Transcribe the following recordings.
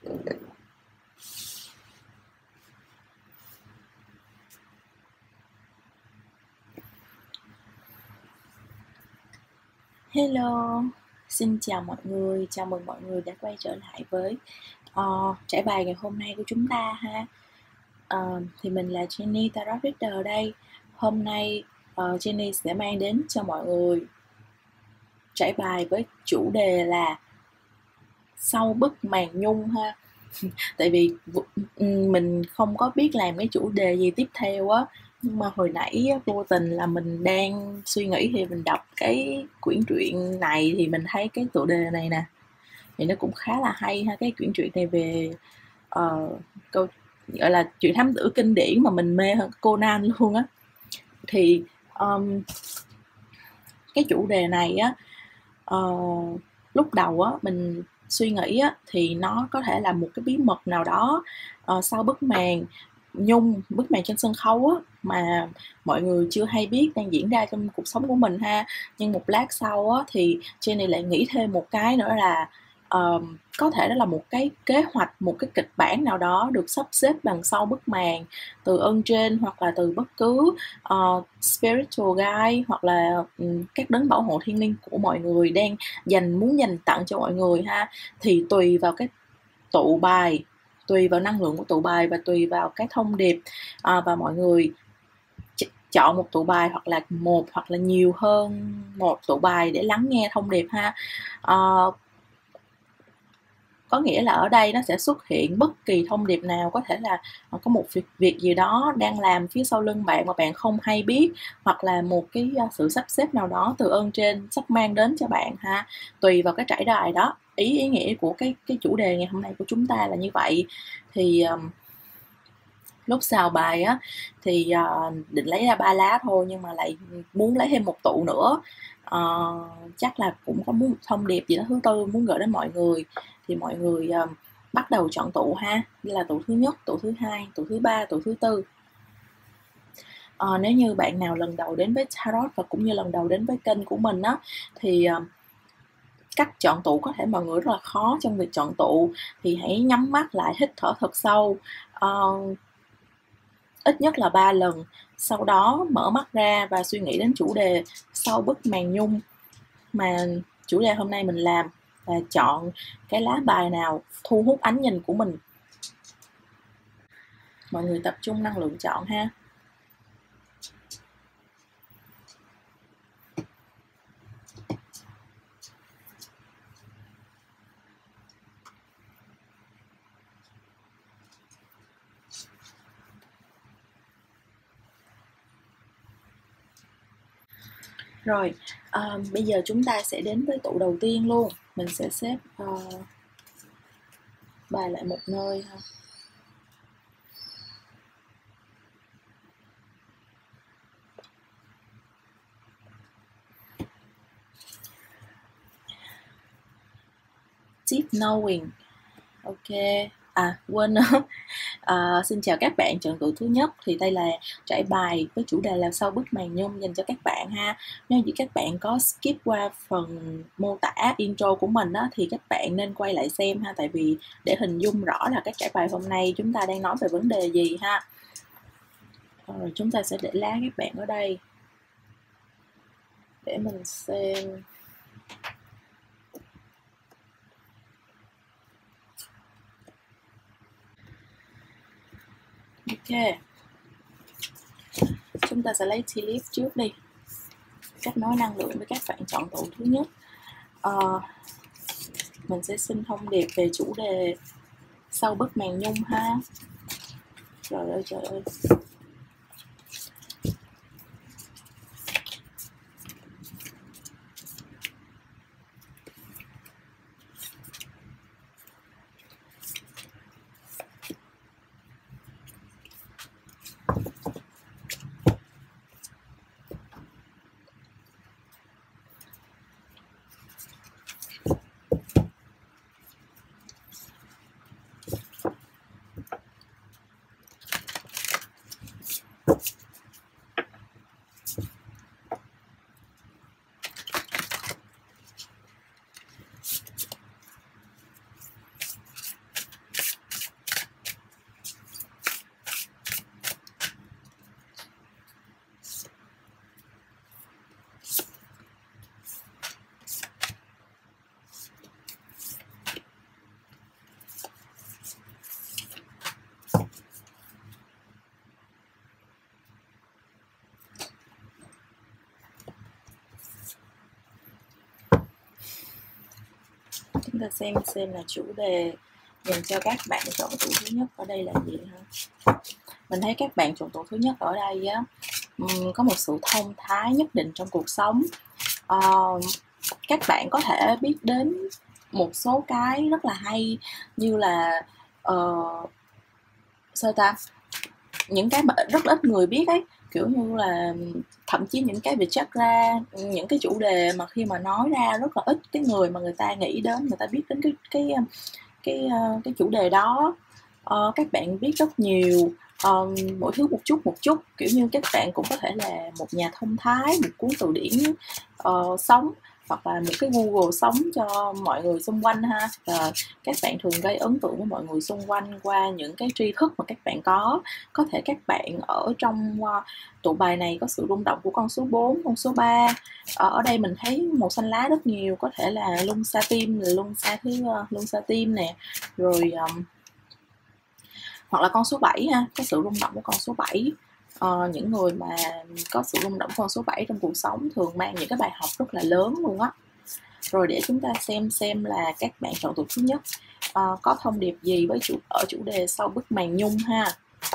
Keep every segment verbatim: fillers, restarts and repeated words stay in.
Hello, xin chào mọi người, chào mừng mọi người đã quay trở lại với uh, trải bài ngày hôm nay của chúng ta ha. Uh, thì mình là Jenny Tarot Reader đây. Hôm nay uh, Jenny sẽ mang đến cho mọi người trải bài với chủ đề là sau bức màn nhung ha. Tại vì mình không có biết làm cái chủ đề gì tiếp theo á, nhưng mà hồi nãy vô tình là mình đang suy nghĩ thì mình đọc cái quyển truyện này thì mình thấy cái tựa đề này nè, thì nó cũng khá là hay ha. Cái quyển truyện này về uh, câu gọi là chuyện thám tử kinh điển mà mình mê hơn Conan luôn á. Thì um, cái chủ đề này á, uh, lúc đầu á mình suy nghĩ á, thì nó có thể là một cái bí mật nào đó uh, sau bức màn nhung, bức màn trên sân khấu á, mà mọi người chưa hay biết đang diễn ra trong cuộc sống của mình ha. Nhưng một lát sau á, thì Jenny lại nghĩ thêm một cái nữa là uh, có thể đó là một cái kế hoạch, một cái kịch bản nào đó được sắp xếp đằng sau bức màn từ ơn trên, hoặc là từ bất cứ uh, spiritual guide hoặc là um, các đấng bảo hộ thiên liêng của mọi người đang dành muốn dành tặng cho mọi người ha. Thì tùy vào cái tụ bài, tùy vào năng lượng của tụ bài và tùy vào cái thông điệp, à, và mọi người chọn một tụ bài hoặc là một hoặc là nhiều hơn một tụ bài để lắng nghe thông điệp ha. À, có nghĩa là ở đây nó sẽ xuất hiện bất kỳ thông điệp nào, có thể là có một việc, việc gì đó đang làm phía sau lưng bạn mà bạn không hay biết, hoặc là một cái sự sắp xếp nào đó từ ơn trên sắp mang đến cho bạn ha. Tùy vào cái trải đời đó. Ý ý nghĩa của cái cái chủ đề ngày hôm nay của chúng ta là như vậy. Thì um, lúc xào bài á thì uh, định lấy ra ba lá thôi, nhưng mà lại muốn lấy thêm một tụ nữa. Uh, chắc là cũng có muốn thông điệp gì đó thứ tư muốn gửi đến mọi người, thì mọi người uh, bắt đầu chọn tụ ha. Như là tụ thứ nhất, tụ thứ hai, tụ thứ ba, tụ thứ tư. Uh, nếu như bạn nào lần đầu đến với Tarot và cũng như lần đầu đến với kênh của mình á, thì uh, cách chọn tụ có thể mọi người rất là khó trong việc chọn tụ. Thì hãy nhắm mắt lại, hít thở thật sâu uh, ít nhất là ba lần. Sau đó mở mắt ra và suy nghĩ đến chủ đề sau bức màn nhung mà chủ đề hôm nay mình làm, và chọn cái lá bài nào thu hút ánh nhìn của mình. Mọi người tập trung năng lượng chọn ha. Rồi, uh, bây giờ chúng ta sẽ đến với tụ đầu tiên luôn. Mình sẽ xếp uh, bài lại một nơi ha. Deep knowing. Ok. À, quên nữa. À, xin chào các bạn chọn tụ thứ nhất. Thì đây là trải bài với chủ đề là sau bức màn nhung dành cho các bạn ha. Nếu như các bạn có skip qua phần mô tả intro của mình á, thì các bạn nên quay lại xem ha. Tại vì để hình dung rõ là các trải bài hôm nay chúng ta đang nói về vấn đề gì ha. Rồi chúng ta sẽ để lá các bạn ở đây để mình xem. Ok, chúng ta sẽ lấy tea leaf trước đi. Cách nói năng lượng với các bạn chọn tụ thứ nhất. Uh, mình sẽ xin thông điệp về chủ đề sau bức màn nhung ha. Trời ơi trời ơi. Chúng ta xem xem là chủ đề dành cho các bạn chọn tủ thứ nhất ở đây là gì ha. Mình thấy các bạn chọn tủ thứ nhất ở đây á, có một sự thông thái nhất định trong cuộc sống. Uh, các bạn có thể biết đến một số cái rất là hay, như là uh, sao ta, những cái mà rất ít người biết ấy, kiểu như là thậm chí những cái về chakra, những cái chủ đề mà khi mà nói ra rất là ít cái người mà người ta nghĩ đến, người ta biết đến cái cái cái cái, cái chủ đề đó. Uh, các bạn biết rất nhiều, uh, mỗi thứ một chút một chút, kiểu như các bạn cũng có thể là một nhà thông thái, một cuốn từ điển uh, sống, hoặc là một cái Google sống cho mọi người xung quanh ha. Và các bạn thường gây ấn tượng với mọi người xung quanh qua những cái tri thức mà các bạn có. Có thể các bạn ở trong uh, tụ bài này có sự rung động của con số bốn, con số ba. Ở, ở đây mình thấy màu xanh lá rất nhiều, có thể là lung sa tim, là lung sa thứ uh, lung sa tim nè, rồi um, hoặc là con số bảy ha, có sự rung động của con số bảy. Ờ, những người mà có sự rung động con số bảy trong cuộc sống thường mang những cái bài học rất là lớn luôn á. Rồi để chúng ta xem xem là các bạn chọn tụ thứ nhất uh, có thông điệp gì với chủ ở chủ đề sau bức màn nhung ha.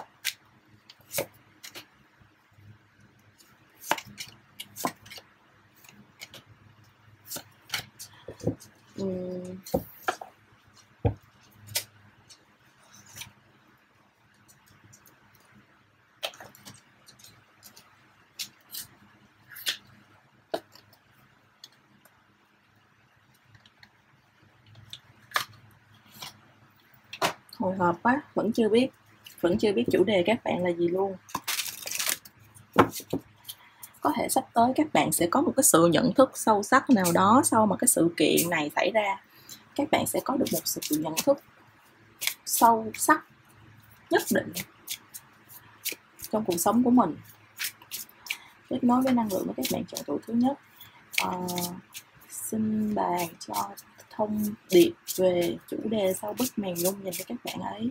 Uhm. Hồi hộp quá, vẫn chưa biết vẫn chưa biết chủ đề các bạn là gì luôn. Có thể sắp tới các bạn sẽ có một cái sự nhận thức sâu sắc nào đó sau mà cái sự kiện này xảy ra. Các bạn sẽ có được một sự nhận thức sâu sắc nhất định trong cuộc sống của mình. Kết nối với năng lượng của các bạn chọn tụ thứ nhất. Uh, xin bàn cho thông điệp về chủ đề sau bức màn nhung dành cho các bạn ấy.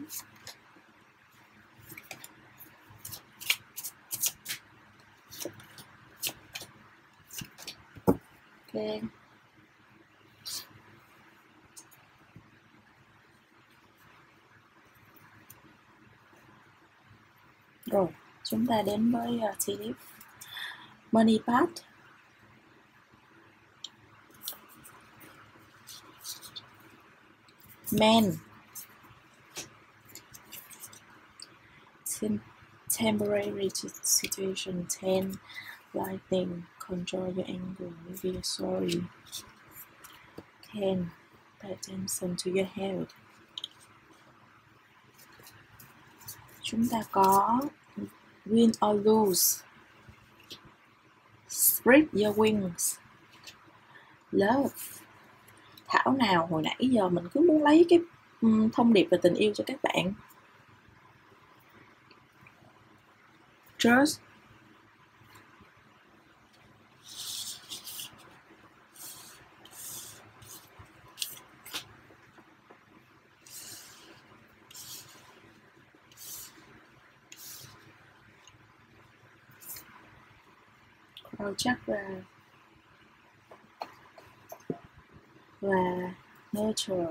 Ok. Rồi, chúng ta đến với uh, Tilip. Money Path. Man. Tem temporary situation. Ten. Lightning. Control your anger. Maybe you're sorry. Ten. Pay attention to your health. Chúng ta có win or lose. Spread your wings. Love. Thảo nào hồi nãy giờ mình cứ muốn lấy cái um, thông điệp về tình yêu cho các bạn. Trust. Crown chakra và nurture.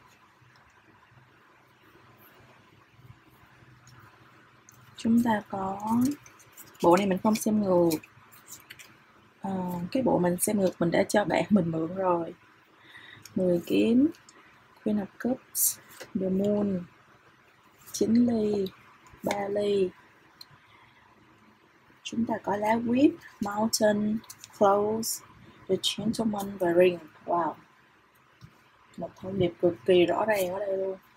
Chúng ta có bộ này mình không xem ngược, à, cái bộ mình xem ngược mình đã cho bạn mình mượn rồi. Mười kiếm, Queen of Cups, The Moon, chín ly, ba ly. Chúng ta có lá Whip, Mountain, Close, The Gentleman và Ring. Wow, một thông điệp cực kỳ rõ ràng ở đây luôn.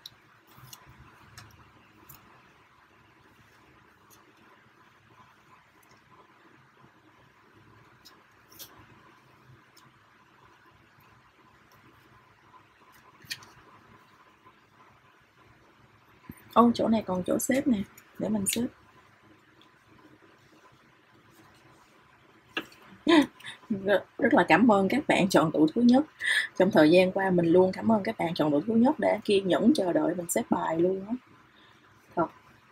Ô, chỗ này còn chỗ xếp nè, để mình xếp. Rất, rất là cảm ơn các bạn chọn tủ thứ nhất. Trong thời gian qua mình luôn cảm ơn các bạn chọn tủ thứ nhất đã kiên nhẫn chờ đợi mình xếp bài luôn á. Thật.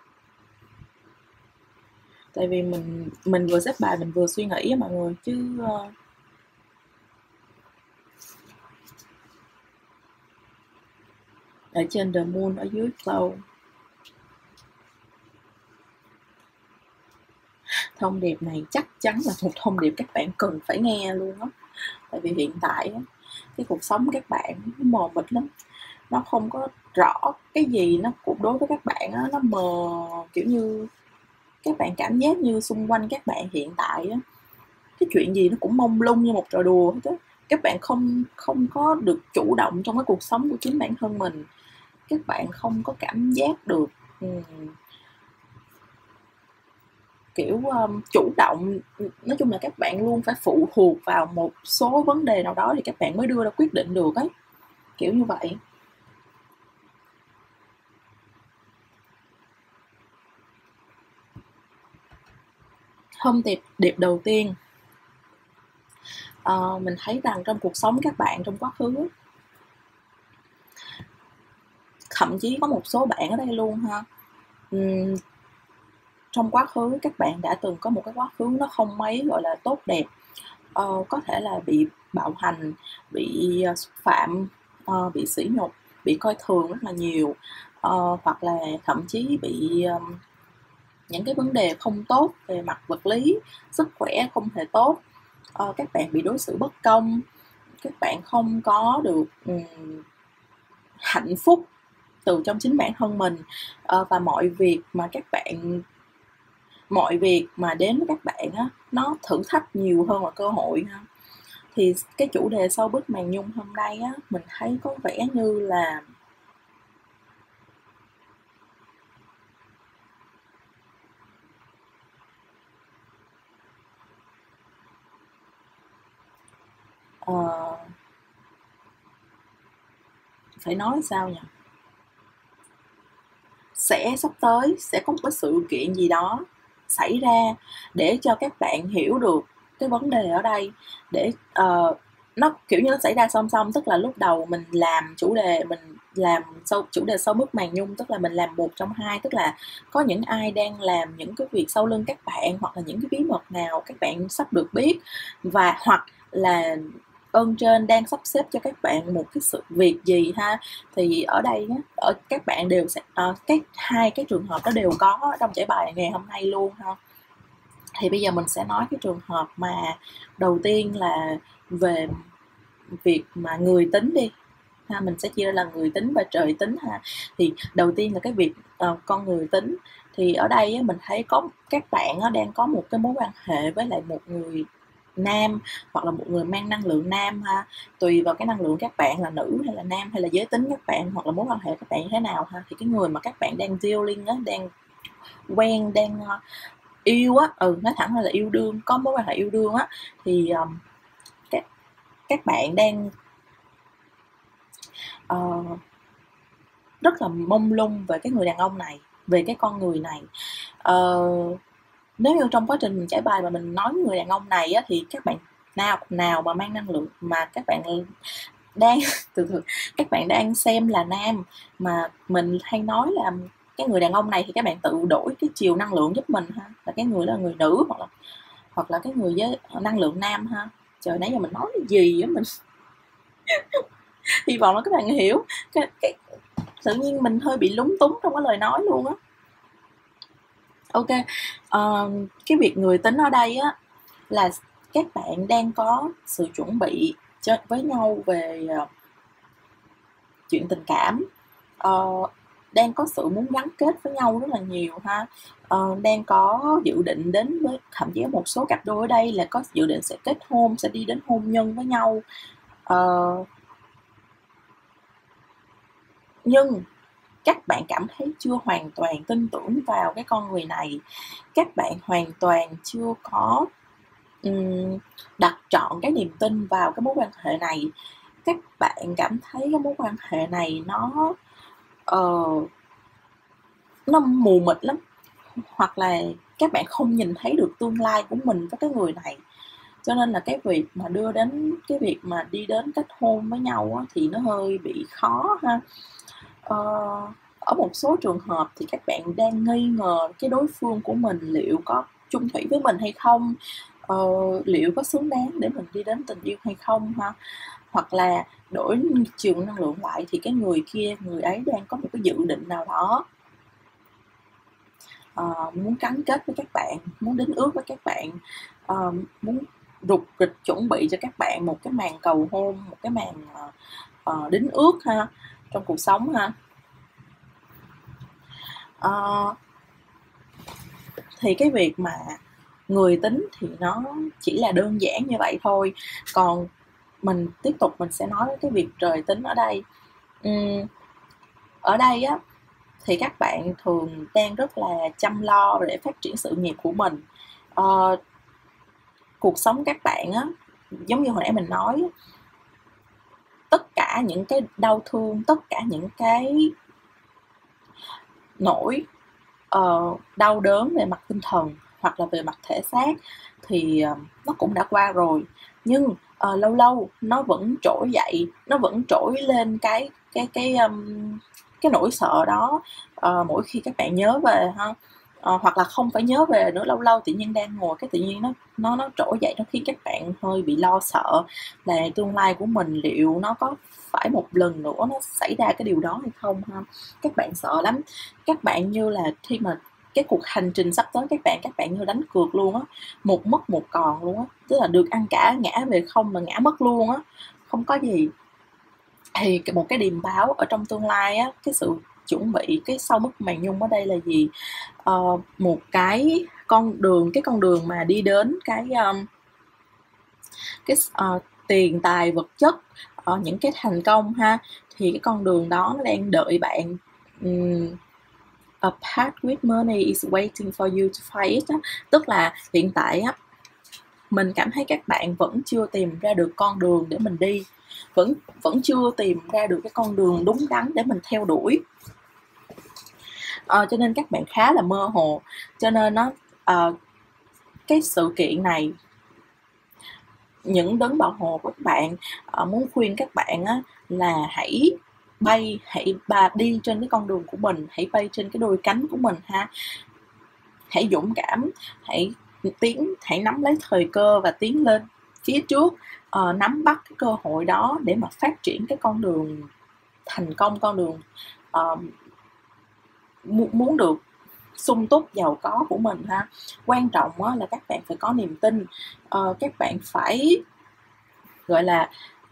Tại vì mình mình vừa xếp bài mình vừa suy nghĩ á mọi người, chứ uh, ở trên the moon, ở dưới cloud. Thông điệp này chắc chắn là một thông điệp các bạn cần phải nghe luôn á. Tại vì hiện tại á, cái cuộc sống các bạn nó mờ mịt lắm, nó không có rõ cái gì, nó cũng đối với các bạn á, nó mờ, kiểu như các bạn cảm giác như xung quanh các bạn hiện tại á, cái chuyện gì nó cũng mông lung như một trò đùa hết á. Các bạn không không có được chủ động trong cái cuộc sống của chính bản thân mình, các bạn không có cảm giác được um, kiểu um, chủ động. Nói chung là các bạn luôn phải phụ thuộc vào một số vấn đề nào đó thì các bạn mới đưa ra quyết định được ấy, kiểu như vậy. Thông điệp điệp đầu tiên, uh, mình thấy rằng trong cuộc sống các bạn trong quá khứ, thậm chí có một số bạn ở đây luôn ha, um, trong quá khứ các bạn đã từng có một cái quá khứ nó không mấy gọi là tốt đẹp, uh, có thể là bị bạo hành, bị uh, xúc phạm, uh, bị sỉ nhục, bị coi thường rất là nhiều, uh, hoặc là thậm chí bị um, những cái vấn đề không tốt về mặt vật lý, sức khỏe không hề tốt, uh, các bạn bị đối xử bất công, các bạn không có được um, hạnh phúc từ trong chính bản thân mình, uh, và mọi việc mà các bạn mọi việc mà đến với các bạn á, nó thử thách nhiều hơn là cơ hội ha. Thì cái chủ đề sau bức màn nhung hôm nay á, mình thấy có vẻ như là uh, phải nói sao nhỉ, sẽ sắp tới sẽ có một cái sự kiện gì đó xảy ra để cho các bạn hiểu được cái vấn đề ở đây, để uh, nó kiểu như nó xảy ra song song. Tức là lúc đầu mình làm chủ đề mình làm sau chủ đề sau bức màn nhung, tức là mình làm một trong hai, tức là có những ai đang làm những cái việc sau lưng các bạn, hoặc là những cái bí mật nào các bạn sắp được biết, và hoặc là ơn trên đang sắp xếp cho các bạn một cái sự việc gì ha. Thì ở đây ở các bạn đều sẽ uh, cái hai cái trường hợp đó đều có trong trải bài ngày hôm nay luôn ha. Thì bây giờ mình sẽ nói cái trường hợp mà đầu tiên là về việc mà người tính đi ha, mình sẽ chia ra là người tính và trời tính ha. Thì đầu tiên là cái việc uh, con người tính. Thì ở đây á, mình thấy có các bạn á, đang có một cái mối quan hệ với lại một người nam, hoặc là một người mang năng lượng nam ha, tùy vào cái năng lượng các bạn là nữ hay là nam, hay là giới tính các bạn, hoặc là mối quan hệ các bạn như thế nào ha. Thì cái người mà các bạn đang dealing á, đang quen, đang uh, yêu á, ừ nói thẳng là yêu đương, có mối quan hệ yêu đương á, thì um, các các bạn đang uh, rất là mông lung về cái người đàn ông này, về cái con người này. Uh, nếu như trong quá trình mình trải bài mà mình nói người đàn ông này á, thì các bạn nào nào mà mang năng lượng mà các bạn đang từ từ các bạn đang xem là nam, mà mình hay nói là cái người đàn ông này, thì các bạn tự đổi cái chiều năng lượng giúp mình ha, là cái người đó là người nữ, hoặc là hoặc là cái người với năng lượng nam ha. Trời, nãy giờ mình nói cái gì á, mình hy vọng là các bạn hiểu. Cái, cái tự nhiên mình hơi bị lúng túng trong cái lời nói luôn á. Ok, uh, cái việc người tính ở đây á là các bạn đang có sự chuẩn bị cho, với nhau về uh, chuyện tình cảm, uh, đang có sự muốn gắn kết với nhau rất là nhiều ha, uh, đang có dự định đến với, thậm chí một số cặp đôi ở đây là có dự định sẽ kết hôn, sẽ đi đến hôn nhân với nhau. Uh, nhưng các bạn cảm thấy chưa hoàn toàn tin tưởng vào cái con người này, các bạn hoàn toàn chưa có um, đặt trọn cái niềm tin vào cái mối quan hệ này. Các bạn cảm thấy cái mối quan hệ này nó uh, nó mù mịt lắm, hoặc là các bạn không nhìn thấy được tương lai của mình với cái người này. Cho nên là cái việc mà đưa đến cái việc mà đi đến kết hôn với nhau á, thì nó hơi bị khó ha. Ờ, ở một số trường hợp thì các bạn đang nghi ngờ cái đối phương của mình liệu có chung thủy với mình hay không, ờ, liệu có xứng đáng để mình đi đến tình yêu hay không ha. hoặc là đổi chiều năng lượng lại, thì cái người kia, người ấy đang có một cái dự định nào đó, uh, muốn gắn kết với các bạn, muốn đính ước với các bạn, uh, muốn rục rịch chuẩn bị cho các bạn một cái màn cầu hôn, một cái màn uh, uh, đính ước ha, trong cuộc sống ha. Uh, thì cái việc mà người tính thì nó chỉ là đơn giản như vậy thôi. Còn mình tiếp tục mình sẽ nói cái việc trời tính ở đây. uhm, ở đây á thì các bạn thường đang rất là chăm lo để phát triển sự nghiệp của mình. uh, cuộc sống các bạn á, giống như hồi nãy mình nói, tất cả những cái đau thương, tất cả những cái nỗi uh, đau đớn về mặt tinh thần hoặc là về mặt thể xác thì uh, nó cũng đã qua rồi, nhưng uh, lâu lâu nó vẫn trỗi dậy, nó vẫn trỗi lên cái cái cái um, cái nỗi sợ đó uh, mỗi khi các bạn nhớ về ha. Uh, hoặc là không phải nhớ về nữa, lâu lâu tự nhiên đang ngồi cái tự nhiên nó nó nó trỗi dậy, nó khiến các bạn hơi bị lo sợ là tương lai của mình liệu nó có phải một lần nữa nó xảy ra cái điều đó hay không ha. Các bạn sợ lắm, các bạn như là khi mà cái cuộc hành trình sắp tới các bạn các bạn như đánh cược luôn á, một mất một còn luôn á, tức là được ăn cả ngã về không mà ngã mất luôn á, không có gì. Thì một cái điềm báo ở trong tương lai á, cái sự chuẩn bị, cái sau bức màn nhung ở đây là gì? Uh, một cái con đường, cái con đường mà đi đến cái um, cái uh, tiền tài vật chất, uh, những cái thành công ha, thì cái con đường đó nó đang đợi bạn. um, A path with money is waiting for you to find it. Tức là hiện tại á, mình cảm thấy các bạn vẫn chưa tìm ra được con đường để mình đi, vẫn vẫn chưa tìm ra được cái con đường đúng đắn để mình theo đuổi. À, cho nên các bạn khá là mơ hồ. Cho nên nó à, cái sự kiện này, những đấng bảo hộ của các bạn à, muốn khuyên các bạn á, là hãy bay, hãy bà đi trên cái con đường của mình, hãy bay trên cái đôi cánh của mình ha. Hãy dũng cảm, hãy tiến, hãy nắm lấy thời cơ và tiến lên phía trước, uh, nắm bắt cái cơ hội đó để mà phát triển cái con đường thành công, con đường uh, muốn được sung túc giàu có của mình ha. Quan trọng là các bạn phải có niềm tin, uh, các bạn phải gọi là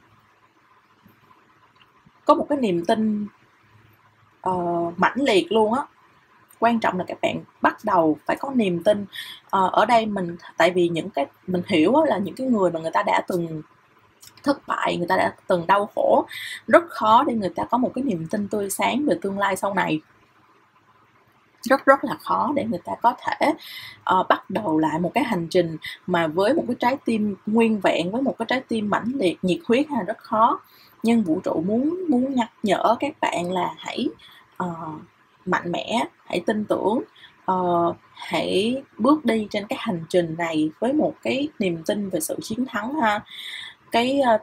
có một cái niềm tin uh, mãnh liệt luôn á. Quan trọng là các bạn bắt đầu phải có niềm tin. Uh, ở đây mình, tại vì những cái mình hiểu là những cái người mà người ta đã từng thất bại, người ta đã từng đau khổ, rất khó để người ta có một cái niềm tin tươi sáng về tương lai sau này. Rất rất là khó để người ta có thể uh, bắt đầu lại một cái hành trình mà với một cái trái tim nguyên vẹn, với một cái trái tim mãnh liệt, nhiệt huyết là rất khó. Nhưng vũ trụ muốn muốn nhắc nhở các bạn là hãy uh, mạnh mẽ, hãy tin tưởng, uh, hãy bước đi trên cái hành trình này với một cái niềm tin về sự chiến thắng ha. Cái uh,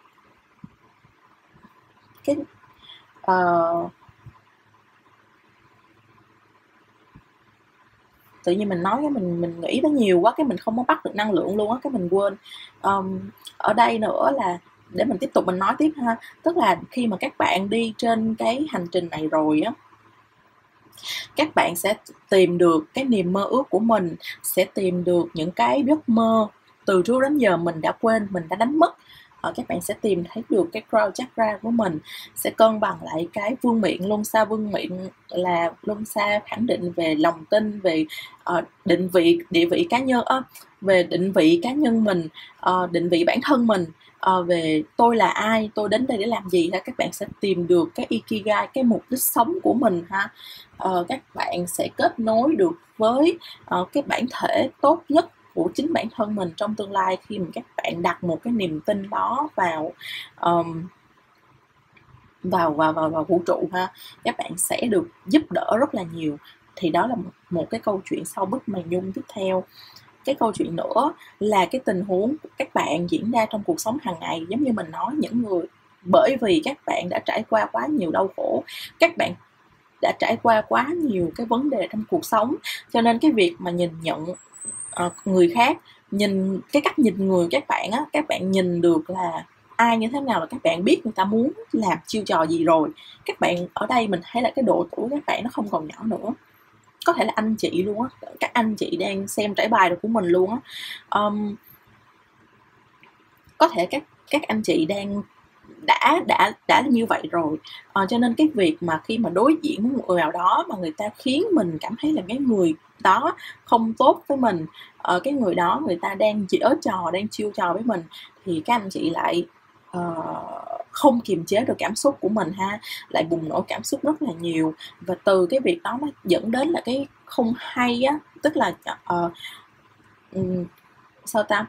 cái uh, tự nhiên mình nói cái mình mình nghĩ nó nhiều quá, cái mình không có bắt được năng lượng luôn á, cái mình quên. Um, ở đây nữa là để mình tiếp tục mình nói tiếp ha, tức là khi mà các bạn đi trên cái hành trình này rồi á, các bạn sẽ tìm được cái niềm mơ ước của mình, sẽ tìm được những cái giấc mơ từ trước đến giờ mình đã quên, mình đã đánh mất. Các bạn sẽ tìm thấy được cái crown chakra của mình, sẽ cân bằng lại cái vương miện luân xa. Vương miện là luân xa khẳng định về lòng tin, về uh, định vị, địa vị cá nhân, uh, về định vị cá nhân mình, uh, định vị bản thân mình, uh, về tôi là ai, tôi đến đây để làm gì ha. Các bạn sẽ tìm được cái ikigai, cái mục đích sống của mình ha. Uh, các bạn sẽ kết nối được với uh, cái bản thể tốt nhất của chính bản thân mình trong tương lai, khi mà các bạn đặt một cái niềm tin đó vào um, vào, vào vào vào vũ trụ ha. Các bạn sẽ được giúp đỡ rất là nhiều. Thì đó là một, một cái câu chuyện sau bức màn nhung tiếp theo. Cái câu chuyện nữa là cái tình huống các bạn diễn ra trong cuộc sống hàng ngày. Giống như mình nói, những người bởi vì các bạn đã trải qua quá nhiều đau khổ, các bạn đã trải qua quá nhiều cái vấn đề trong cuộc sống, cho nên cái việc mà nhìn nhận uh, người khác, nhìn cái cách nhìn người các bạn á, các bạn nhìn được là ai như thế nào là các bạn biết người ta muốn làm chiêu trò gì rồi. Các bạn ở đây mình thấy là cái độ tuổi các bạn nó không còn nhỏ nữa, có thể là anh chị luôn á, các anh chị đang xem trải bài của mình luôn á. Um, có thể các các anh chị đang đã đã đã như vậy rồi, ờ, cho nên cái việc mà khi mà đối diện với một người nào đó mà người ta khiến mình cảm thấy là cái người đó không tốt với mình, ờ, cái người đó người ta đang giở trò, đang chiêu trò với mình, thì các anh chị lại uh, không kiềm chế được cảm xúc của mình ha, lại bùng nổ cảm xúc rất là nhiều, và từ cái việc đó nó dẫn đến là cái không hay á, tức là uh, um, sao ta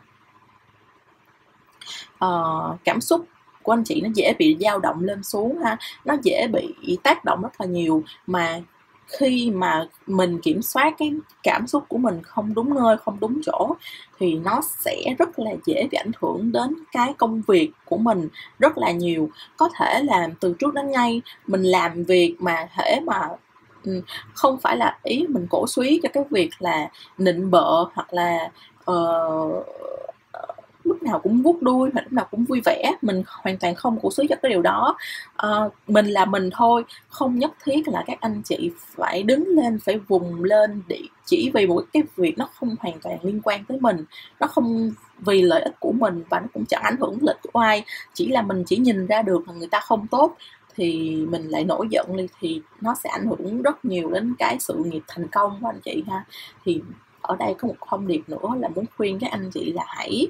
uh, cảm xúc của anh chị nó dễ bị dao động lên xuống ha, nó dễ bị tác động rất là nhiều, mà khi mà mình kiểm soát cái cảm xúc của mình không đúng nơi, không đúng chỗ, thì nó sẽ rất là dễ bị ảnh hưởng đến cái công việc của mình rất là nhiều. Có thể là từ trước đến nay mình làm việc mà hễ mà không phải là ý mình cổ suý cho cái việc là nịnh bợ hoặc là uh, lúc nào cũng vuốt đuôi hoặc lúc nào cũng vui vẻ, mình hoàn toàn không cổ suý cho cái điều đó. Uh, mình là mình thôi, không nhất thiết là các anh chị phải đứng lên, phải vùng lên để chỉ vì một cái việc nó không hoàn toàn liên quan tới mình, nó không vì lợi ích của mình và nó cũng chẳng ảnh hưởng lợi ích của ai, chỉ là mình chỉ nhìn ra được là người ta không tốt thì mình lại nổi giận đi, thì nó sẽ ảnh hưởng rất nhiều đến cái sự nghiệp thành công của anh chị ha. Thì ở đây có một thông điệp nữa là muốn khuyên các anh chị là hãy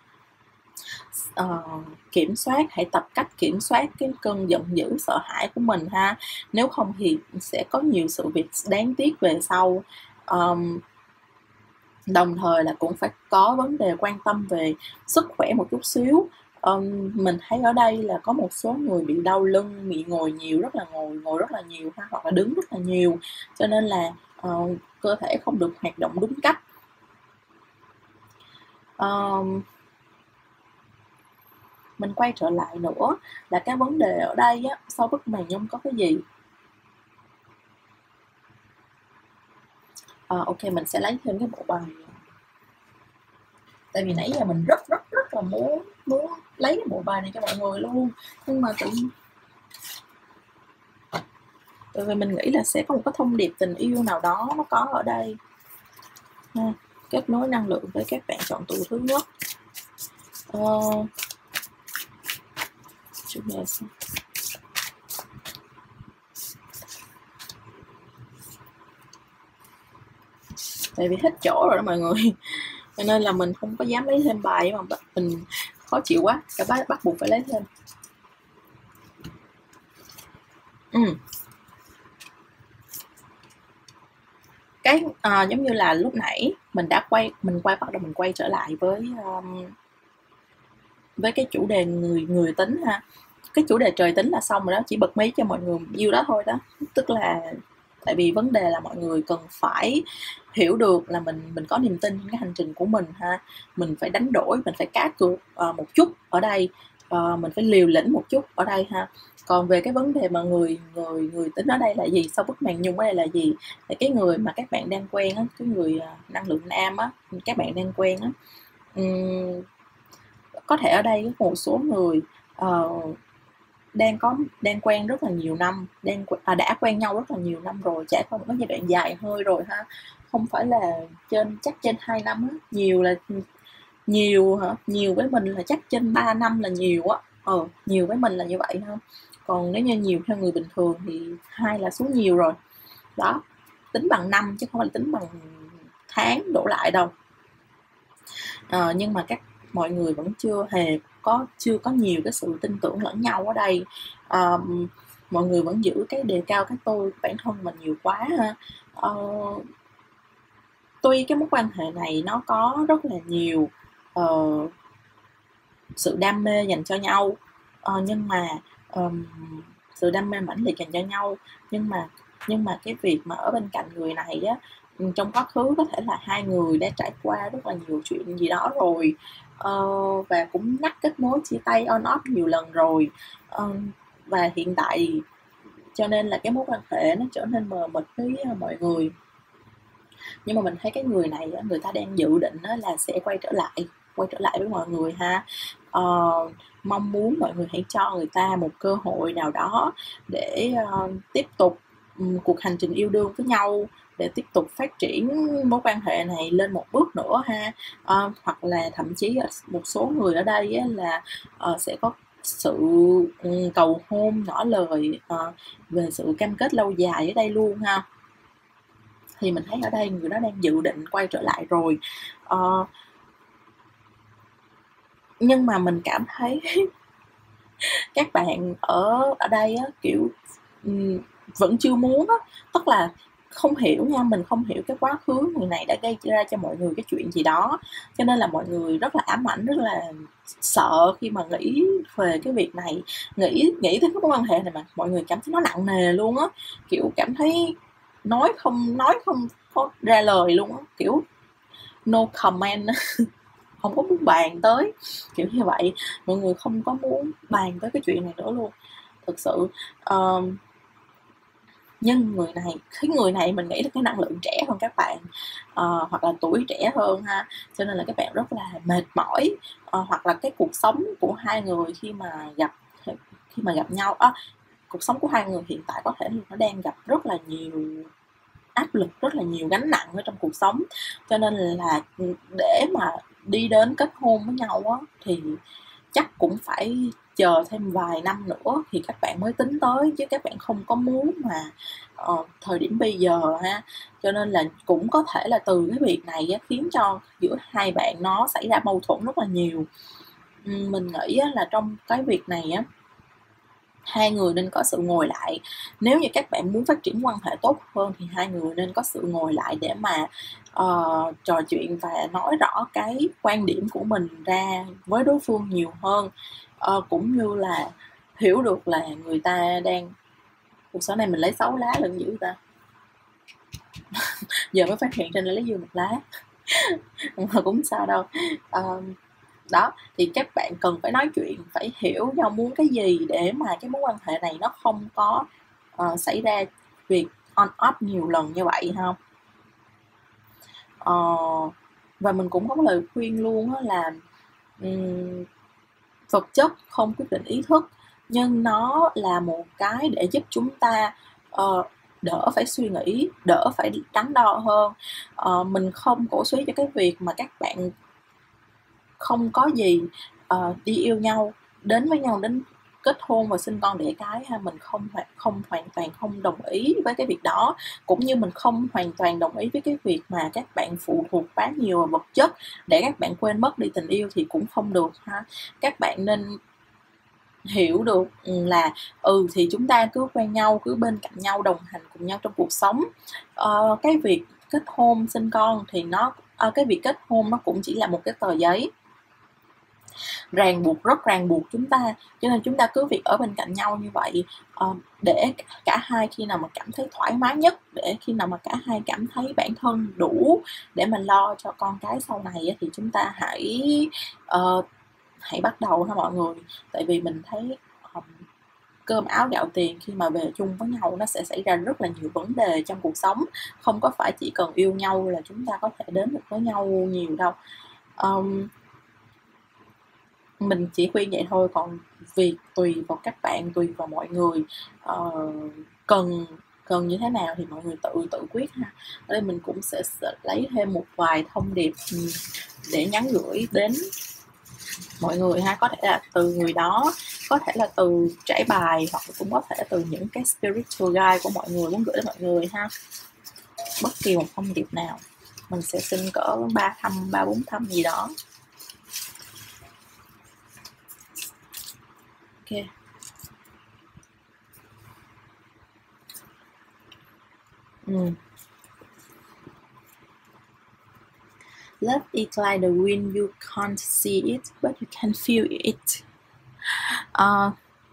uh, kiểm soát, hãy tập cách kiểm soát cái cơn giận dữ, sợ hãi của mình ha, nếu không thì sẽ có nhiều sự việc đáng tiếc về sau. Um, đồng thời là cũng phải có vấn đề quan tâm về sức khỏe một chút xíu. Um, mình thấy ở đây là có một số người bị đau lưng, bị ngồi nhiều, rất là ngồi ngồi rất là nhiều ha, hoặc là đứng rất là nhiều, cho nên là uh, cơ thể không được hoạt động đúng cách. Um, mình quay trở lại nữa là cái vấn đề ở đây á, sau bức màn nhung có cái gì. À, ok, mình sẽ lấy thêm cái bộ bài, tại vì nãy giờ mình rất rất rất là muốn muốn lấy cái bộ bài này cho mọi người luôn, nhưng mà tự tại vì mình nghĩ là sẽ có một cái thông điệp tình yêu nào đó nó có ở đây ha. Kết nối năng lượng với các bạn chọn tủ thứ nhất. Uh, tại vì hết chỗ rồi đó mọi người, cho nên là mình không có dám lấy thêm bài, mà mình khó chịu quá, cả bắt, bắt buộc phải lấy thêm. Ừ. Cái à, giống như là lúc nãy mình đã quay mình quay bắt đầu mình quay trở lại với um, với cái chủ đề người người tính ha. Cái chủ đề trời tính là xong rồi đó, chỉ bật mí cho mọi người yêu đó thôi đó, tức là tại vì vấn đề là mọi người cần phải hiểu được là mình mình có niềm tin trong cái hành trình của mình ha, mình phải đánh đổi, mình phải cá cược uh, một chút ở đây, uh, mình phải liều lĩnh một chút ở đây ha. Còn về cái vấn đề mà người người người tính ở đây là gì, sau bức màn nhung ở đây là gì, thì cái người mà các bạn đang quen á, cái người uh, năng lượng nam á, các bạn đang quen á, um, có thể ở đây có một số người uh, đang có đang quen rất là nhiều năm, đang à, đã quen nhau rất là nhiều năm rồi, trải qua một cái giai đoạn dài hơi rồi ha, không phải là trên chắc trên hai năm á, nhiều là nhiều hả, nhiều với mình là chắc trên ba năm là nhiều á, ờ nhiều với mình là như vậy ha, còn nếu như nhiều theo người bình thường thì hai là xuống nhiều rồi đó, tính bằng năm chứ không phải là tính bằng tháng đổ lại đâu. À, nhưng mà các mọi người vẫn chưa hề có chưa có nhiều cái sự tin tưởng lẫn nhau ở đây. À, mọi người vẫn giữ cái đề cao cái tôi bản thân mình nhiều quá ha. À, tuy cái mối quan hệ này nó có rất là nhiều uh, sự đam mê dành cho nhau, uh, nhưng mà um, sự đam mê mãnh liệt dành cho nhau, nhưng mà nhưng mà cái việc mà ở bên cạnh người này á, trong quá khứ có thể là hai người đã trải qua rất là nhiều chuyện gì đó rồi, uh, và cũng nhắc kết nối chia tay on off nhiều lần rồi, uh, và hiện tại cho nên là cái mối quan hệ nó trở nên mờ mịt với mọi người. Nhưng mà mình thấy cái người này người ta đang dự định là sẽ quay trở lại quay trở lại với mọi người ha. uh, mong muốn mọi người hãy cho người ta một cơ hội nào đó để uh, tiếp tục um, cuộc hành trình yêu đương với nhau, để tiếp tục phát triển mối quan hệ này lên một bước nữa ha. Uh, hoặc là thậm chí một số người ở đây á, là uh, sẽ có sự um, cầu hôn ngỏ lời uh, về sự cam kết lâu dài ở đây luôn ha. Thì mình thấy ở đây người đó đang dự định quay trở lại rồi. Uh, nhưng mà mình cảm thấy các bạn ở ở đây á, kiểu um, vẫn chưa muốn á, tức là không hiểu nha, mình không hiểu cái quá khứ người này đã gây ra cho mọi người cái chuyện gì đó, cho nên là mọi người rất là ám ảnh, rất là sợ khi mà nghĩ về cái việc này, nghĩ nghĩ tới cái mối quan hệ này mà mọi người cảm thấy nó nặng nề luôn á, kiểu cảm thấy nói không nói không có ra lời luôn á, kiểu no comment không có muốn bàn tới, kiểu như vậy. Mọi người không có muốn bàn tới cái chuyện này nữa luôn, thực sự. uh, nhưng người này cái người này mình nghĩ là cái năng lượng trẻ hơn các bạn, uh, hoặc là tuổi trẻ hơn ha, cho nên là các bạn rất là mệt mỏi, uh, hoặc là cái cuộc sống của hai người khi mà gặp khi mà gặp nhau á, cuộc sống của hai người hiện tại có thể là nó đang gặp rất là nhiều áp lực, rất là nhiều gánh nặng ở trong cuộc sống, cho nên là để mà đi đến kết hôn với nhau á, thì chắc cũng phải chờ thêm vài năm nữa thì các bạn mới tính tới, chứ các bạn không có muốn mà uh, thời điểm bây giờ ha. Cho nên là cũng có thể là từ cái việc này á, khiến cho giữa hai bạn nó xảy ra mâu thuẫn rất là nhiều. uhm, mình nghĩ á, là trong cái việc này á, hai người nên có sự ngồi lại. Nếu như các bạn muốn phát triển quan hệ tốt hơn thì hai người nên có sự ngồi lại để mà uh, trò chuyện và nói rõ cái quan điểm của mình ra với đối phương nhiều hơn, uh, cũng như là hiểu được là người ta đang... Cuộc sống này mình lấy sáu lá lần dữ ta giờ mới phát hiện trên lấy dư một lá mà cũng sao đâu. uh, đó, thì các bạn cần phải nói chuyện, phải hiểu nhau muốn cái gì để mà cái mối quan hệ này nó không có uh, xảy ra việc on off nhiều lần như vậy không. Uh, và mình cũng có một lời khuyên luôn đó là um, vật chất không quyết định ý thức, nhưng nó là một cái để giúp chúng ta uh, đỡ phải suy nghĩ, đỡ phải đắn đo hơn. Uh, mình không cổ suý cho cái việc mà các bạn không có gì uh, đi yêu nhau, đến với nhau, đến kết hôn và sinh con đẻ cái ha. Mình không không hoàn toàn không đồng ý với cái việc đó, cũng như mình không hoàn toàn đồng ý với cái việc mà các bạn phụ thuộc quá nhiều vào vật chất để các bạn quên mất đi tình yêu, thì cũng không được ha. Các bạn nên hiểu được là ừ thì chúng ta cứ quen nhau, cứ bên cạnh nhau, đồng hành cùng nhau trong cuộc sống. Uh, cái việc kết hôn sinh con thì nó uh, cái việc kết hôn nó cũng chỉ là một cái tờ giấy ràng buộc, rất ràng buộc chúng ta, cho nên chúng ta cứ việc ở bên cạnh nhau như vậy, uh, để cả hai khi nào mà cảm thấy thoải mái nhất, để khi nào mà cả hai cảm thấy bản thân đủ để mà lo cho con cái sau này, thì chúng ta hãy uh, hãy bắt đầu ha mọi người. Tại vì mình thấy um, cơm áo gạo tiền khi mà về chung với nhau nó sẽ xảy ra rất là nhiều vấn đề trong cuộc sống, không có phải chỉ cần yêu nhau là chúng ta có thể đến được với nhau nhiều đâu. um, mình chỉ khuyên vậy thôi, còn việc tùy vào các bạn, tùy vào mọi người uh, cần cần như thế nào thì mọi người tự tự quyết ha. Ở đây mình cũng sẽ, sẽ lấy thêm một vài thông điệp để nhắn gửi đến mọi người ha, có thể là từ người đó, có thể là từ trải bài, hoặc cũng có thể từ những cái spiritual guide của mọi người muốn gửi đến mọi người ha. Bất kỳ một thông điệp nào, mình sẽ xin cỡ ba thăm, ba bốn thăm gì đó. Ok. Ừ. Love is like the wind, you can't see it, but you can feel it. Uh,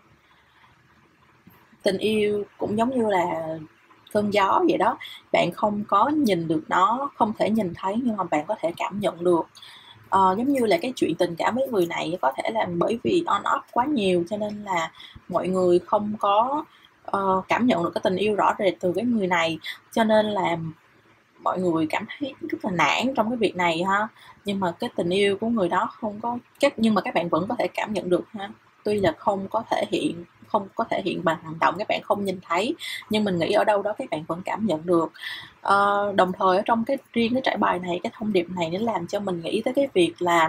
tình yêu cũng giống như là cơn gió vậy đó, bạn không có nhìn được nó, không thể nhìn thấy, nhưng mà bạn có thể cảm nhận được. Uh, giống như là cái chuyện tình cảm với người này có thể là bởi vì on off quá nhiều, cho nên là mọi người không có uh, cảm nhận được cái tình yêu rõ rệt từ cái người này, cho nên là mọi người cảm thấy rất là nản trong cái việc này ha, nhưng mà cái tình yêu của người đó không có các nhưng mà các bạn vẫn có thể cảm nhận được ha, tuy là không có thể hiện không có thể hiện bằng hành động, các bạn không nhìn thấy, nhưng mình nghĩ ở đâu đó các bạn vẫn cảm nhận được. Uh, đồng thời ở trong cái riêng cái trải bài này, cái thông điệp này nó làm cho mình nghĩ tới cái việc là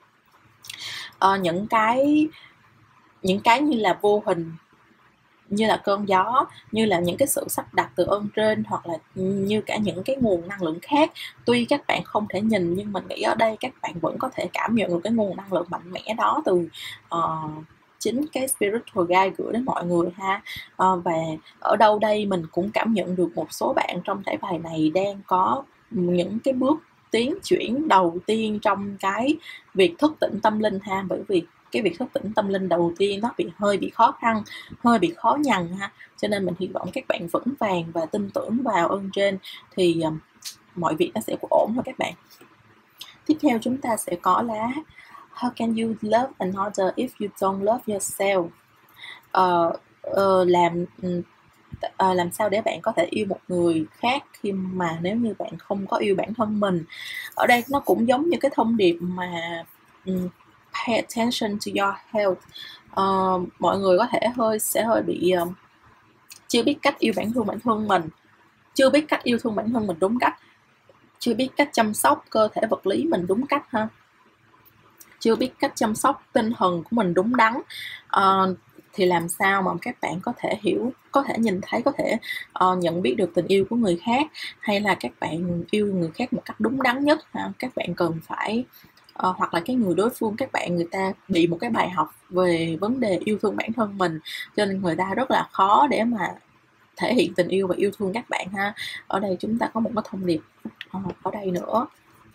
uh, những cái những cái như là vô hình, như là cơn gió, như là những cái sự sắp đặt từ ơn trên, hoặc là như cả những cái nguồn năng lượng khác, tuy các bạn không thể nhìn nhưng mình nghĩ ở đây các bạn vẫn có thể cảm nhận được cái nguồn năng lượng mạnh mẽ đó từ uh, chính cái spiritual guide gửi đến mọi người ha. Uh, và ở đâu đây mình cũng cảm nhận được một số bạn trong trải bài này đang có những cái bước tiến chuyển đầu tiên trong cái việc thức tỉnh tâm linh ha, bởi vì cái việc thức tỉnh tâm linh đầu tiên nó bị hơi bị khó khăn, hơi bị khó nhằn ha, cho nên mình hy vọng các bạn vững vàng và tin tưởng vào ơn trên thì um, mọi việc nó sẽ ổn thôi các bạn. Tiếp theo chúng ta sẽ có lá How can you love another if you don't love yourself? Uh, uh, làm uh, làm sao để bạn có thể yêu một người khác khi mà nếu như bạn không có yêu bản thân mình. Ở đây nó cũng giống như cái thông điệp mà um, pay attention to your health. Uh, mọi người có thể hơi sẽ hơi bị uh, chưa biết cách yêu bản thân bản thân mình, chưa biết cách yêu thương bản thân mình đúng cách, chưa biết cách chăm sóc cơ thể vật lý mình đúng cách ha, chưa biết cách chăm sóc tinh thần của mình đúng đắn. Uh, thì làm sao mà các bạn có thể hiểu, có thể nhìn thấy, có thể uh, nhận biết được tình yêu của người khác, hay là các bạn yêu người khác một cách đúng đắn nhất ha? Các bạn cần phải uh, hoặc là cái người đối phương các bạn, người ta bị một cái bài học về vấn đề yêu thương bản thân mình, cho nên người ta rất là khó để mà thể hiện tình yêu và yêu thương các bạn ha. Ở đây chúng ta có một cái thông điệp uh, ở đây nữa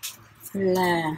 là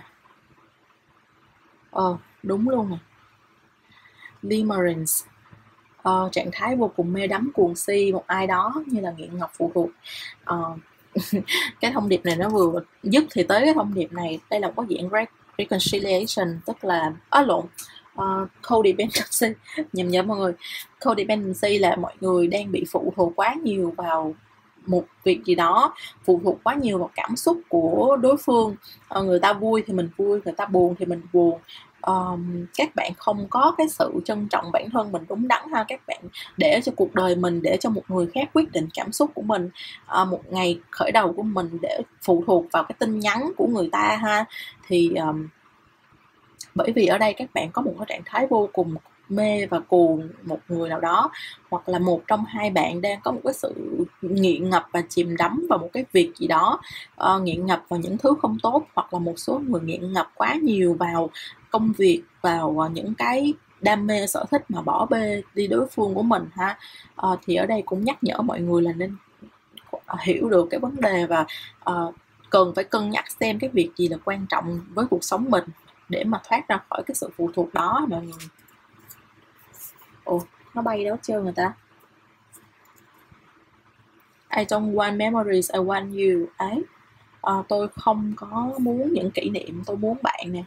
ờ uh, đúng luôn nè, limerence, uh, trạng thái vô cùng mê đắm cuồng si một ai đó, như là nghiện ngập phụ thuộc. uh, cái thông điệp này nó vừa dứt thì tới cái thông điệp này, đây là một cái dạng reconciliation, tức là á lộn uh, codependency, nhầm nhầm mọi người. Codependency là mọi người đang bị phụ thuộc quá nhiều vào một việc gì đó, phụ thuộc quá nhiều vào cảm xúc của đối phương. uh, người ta vui thì mình vui, người ta buồn thì mình buồn. Um, các bạn không có cái sự trân trọng bản thân mình đúng đắn ha, các bạn để cho cuộc đời mình, để cho một người khác quyết định cảm xúc của mình, uh, một ngày khởi đầu của mình để phụ thuộc vào cái tin nhắn của người ta ha. Thì um, bởi vì ở đây các bạn có một cái trạng thái vô cùng mê và cuồng một người nào đó, hoặc là một trong hai bạn đang có một cái sự nghiện ngập và chìm đắm vào một cái việc gì đó, uh, nghiện ngập vào những thứ không tốt, hoặc là một số người nghiện ngập quá nhiều vào công việc, vào những cái đam mê sở thích mà bỏ bê đi đối phương của mình ha. Uh, thì ở đây cũng nhắc nhở mọi người là nên hiểu được cái vấn đề và uh, cần phải cân nhắc xem cái việc gì là quan trọng với cuộc sống mình để mà thoát ra khỏi cái sự phụ thuộc đó mọi người. Ồ, nó bay đâu hết trơn người ta. I don't want memories, I want you. Ấy, à, tôi không có muốn những kỷ niệm, tôi muốn bạn nè.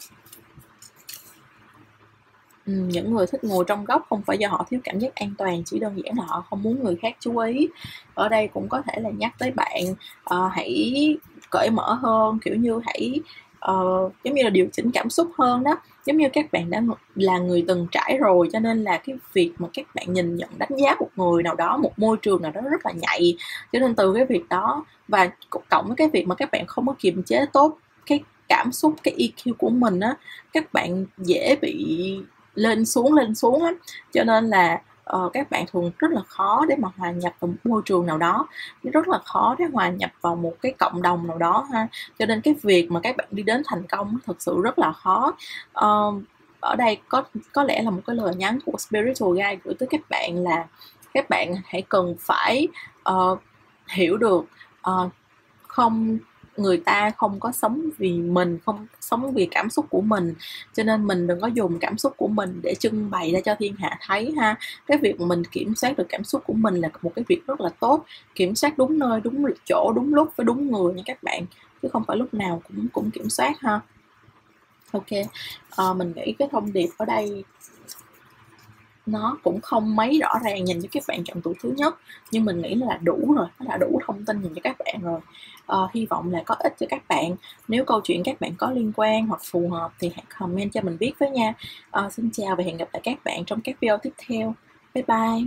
Ừ, những người thích ngồi trong góc không phải do họ thiếu cảm giác an toàn, chỉ đơn giản là họ không muốn người khác chú ý. Ở đây cũng có thể là nhắc tới bạn, uh, hãy cởi mở hơn, kiểu như hãy uh, giống như là điều chỉnh cảm xúc hơn đó. Giống như các bạn đã là người từng trải rồi, cho nên là cái việc mà các bạn nhìn nhận đánh giá một người nào đó, một môi trường nào đó rất là nhạy, cho nên từ cái việc đó và cộng với cái việc mà các bạn không có kiềm chế tốt cái cảm xúc, cái e quy của mình á, các bạn dễ bị lên xuống lên xuống lắm, cho nên là uh, các bạn thường rất là khó để mà hòa nhập vào một môi trường nào đó, rất là khó để hòa nhập vào một cái cộng đồng nào đó ha, cho nên cái việc mà các bạn đi đến thành công thực sự rất là khó. Uh, ở đây có có lẽ là một cái lời nhắn của spiritual guide gửi tới các bạn là các bạn hãy cần phải uh, hiểu được uh, không người ta không có sống vì mình, không sống vì cảm xúc của mình, cho nên mình đừng có dùng cảm xúc của mình để trưng bày ra cho thiên hạ thấy ha. Cái việc mình kiểm soát được cảm xúc của mình là một cái việc rất là tốt, kiểm soát đúng nơi, đúng chỗ, đúng lúc với đúng người nha các bạn, chứ không phải lúc nào cũng cũng kiểm soát ha. Ok, à, mình nghĩ cái thông điệp ở đây nó cũng không mấy rõ ràng dành cho các bạn chọn tuổi thứ nhất, nhưng mình nghĩ là đủ rồi, nó đã đủ thông tin dành cho các bạn rồi. Uh, hy vọng là có ích cho các bạn. Nếu câu chuyện các bạn có liên quan hoặc phù hợp thì hãy comment cho mình biết với nha. Uh, xin chào và hẹn gặp lại các bạn trong các video tiếp theo. Bye bye.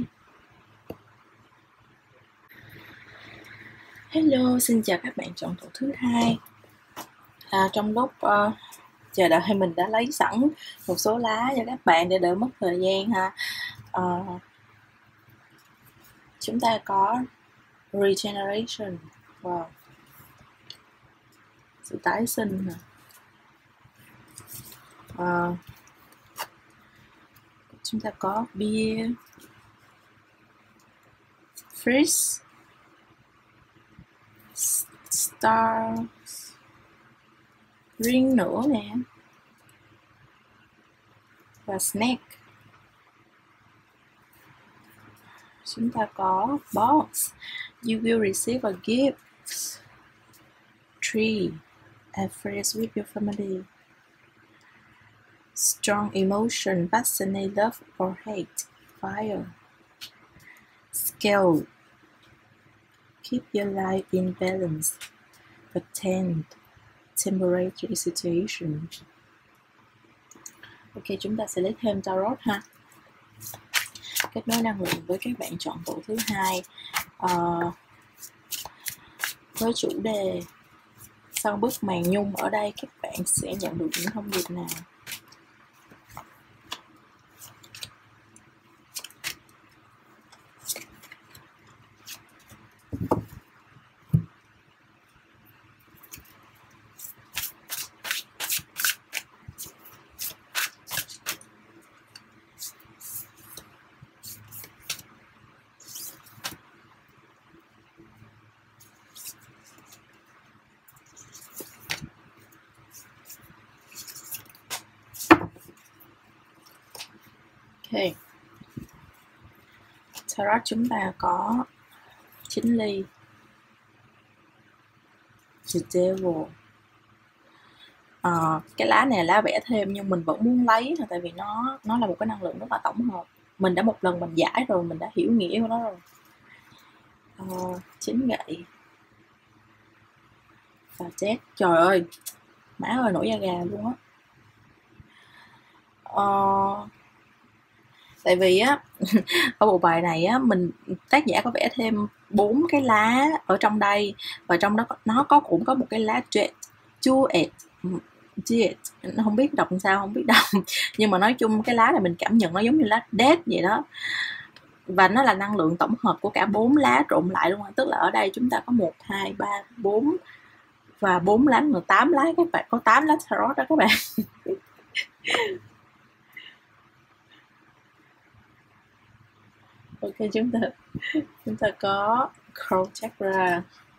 Hello, xin chào các bạn chọn tuổi thứ hai. À, trong lúc uh, chờ đợi mình đã lấy sẵn một số lá cho các bạn để đỡ mất thời gian ha. Uh, chúng ta có regeneration, wow, sự tái sinh. Uh, chúng ta có beer, freeze, stars, ring nữa nè, và snake. Chúng ta có box, you will receive a gift, tree, a phrase with your family, strong emotion, passionate love or hate, fire, scale, keep your life in balance, attend, temporary situation. Ok, chúng ta sẽ lấy thêm tarot ha. Kết nối năng lượng với các bạn chọn tuổi thứ hai, uh, với chủ đề sau bức màn nhung. Ở đây các bạn sẽ nhận được những thông điệp nào? Ok, tarot chúng ta có chín ly, the devil. À, cái lá này là lá vẽ thêm nhưng mình vẫn muốn lấy, tại vì nó nó là một cái năng lượng rất là tổng hợp. Mình đã một lần mình giải rồi, mình đã hiểu nghĩa của nó rồi. À, chín gậy và chết. Trời ơi, má ơi, nổi da gà luôn á. À, tại vì á ở bộ bài này á, mình tác giả có vẽ thêm bốn cái lá ở trong đây, và trong đó nó có cũng có một cái lá jet, Juet, Juet, không biết đọc làm sao, không biết đọc, nhưng mà nói chung cái lá này mình cảm nhận nó giống như lá death vậy đó, và nó là năng lượng tổng hợp của cả bốn lá trộn lại luôn. Tức là ở đây chúng ta có một, hai, ba, bốn và bốn lá nữa, tám lá các bạn, có tám lá tarot đó các bạn. Ok, chúng ta chúng ta có Crown Chakra.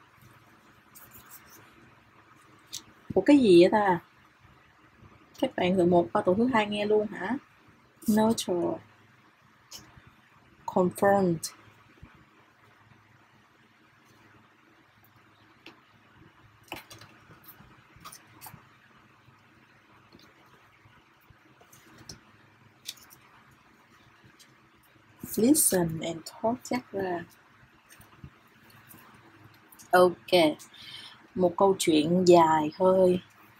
Ủa cái gì vậy ta? Các bạn từ một qua tuổi thứ hai nghe luôn hả? Neutral, Confront, Listen and Talk Chakra. Ok, một câu chuyện dài hơi.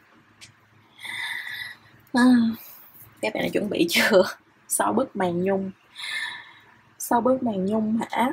À, các bạn đã chuẩn bị chưa? Sau bức màn nhung. Sau bức màn nhung hả?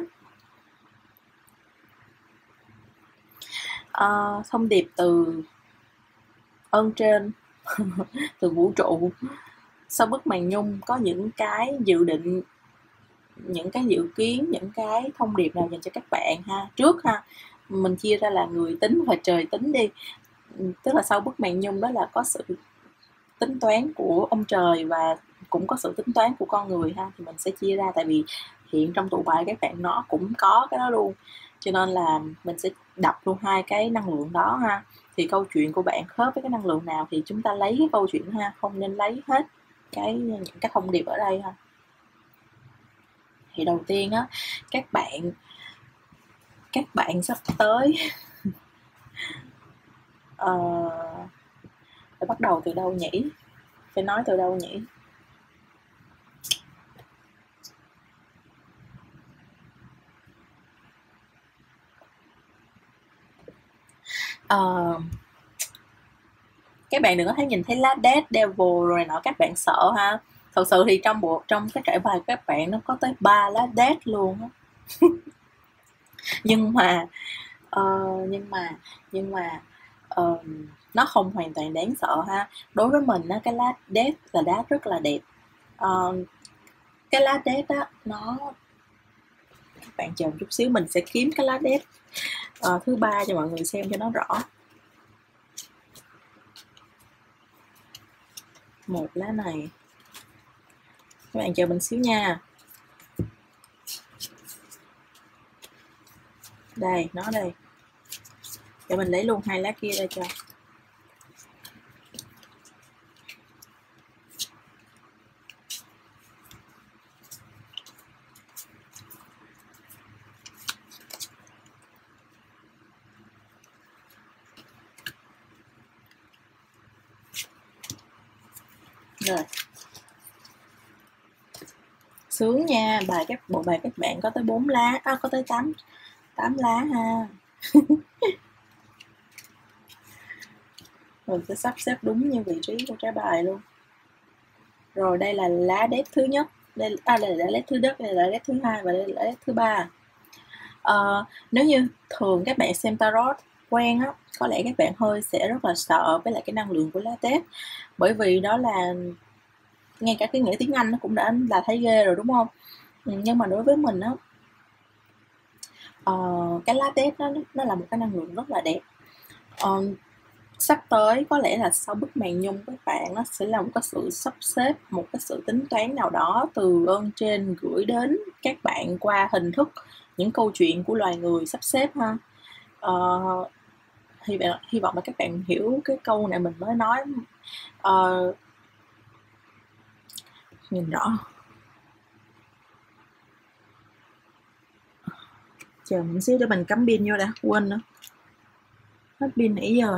À, thông điệp từ ơn trên, từ vũ trụ. Sau bức màn nhung có những cái dự định, những cái dự kiến, những cái thông điệp nào dành cho các bạn ha? Trước ha, mình chia ra là người tính và trời tính đi. Tức là sau bức màn nhung đó là có sự tính toán của ông trời và cũng có sự tính toán của con người ha. Thì mình sẽ chia ra, tại vì hiện trong tụ bài các bạn nó cũng có cái đó luôn, cho nên là mình sẽ đọc luôn hai cái năng lượng đó ha. Thì câu chuyện của bạn khớp với cái năng lượng nào thì chúng ta lấy cái câu chuyện ha, không nên lấy hết cái những cái thông điệp ở đây ha. Thì đầu tiên á, các bạn các bạn sắp tới uh, phải bắt đầu từ đâu nhỉ? Phải nói từ đâu nhỉ? Ờ, các bạn đừng có thấy nhìn thấy lá death, devil rồi nọ các bạn sợ ha. Thật sự thì trong bộ trong cái trải bài các bạn nó có tới ba lá death luôn á. nhưng mà uh, nhưng mà nhưng mà uh, nó không hoàn toàn đáng sợ ha. Đối với mình á, cái lá death là đá rất là đẹp. Uh, cái lá death á, nó các bạn chờ một chút xíu, mình sẽ kiếm cái lá death uh, thứ ba cho mọi người xem cho nó rõ. Một lá này, các bạn chờ mình xíu nha. Đây, nó đây. Để mình lấy luôn hai lá kia ra cho. Rồi. Sướng nha, bài các bộ bài các bạn có tới bốn lá, à, có tới tám tám lá ha. Mình sẽ sắp xếp đúng như vị trí của trái bài luôn. Rồi đây là lá death thứ nhất, đây, à, đây là lá death thứ nhất, đây là lá death thứ hai và đây là lá death thứ ba. Uh, nếu như thường các bạn xem tarot quen á, có lẽ các bạn hơi sẽ rất là sợ với lại cái năng lượng của lá death, bởi vì đó là ngay cả cái nghĩa tiếng Anh nó cũng đã là thấy ghê rồi đúng không? Ừ, nhưng mà đối với mình á, uh, cái lá death nó nó là một cái năng lượng rất là đẹp. Uh, sắp tới có lẽ là sau bức màn nhung các bạn nó sẽ là một cái sự sắp xếp, một cái sự tính toán nào đó từ ơn trên gửi đến các bạn qua hình thức những câu chuyện của loài người sắp xếp ha. Uh, hy vọng hy vọng là các bạn hiểu cái câu này mình mới nói. Uh, nhìn rõ, chờ một xíu để mình cắm pin vô đã, quên nữa, hết pin nãy giờ.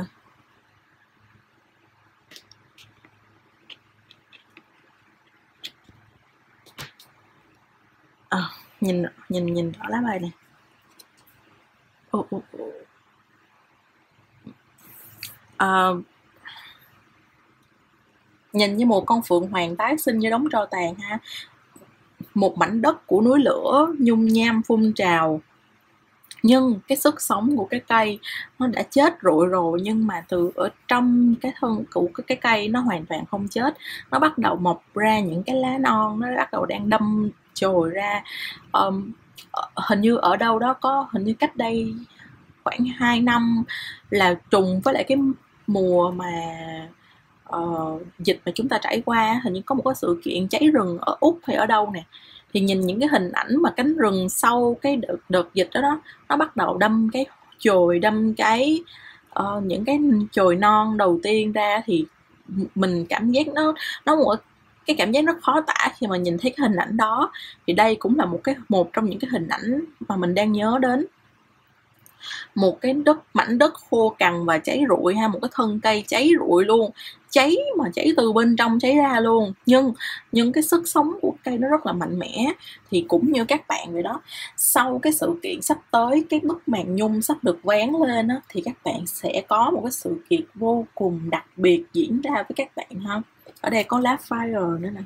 À, nhìn nhìn nhìn rõ lá bài này. Ồ, ồ, ồ. À, nhìn như một con phượng hoàng tái sinh như đống tro tàn ha. Một mảnh đất của núi lửa nhung nham phun trào, nhưng cái sức sống của cái cây nó đã chết rụi rồi, nhưng mà từ ở trong cái thân của cái cây nó hoàn toàn không chết, nó bắt đầu mọc ra những cái lá non, nó bắt đầu đang đâm chồi ra. Um, hình như ở đâu đó có, hình như cách đây khoảng hai năm là trùng với lại cái mùa mà uh, dịch mà chúng ta trải qua, hình như có một cái sự kiện cháy rừng ở Úc hay ở đâu nè, thì nhìn những cái hình ảnh mà cánh rừng sau cái đợt, đợt dịch đó đó, nó bắt đầu đâm cái chồi, đâm cái uh, những cái chồi non đầu tiên ra, thì mình cảm giác nó nó một cái cảm giác rất khó tả khi mà nhìn thấy cái hình ảnh đó. Thì đây cũng là một cái một trong những cái hình ảnh mà mình đang nhớ đến. Một cái đất, mảnh đất khô cằn và cháy rụi ha, một cái thân cây cháy rụi luôn, cháy mà cháy từ bên trong cháy ra luôn, nhưng nhưng cái sức sống của cây nó rất là mạnh mẽ. Thì cũng như các bạn vậy đó, sau cái sự kiện sắp tới, cái bức màn nhung sắp được vén lên á, thì các bạn sẽ có một cái sự kiện vô cùng đặc biệt diễn ra với các bạn ha. Ở đây có lá fire nữa nè,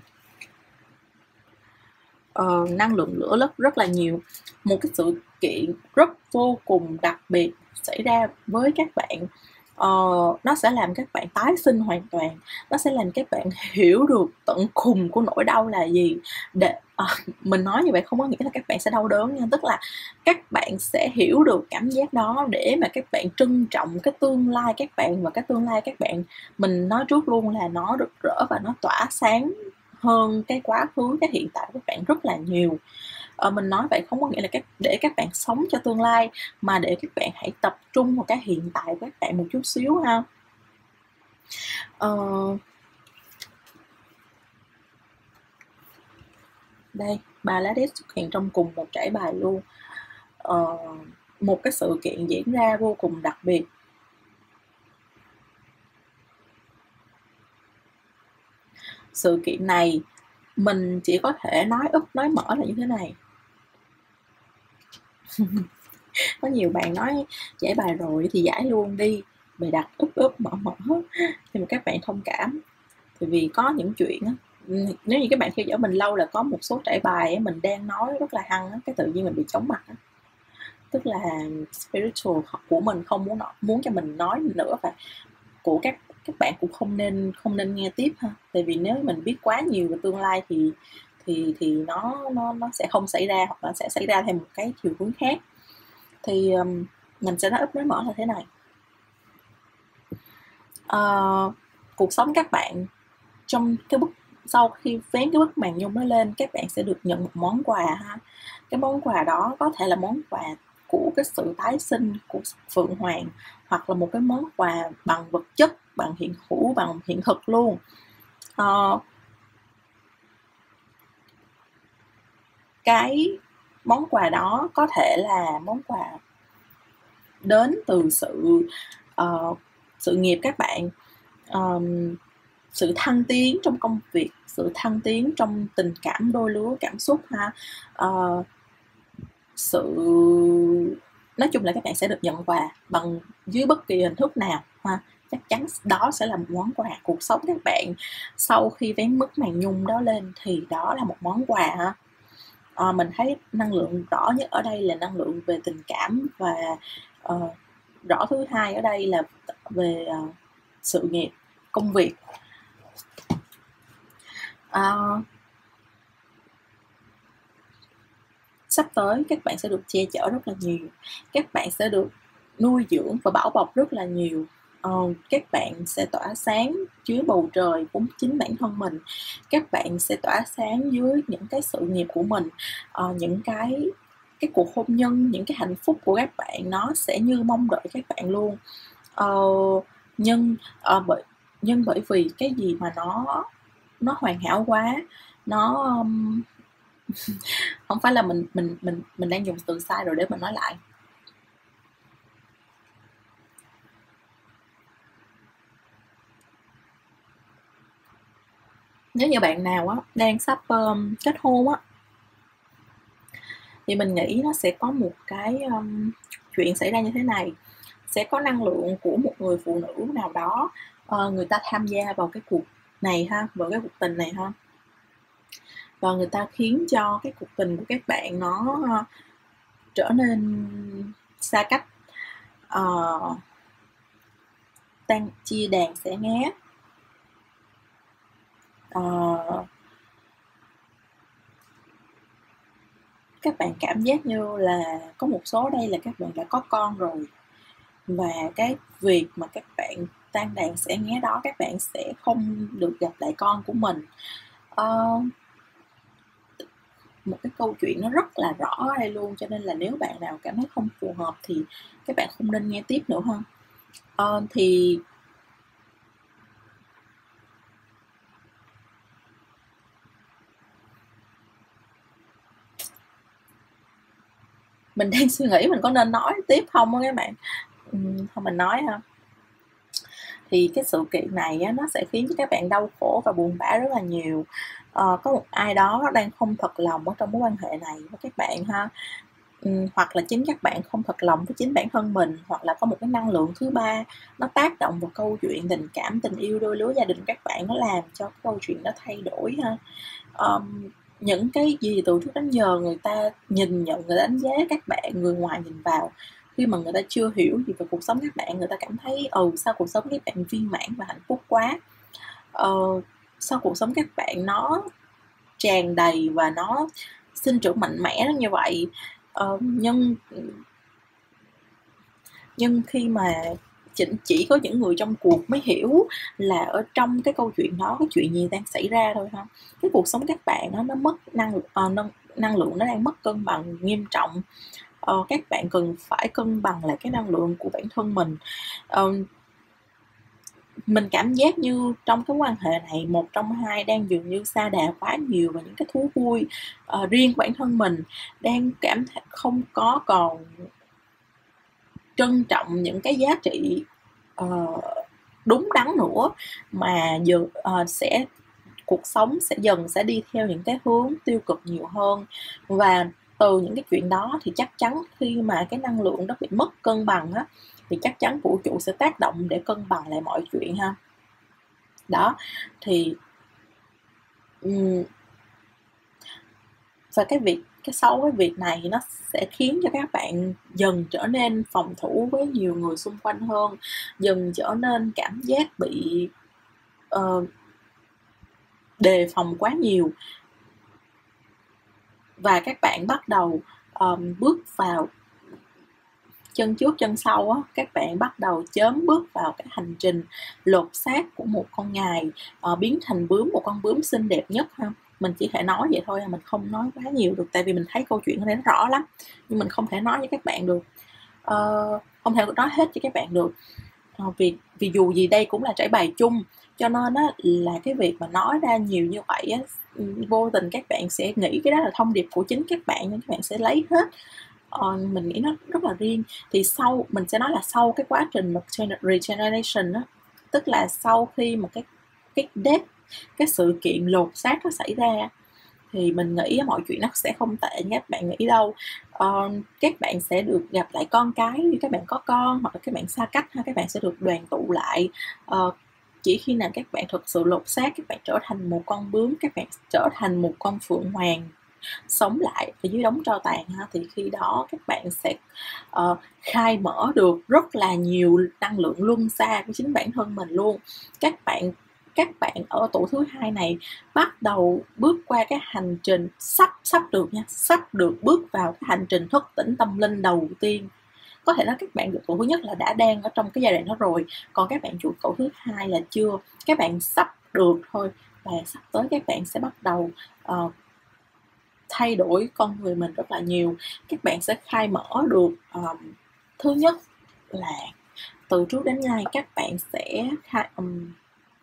ờ, năng lượng lửa rất rất là nhiều. Một cái sự kiện rất vô cùng đặc biệt xảy ra với các bạn. Ờ, nó sẽ làm các bạn tái sinh hoàn toàn, nó sẽ làm các bạn hiểu được tận cùng của nỗi đau là gì. Để à, mình nói như vậy không có nghĩa là các bạn sẽ đau đớn nha, tức là các bạn sẽ hiểu được cảm giác đó để mà các bạn trân trọng cái tương lai các bạn, và cái tương lai các bạn, mình nói trước luôn là nó rực rỡ và nó tỏa sáng hơn cái quá khứ, cái hiện tại của các bạn rất là nhiều. Ờ, mình nói vậy không có nghĩa là các để các bạn sống cho tương lai, mà để các bạn hãy tập trung vào cái hiện tại của các bạn một chút xíu ha. Ờ, đây, ba lá death xuất hiện trong cùng một trải bài luôn. Ờ, một cái sự kiện diễn ra vô cùng đặc biệt. Sự kiện này mình chỉ có thể nói úp nói mở là như thế này. Có nhiều bạn nói giải bài rồi thì giải luôn đi, bày đặt úp úp mở mở, nhưng mà các bạn thông cảm. Tại vì có những chuyện á, nếu như các bạn theo dõi mình lâu là có một số trải bài á, mình đang nói rất là hăng á, cái tự nhiên mình bị chóng mặt á. Tức là spiritual của mình không muốn muốn cho mình nói nữa, và của các các bạn cũng không nên không nên nghe tiếp ha. Tại vì nếu mình biết quá nhiều về tương lai thì thì thì nó nó nó sẽ không xảy ra, hoặc là sẽ xảy ra theo một cái chiều hướng khác. Thì um, mình sẽ nói úp nói mở là thế này. Uh, cuộc sống các bạn trong cái bức sau khi vén cái bức màn nhung đó lên, các bạn sẽ được nhận một món quà ha. Cái món quà đó có thể là món quà của cái sự tái sinh của Phượng Hoàng, hoặc là một cái món quà bằng vật chất, bằng hiện hữu, bằng hiện thực luôn. Uh, cái món quà đó có thể là món quà đến từ sự uh, sự nghiệp các bạn, um, sự thăng tiến trong công việc, sự thăng tiến trong tình cảm đôi lứa cảm xúc ha. Uh, sự nói chung là các bạn sẽ được nhận quà bằng dưới bất kỳ hình thức nào ha. Chắc chắn đó sẽ là một món quà. Cuộc sống các bạn sau khi vén bức màn nhung đó lên thì đó là một món quà ha. À, mình thấy năng lượng rõ nhất ở đây là năng lượng về tình cảm, và uh, rõ thứ hai ở đây là về uh, sự nghiệp, công việc. Uh, sắp tới các bạn sẽ được che chở rất là nhiều, các bạn sẽ được nuôi dưỡng và bảo bọc rất là nhiều. Uh, các bạn sẽ tỏa sáng dưới bầu trời của chính bản thân mình, các bạn sẽ tỏa sáng dưới những cái sự nghiệp của mình, uh, những cái cái cuộc hôn nhân, những cái hạnh phúc của các bạn nó sẽ như mong đợi các bạn luôn. Uh, nhưng uh, bởi nhưng bởi vì cái gì mà nó nó hoàn hảo quá, nó um, không phải là mình mình mình mình đang dùng từ sai rồi, để mình nói lại. Nếu như bạn nào á đang sắp um, kết hôn á, thì mình nghĩ nó sẽ có một cái um, chuyện xảy ra như thế này. Sẽ có năng lượng của một người phụ nữ nào đó, uh, người ta tham gia vào cái cuộc này ha, vào cái cuộc tình này ha, và người ta khiến cho cái cuộc tình của các bạn nó uh, trở nên xa cách, uh, tan chia đàn xẻ nghé. Uh, các bạn cảm giác như là có một số đây là các bạn đã có con rồi, và cái việc mà các bạn tan đàn xẻ nghé đó, các bạn sẽ không được gặp lại con của mình. Uh, một cái câu chuyện nó rất là rõ ở đây luôn, cho nên là nếu bạn nào cảm thấy không phù hợp thì các bạn không nên nghe tiếp nữa ha. Uh, thì mình đang suy nghĩ mình có nên nói tiếp không á các bạn. uhm, thôi mình nói ha. Thì cái sự kiện này á, nó sẽ khiến cho các bạn đau khổ và buồn bã rất là nhiều. Ờ, có một ai đó đang không thật lòng ở trong mối quan hệ này với các bạn ha. Uhm, hoặc là chính các bạn không thật lòng với chính bản thân mình, hoặc là có một cái năng lượng thứ ba nó tác động vào câu chuyện tình cảm, tình yêu, đôi lứa, gia đình các bạn, nó làm cho cái câu chuyện nó thay đổi ha. Um, những cái gì từ trước đến giờ người ta nhìn nhận, người ta đánh giá các bạn, người ngoài nhìn vào, khi mà người ta chưa hiểu gì về cuộc sống các bạn, người ta cảm thấy ừ sao cuộc sống các bạn viên mãn và hạnh phúc quá, ờ, sao cuộc sống các bạn nó tràn đầy và nó sinh trưởng mạnh mẽ như vậy. ờ, nhưng nhưng khi mà chỉ có những người trong cuộc mới hiểu là ở trong cái câu chuyện đó có chuyện gì đang xảy ra thôi ha. Cái cuộc sống các bạn nó nó mất năng uh, năng, năng lượng nó đang mất cân bằng nghiêm trọng. Uh, các bạn cần phải cân bằng lại cái năng lượng của bản thân mình. Uh, mình cảm giác như trong cái quan hệ này, một trong hai đang dường như sa đà quá nhiều vào những cái thú vui uh, riêng của bản thân mình, đang cảm thấy không có còn trân trọng những cái giá trị uh, đúng đắn nữa, mà giờ uh, sẽ cuộc sống sẽ dần sẽ đi theo những cái hướng tiêu cực nhiều hơn. Và từ những cái chuyện đó thì chắc chắn khi mà cái năng lượng đó bị mất cân bằng á, thì chắc chắn vũ trụ sẽ tác động để cân bằng lại mọi chuyện ha. Đó, thì um, và cái việc cái sau cái việc này nó sẽ khiến cho các bạn dần trở nên phòng thủ với nhiều người xung quanh hơn, dần trở nên cảm giác bị uh, đề phòng quá nhiều, và các bạn bắt đầu um, bước vào chân trước chân sau á, các bạn bắt đầu chớm bước vào cái hành trình lột xác của một con ngài, uh, biến thành bướm, một con bướm xinh đẹp nhất ha. Mình chỉ thể nói vậy thôi, mình không nói quá nhiều được, tại vì mình thấy câu chuyện ở đây nó rõ lắm, nhưng mình không thể nói với các bạn được, uh, không thể nói hết cho các bạn được, uh, vì vì dù gì đây cũng là trải bài chung, cho nên á, là cái việc mà nói ra nhiều như vậy á, vô tình các bạn sẽ nghĩ cái đó là thông điệp của chính các bạn, nên các bạn sẽ lấy hết. Ờ, mình nghĩ nó rất là riêng. Thì sau mình sẽ nói là sau cái quá trình mà regeneration á, tức là sau khi mà cái cái death, cái sự kiện lột xác nó xảy ra, thì mình nghĩ mọi chuyện nó sẽ không tệ như các bạn nghĩ đâu. Ờ, các bạn sẽ được gặp lại con cái, như các bạn có con, hoặc là các bạn xa cách ha, các bạn sẽ được đoàn tụ lại. Ờ, chỉ khi nào các bạn thực sự lột xác, các bạn trở thành một con bướm, các bạn trở thành một con phượng hoàng sống lại ở dưới đống tro tàn ha, thì khi đó các bạn sẽ uh, khai mở được rất là nhiều năng lượng luân xa của chính bản thân mình luôn. Các bạn các bạn ở tuổi thứ hai này bắt đầu bước qua cái hành trình sắp sắp được nha, sắp được bước vào cái hành trình thức tỉnh tâm linh đầu tiên. Có thể nói các bạn tuổi thứ nhất là đã đang ở trong cái giai đoạn đó rồi, còn các bạn tuổi tuổi thứ hai là chưa, các bạn sắp được thôi, và sắp tới các bạn sẽ bắt đầu uh, thay đổi con người mình rất là nhiều. Các bạn sẽ khai mở được, um, thứ nhất là từ trước đến nay các bạn sẽ khai, um,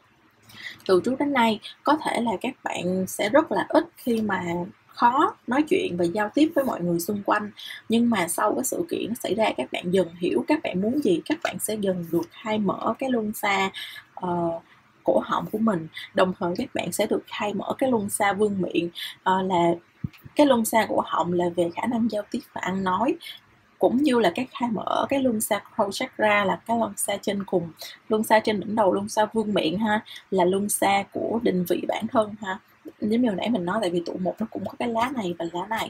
từ trước đến nay có thể là các bạn sẽ rất là ít khi mà khó nói chuyện và giao tiếp với mọi người xung quanh, nhưng mà sau cái sự kiện nó xảy ra, các bạn dần hiểu các bạn muốn gì, các bạn sẽ dần được khai mở cái luân xa uh, cổ họng của mình, đồng thời các bạn sẽ được khai mở cái luân xa vương miện, uh, là cái luân xa cổ họng là về khả năng giao tiếp và ăn nói, cũng như là cái khai mở cái luân xa crown chakra là cái luân xa trên cùng, luân xa trên đỉnh đầu, luân xa vương miện ha, là luân xa của định vị bản thân ha. Giống như hồi nãy mình nói, tại vì tụ một nó cũng có cái lá này và lá này.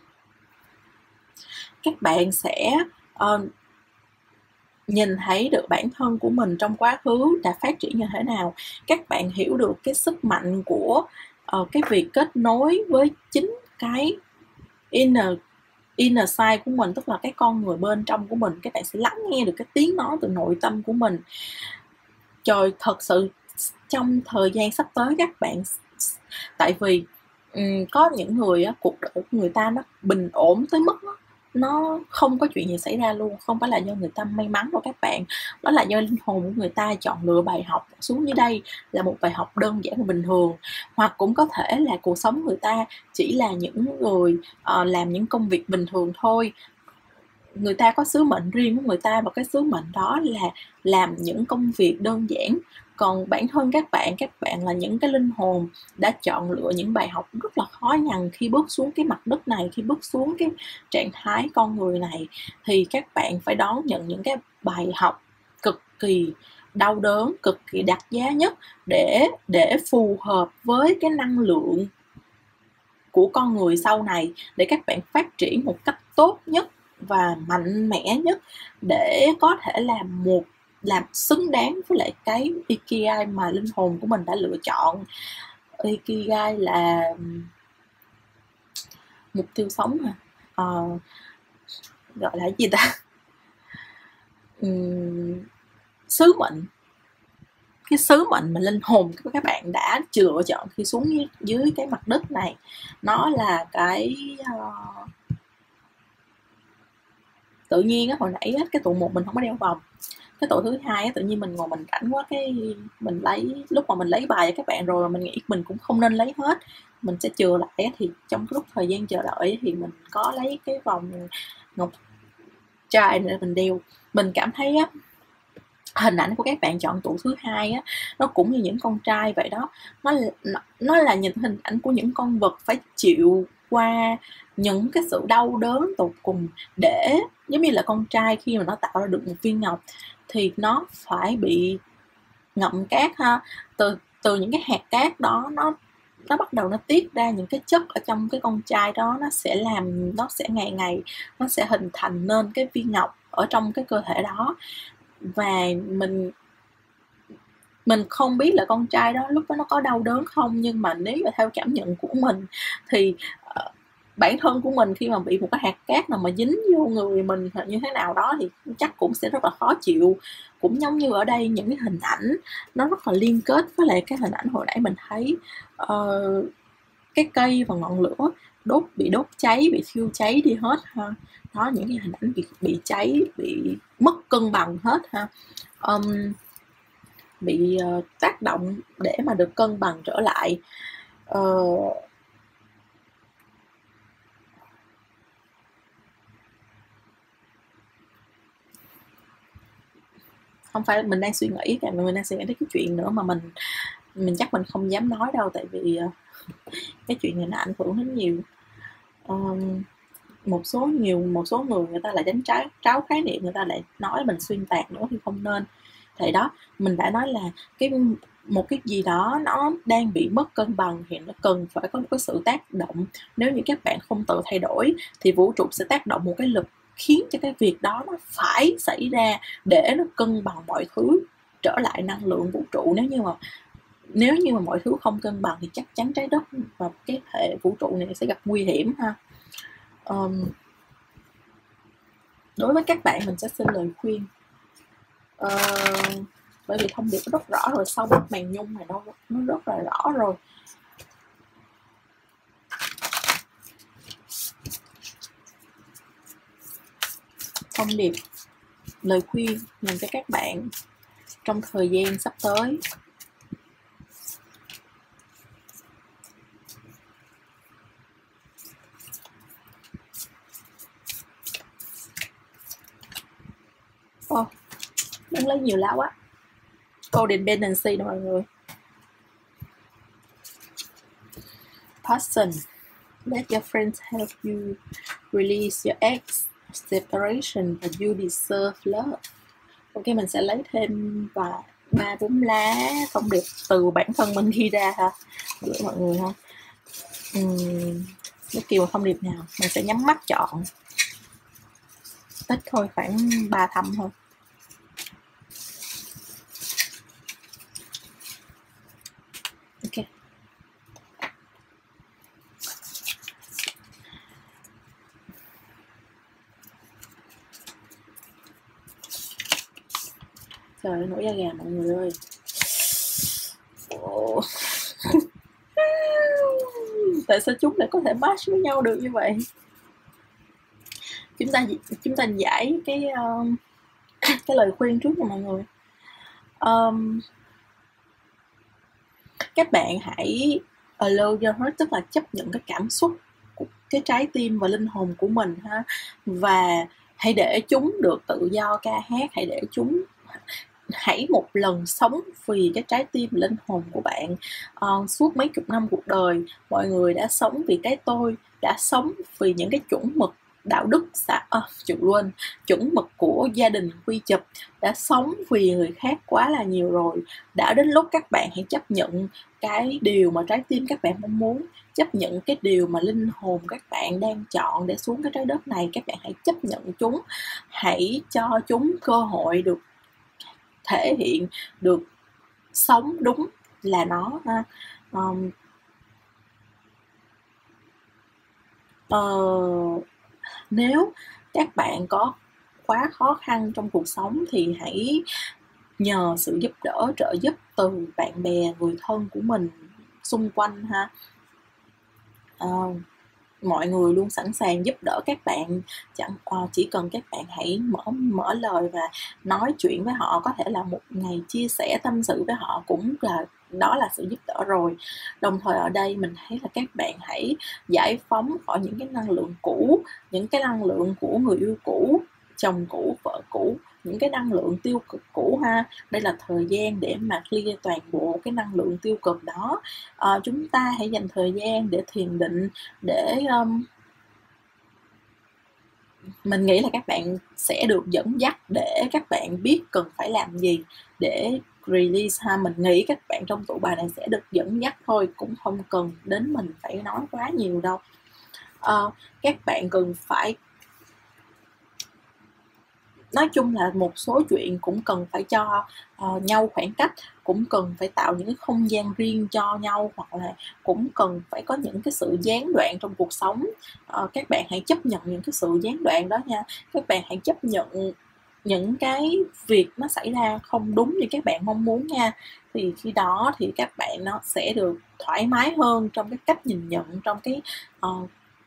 Các bạn sẽ uh, nhìn thấy được bản thân của mình trong quá khứ đã phát triển như thế nào. Các bạn hiểu được cái sức mạnh của uh, cái việc kết nối với chính cái inner inner side của mình, tức là cái con người bên trong của mình. Các bạn sẽ lắng nghe được cái tiếng nói từ nội tâm của mình. Trời, thật sự trong thời gian sắp tới các bạn, tại vì um, có những người á, cuộc đời của người ta nó bình ổn tới mức đó, nó không có chuyện gì xảy ra luôn. Không phải là do người ta may mắn đâu các bạn, đó là do linh hồn của người ta chọn lựa bài học xuống dưới đây là một bài học đơn giản và bình thường. Hoặc cũng có thể là cuộc sống người ta chỉ là những người uh, làm những công việc bình thường thôi. Người ta có sứ mệnh riêng của người ta, và cái sứ mệnh đó là làm những công việc đơn giản. Còn bản thân các bạn, các bạn là những cái linh hồn đã chọn lựa những bài học rất là khó nhằn khi bước xuống cái mặt đất này, khi bước xuống cái trạng thái con người này, thì các bạn phải đón nhận những cái bài học cực kỳ đau đớn, cực kỳ đắt giá nhất để để phù hợp với cái năng lượng của con người sau này, để các bạn phát triển một cách tốt nhất và mạnh mẽ nhất, để có thể làm một làm xứng đáng với lại cái Ikigai mà linh hồn của mình đã lựa chọn. Ikigai là mục tiêu sống mà uh, gọi là gì ta, uhm, sứ mệnh, cái sứ mệnh mà linh hồn của các bạn đã lựa chọn khi xuống dưới, dưới cái mặt đất này. Nó là cái uh, tự nhiên á, hồi nãy á, cái tụ một mình không có đeo vòng, cái tổ thứ hai á, tự nhiên mình ngồi mình rảnh quá, cái mình lấy, lúc mà mình lấy bài cho các bạn rồi mà mình nghĩ mình cũng không nên lấy hết, mình sẽ chừa lại. Thì trong lúc thời gian chờ đợi thì mình có lấy cái vòng ngọc trai để mình đeo. Mình cảm thấy á, hình ảnh của các bạn chọn tụ thứ hai á, nó cũng như những con trai vậy đó. Nó, nó, nó là những hình ảnh của những con vật phải chịu qua những cái sự đau đớn tột cùng, để giống như là con trai khi mà nó tạo ra được một viên ngọc thì nó phải bị ngậm cát ha. Từ từ những cái hạt cát đó nó nó bắt đầu nó tiết ra những cái chất ở trong cái con trai đó, nó sẽ làm nó sẽ ngày ngày nó sẽ hình thành nên cái viên ngọc ở trong cái cơ thể đó. Và mình mình không biết là con trai đó lúc đó nó có đau đớn không, nhưng mà nếu mà theo cảm nhận của mình thì uh, bản thân của mình khi mà bị một cái hạt cát nào mà dính vô người mình như thế nào đó thì chắc cũng sẽ rất là khó chịu. Cũng giống như ở đây những cái hình ảnh nó rất là liên kết với lại cái hình ảnh hồi nãy mình thấy, uh, cái cây và ngọn lửa đốt bị đốt cháy, bị thiêu cháy đi hết ha. Đó, những cái hình ảnh bị bị cháy, bị mất cân bằng hết ha. Um, bị uh, tác động để mà được cân bằng trở lại. Uh, không phải mình đang suy nghĩ, tại vì mình đang suy nghĩ đến cái chuyện nữa mà mình mình chắc mình không dám nói đâu, tại vì uh, cái chuyện này nó ảnh hưởng đến nhiều. Um, một số nhiều một số người người ta lại đánh trái tráo khái niệm, người ta lại nói mình xuyên tạc nữa thì không nên. Thì đó, mình đã nói là cái một cái gì đó nó đang bị mất cân bằng thì nó cần phải có một cái sự tác động. Nếu như các bạn không tự thay đổi thì vũ trụ sẽ tác động một cái lực khiến cho cái việc đó nó phải xảy ra để nó cân bằng mọi thứ trở lại năng lượng vũ trụ. Nếu như mà nếu như mà mọi thứ không cân bằng thì chắc chắn trái đất và cái hệ vũ trụ này sẽ gặp nguy hiểm ha. Um, đối với các bạn mình sẽ xin lời khuyên, uh, bởi vì thông điệp nó rất rõ rồi, sau bức màn nhung này nó, nó rất là rõ rồi. Thông điệp lời khuyên dành cho các bạn trong thời gian sắp tới. Ô, oh, đang lấy nhiều lá quá. Codependency đó mọi người. Passion. Let your friends help you release your ex. Separation và you deserve love. Ok, mình sẽ lấy thêm và ba bốn lá thông điệp từ bản thân mình ghi ra ha, gửi mọi người ha. Uhm, bất kỳ một thông điệp nào mình sẽ nhắm mắt chọn, ít thôi, khoảng ba thăm thôi. Ok. Trời ơi, nổi da gà mọi người ơi. Oh. Tại sao chúng lại có thể match với nhau được như vậy? Chúng ta chúng ta giải cái um, cái lời khuyên trước nha mọi người. Um, các bạn hãy allow your heart, tức là chấp nhận cái cảm xúc của cái trái tim và linh hồn của mình ha, và hãy để chúng được tự do ca hát. Hãy để chúng hãy một lần sống vì cái trái tim linh hồn của bạn. Uh, suốt mấy chục năm cuộc đời, mọi người đã sống vì cái tôi, đã sống vì những cái chuẩn mực đạo đức xã à, chịu luôn chuẩn mực của gia đình quy chụp, đã sống vì người khác quá là nhiều rồi. Đã đến lúc các bạn hãy chấp nhận cái điều mà trái tim các bạn mong muốn, chấp nhận cái điều mà linh hồn các bạn đang chọn để xuống cái trái đất này. Các bạn hãy chấp nhận chúng, hãy cho chúng cơ hội được thể hiện, được sống đúng là nó ha. Um, uh, nếu các bạn có quá khó khăn trong cuộc sống thì hãy nhờ sự giúp đỡ, trợ giúp từ bạn bè, người thân của mình xung quanh ha. Uh, mọi người luôn sẵn sàng giúp đỡ các bạn, chẳng uh, chỉ cần các bạn hãy mở mở lời và nói chuyện với họ, có thể là một ngày chia sẻ tâm sự với họ cũng là đó là sự giúp đỡ rồi. Đồng thời ở đây mình thấy là các bạn hãy giải phóng khỏi những cái năng lượng cũ, những cái năng lượng của người yêu cũ, chồng cũ, vợ cũ, những cái năng lượng tiêu cực cũ ha. Đây là thời gian để mà clear toàn bộ cái năng lượng tiêu cực đó. À, chúng ta hãy dành thời gian để thiền định, để um, mình nghĩ là các bạn sẽ được dẫn dắt để các bạn biết cần phải làm gì để release ha. Mình nghĩ các bạn trong tụ bài này sẽ được dẫn dắt thôi, cũng không cần đến mình phải nói quá nhiều đâu. Uh, các bạn cần phải, nói chung là một số chuyện cũng cần phải cho uh, nhau khoảng cách, cũng cần phải tạo những cái không gian riêng cho nhau, hoặc là cũng cần phải có những cái sự gián đoạn trong cuộc sống. Uh, các bạn hãy chấp nhận những cái sự gián đoạn đó nha. Các bạn hãy chấp nhận những cái việc nó xảy ra không đúng như các bạn mong muốn nha. Thì khi đó thì các bạn nó sẽ được thoải mái hơn trong cái cách nhìn nhận, trong cái uh,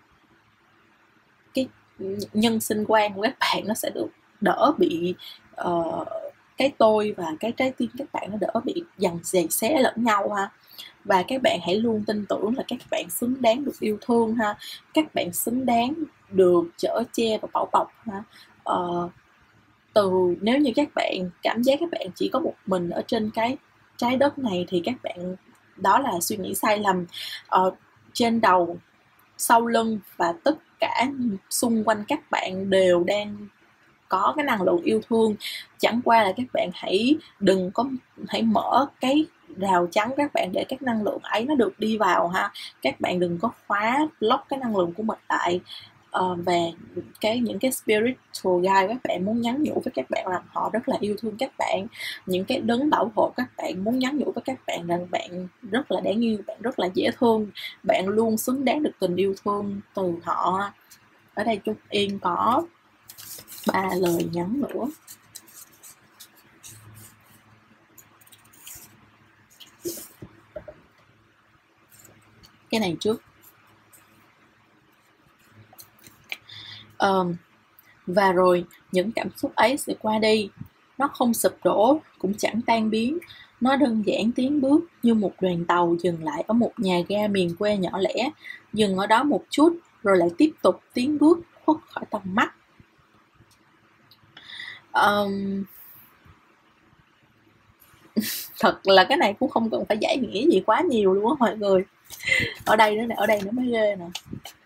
cái nhân sinh quan của các bạn nó sẽ được đỡ bị uh, cái tôi và cái trái tim các bạn nó đỡ bị giằng giày xé lẫn nhau ha. Và các bạn hãy luôn tin tưởng là các bạn xứng đáng được yêu thương ha. Các bạn xứng đáng được chở che và bảo bọc ha. Uh, từ nếu như các bạn cảm giác các bạn chỉ có một mình ở trên cái trái đất này thì các bạn, đó là suy nghĩ sai lầm. Uh, trên đầu, sau lưng và tất cả xung quanh các bạn đều đang có cái năng lượng yêu thương. Chẳng qua là các bạn hãy đừng có hãy mở cái rào chắn các bạn để các năng lượng ấy nó được đi vào ha. Các bạn đừng có khóa lock cái năng lượng của mình lại. Uh, và cái những cái spiritual guide các bạn muốn nhắn nhủ với các bạn rằng họ rất là yêu thương các bạn. Những cái đấng bảo hộ các bạn muốn nhắn nhủ với các bạn rằng bạn rất là đáng yêu, bạn rất là dễ thương, bạn luôn xứng đáng được tình yêu thương từ họ. Ở đây Trúc Yên có ba lời nhắn nữa. Cái này trước. Um, và rồi những cảm xúc ấy sẽ qua đi. Nó không sụp đổ, cũng chẳng tan biến. Nó đơn giản tiến bước như một đoàn tàu dừng lại ở một nhà ga miền quê nhỏ lẻ, dừng ở đó một chút rồi lại tiếp tục tiến bước khuất khỏi tầm mắt. Um, thật là cái này cũng không cần phải giải nghĩa gì quá nhiều luôn á mọi người. Ở đây nữa nè, ở đây nó mới ghê nè.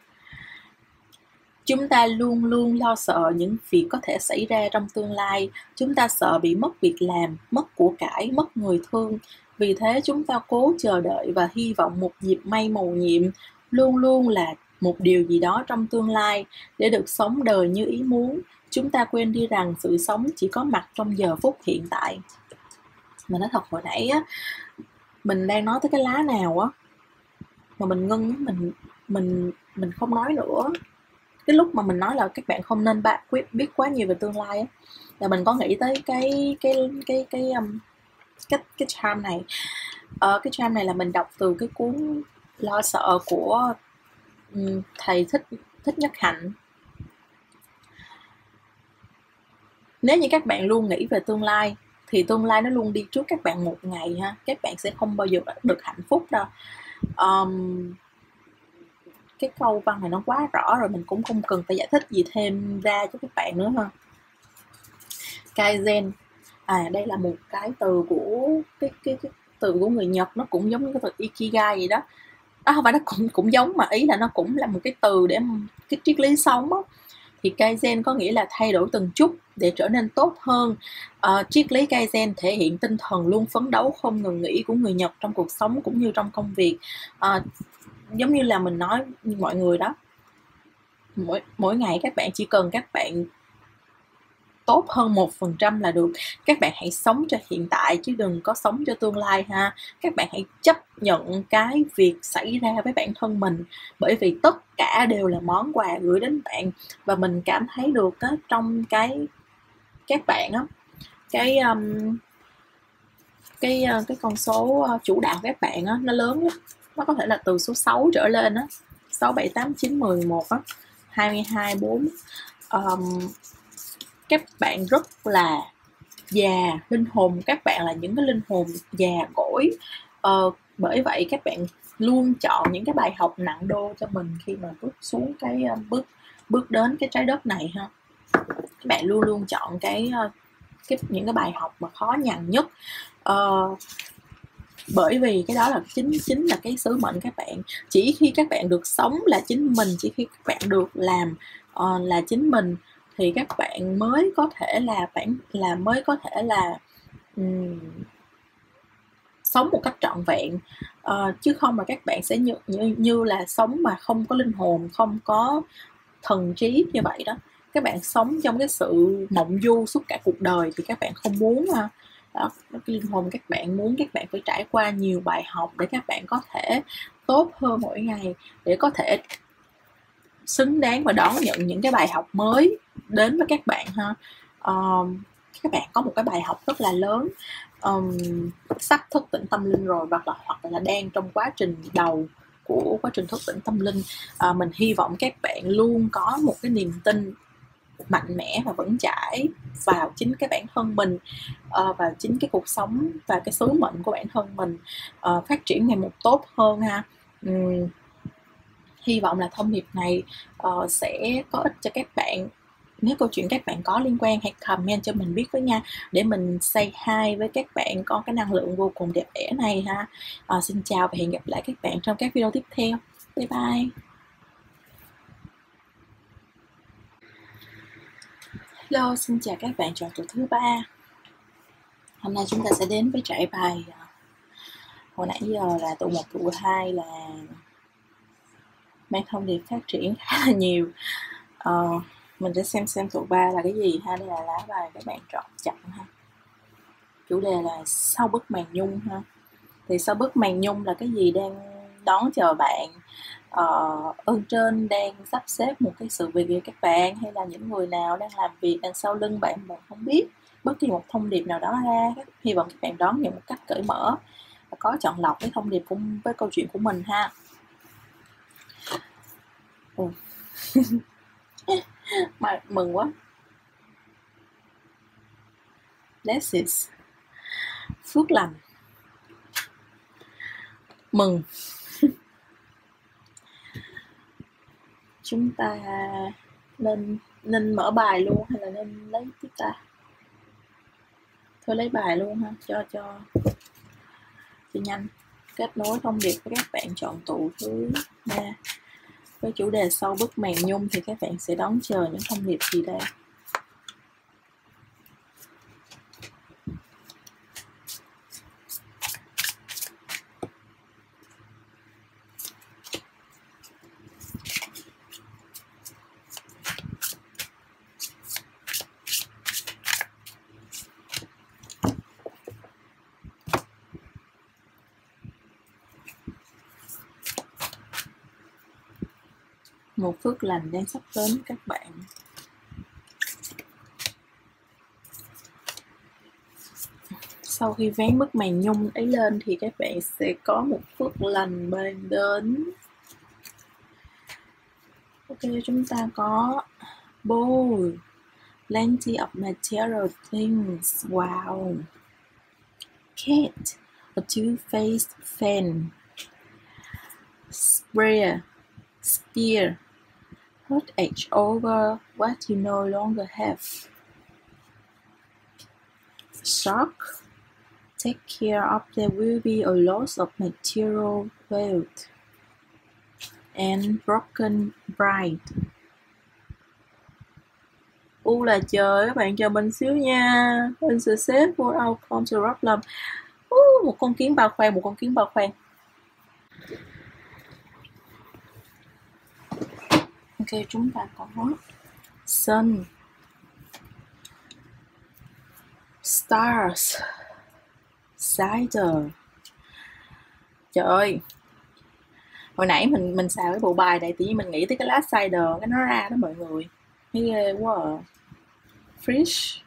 Chúng ta luôn luôn lo sợ những việc có thể xảy ra trong tương lai. Chúng ta sợ bị mất việc làm, mất của cải, mất người thương. Vì thế chúng ta cố chờ đợi và hy vọng một dịp may mầu nhiệm, luôn luôn là một điều gì đó trong tương lai để được sống đời như ý muốn. Chúng ta quên đi rằng sự sống chỉ có mặt trong giờ phút hiện tại. Mình nói thật hồi nãy á, mình đang nói tới cái lá nào á mà mình ngưng, mình mình mình không nói nữa. Cái lúc mà mình nói là các bạn không nên ba, biết quá nhiều về tương lai á, là mình có nghĩ tới cái cái cái cái um, cái cái charm này. Uh, cái charm này là mình đọc từ cái cuốn Lo Sợ của um, thầy thích thích Nhất Hạnh. Nếu như các bạn luôn nghĩ về tương lai thì tương lai nó luôn đi trước các bạn một ngày ha. Các bạn sẽ không bao giờ được hạnh phúc đâu. Um, cái câu văn này nó quá rõ rồi, mình cũng không cần phải giải thích gì thêm ra cho các bạn nữa ha. Kaizen, à đây là một cái từ của cái cái, cái từ của người Nhật, nó cũng giống như cái từ Ikigai vậy đó. À, không phải, nó cũng cũng giống mà ý là nó cũng là một cái từ để cái triết lý sống á. Thì Kaizen có nghĩa là thay đổi từng chút để trở nên tốt hơn. Uh, triết lý Kaizen thể hiện tinh thần luôn phấn đấu không ngừng nghỉ của người Nhật trong cuộc sống cũng như trong công việc. Uh, giống như là mình nói mọi người đó, mỗi mỗi ngày các bạn chỉ cần các bạn tốt hơn một phần trăm là được. Các bạn hãy sống cho hiện tại chứ đừng có sống cho tương lai ha. Các bạn hãy chấp nhận cái việc xảy ra với bản thân mình, bởi vì tất cả đều là món quà gửi đến bạn. Và mình cảm thấy được á, trong cái các bạn á, cái um, cái cái con số chủ đạo các bạn á, nó lớn lắm. Nó có thể là từ số sáu trở lên á, sáu, bảy, tám, chín, mười một á, hai mươi hai, bốn. Um, các bạn rất là già, linh hồn các bạn là những cái linh hồn già cỗi. Ờ, bởi vậy các bạn luôn chọn những cái bài học nặng đô cho mình khi mà bước xuống cái bước bước đến cái trái đất này ha. các bạn luôn luôn chọn cái, cái những cái bài học mà khó nhằn nhất. Uh, bởi vì cái đó là chính chính là cái sứ mệnh các bạn. Chỉ khi các bạn được sống là chính mình, chỉ khi các bạn được làm uh, là chính mình thì các bạn mới có thể là bản là mới có thể là um, sống một cách trọn vẹn, uh, chứ không mà các bạn sẽ như, như như là sống mà không có linh hồn, không có thần trí như vậy đó. Các bạn sống trong cái sự mộng du suốt cả cuộc đời thì các bạn không muốn ha. Đó, cái linh hồn các bạn muốn các bạn phải trải qua nhiều bài học để các bạn có thể tốt hơn mỗi ngày, để có thể xứng đáng và đón nhận những cái bài học mới đến với các bạn ha. Um, các bạn có một cái bài học rất là lớn, um, sắp thức tỉnh tâm linh rồi, hoặc là hoặc là đang trong quá trình đầu của quá trình thức tỉnh tâm linh. À, mình hy vọng các bạn luôn có một cái niềm tin mạnh mẽ và vững chãi vào chính cái bản thân mình, uh, vào chính cái cuộc sống và cái sứ mệnh của bản thân mình, uh, phát triển ngày một tốt hơn ha. Um, hy vọng là thông điệp này uh, sẽ có ích cho các bạn. Nếu câu chuyện các bạn có liên quan, hãy comment cho mình biết với nha, để mình say hi với các bạn có cái năng lượng vô cùng đẹp đẽ này ha. Uh, xin chào và hẹn gặp lại các bạn trong các video tiếp theo. Bye bye. Hello, xin chào các bạn chọn tụ thứ ba. Hôm nay chúng ta sẽ đến với trải bài hồi nãy giờ là tụ một, tụ hai là mang thông điệp phát triển khá là nhiều. Uh, mình sẽ xem xem tụ ba là cái gì ha. Đây là lá bài các bạn chọn chặn ha. Chủ đề là sau bức màn nhung ha. Thì sau bức màn nhung là cái gì đang đón chờ bạn? Uh, ơn trên đang sắp xếp một cái sự việc với các bạn, hay là những người nào đang làm việc đằng sau lưng bạn bạn không biết, bất kỳ một thông điệp nào đó ra. Hy vọng các bạn đón nhận một cách cởi mở và có chọn lọc với thông điệp của, với câu chuyện của mình ha. Ừ. Mà mừng quá. Blessings, phước lành, mừng. Chúng ta nên nên mở bài luôn hay là nên lấy tiếp ta? Thôi lấy bài luôn ha, cho cho cho nhanh. Kết nối thông điệp với các bạn chọn tụ thứ ba với chủ đề sau bức màn nhung thì các bạn sẽ đón chờ những thông điệp gì đây? Một phước lành đang sắp đến các bạn. Sau khi vén bức màn nhung ấy lên thì các bạn sẽ có một phước lành ban đến. Ok, chúng ta có bowl, plenty of material things. Wow. Cat, a two-faced fan. Spear, spear, hot edge over what you no longer have. Shark, take care of there will be a loss of material wealth. And broken bride. U là trời, các bạn chờ mình xíu nha. Mình sẽ xếp for outcome to problem. Uh, một con kiến bao khoang, một con kiến bao khoang. Ok, chúng ta có sun, stars, cider. Trời ơi, hồi nãy mình mình xào cái bộ bài này tự nhiên mình nghĩ tới cái lá cider cái nó ra đó mọi người, thấy ghê quá à. Fish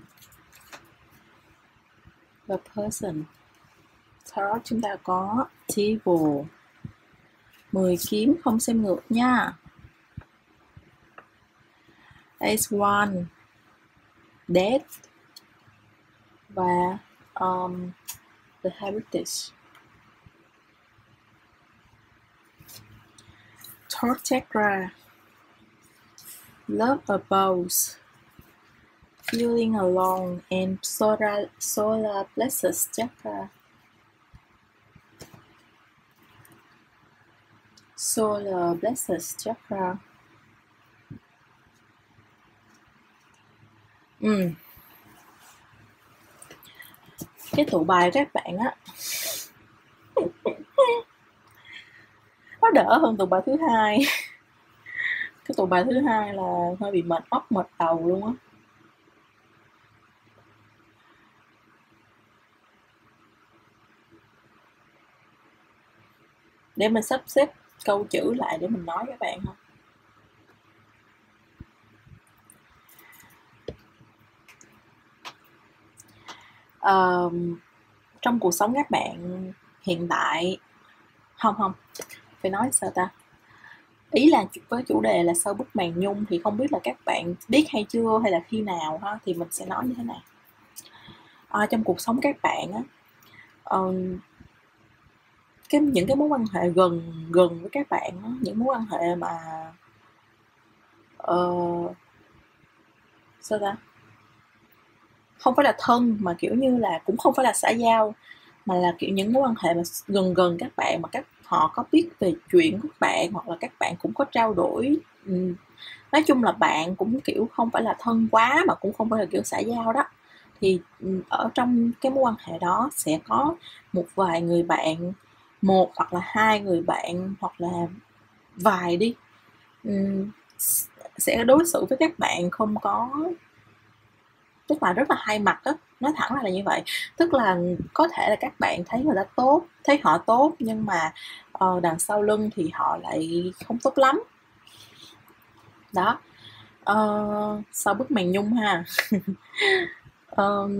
và person. Sau đó chúng ta có table, mười kiếm không xem ngược nha. Ace one, death và um, the heritage. Third chakra, love above, feeling alone and solar, solar plexus chakra. Solar plexus chakra. Ừ. Cái tụ bài các bạn á nó đỡ hơn tụ bài thứ hai. Cái tụ bài thứ hai là hơi bị mệt óc mệt đầu luôn á. Để mình sắp xếp câu chữ lại để mình nói với bạn không. Uh, trong cuộc sống các bạn hiện tại, không không phải nói sao ta, ý là với chủ đề là sau bức màn nhung thì không biết là các bạn biết hay chưa, hay là khi nào ha, thì mình sẽ nói như thế này. À, trong cuộc sống các bạn á, uh, cái những cái mối quan hệ gần gần với các bạn á, những mối quan hệ mà uh, sao ta, không phải là thân mà kiểu như là cũng không phải là xã giao, mà là kiểu những mối quan hệ mà gần gần các bạn, mà các họ có biết về chuyện của các bạn, hoặc là các bạn cũng có trao đổi. Nói chung là bạn cũng kiểu không phải là thân quá mà cũng không phải là kiểu xã giao đó. Thì ở trong cái mối quan hệ đó sẽ có một vài người bạn, một hoặc là hai người bạn, hoặc là vài đi, sẽ đối xử với các bạn không có, tức là rất là hai mặt đó, nói thẳng ra là như vậy. Tức là có thể là các bạn thấy người ta tốt, thấy họ tốt, nhưng mà uh, đằng sau lưng thì họ lại không tốt lắm đó. Uh, sau bức màn nhung ha. uh,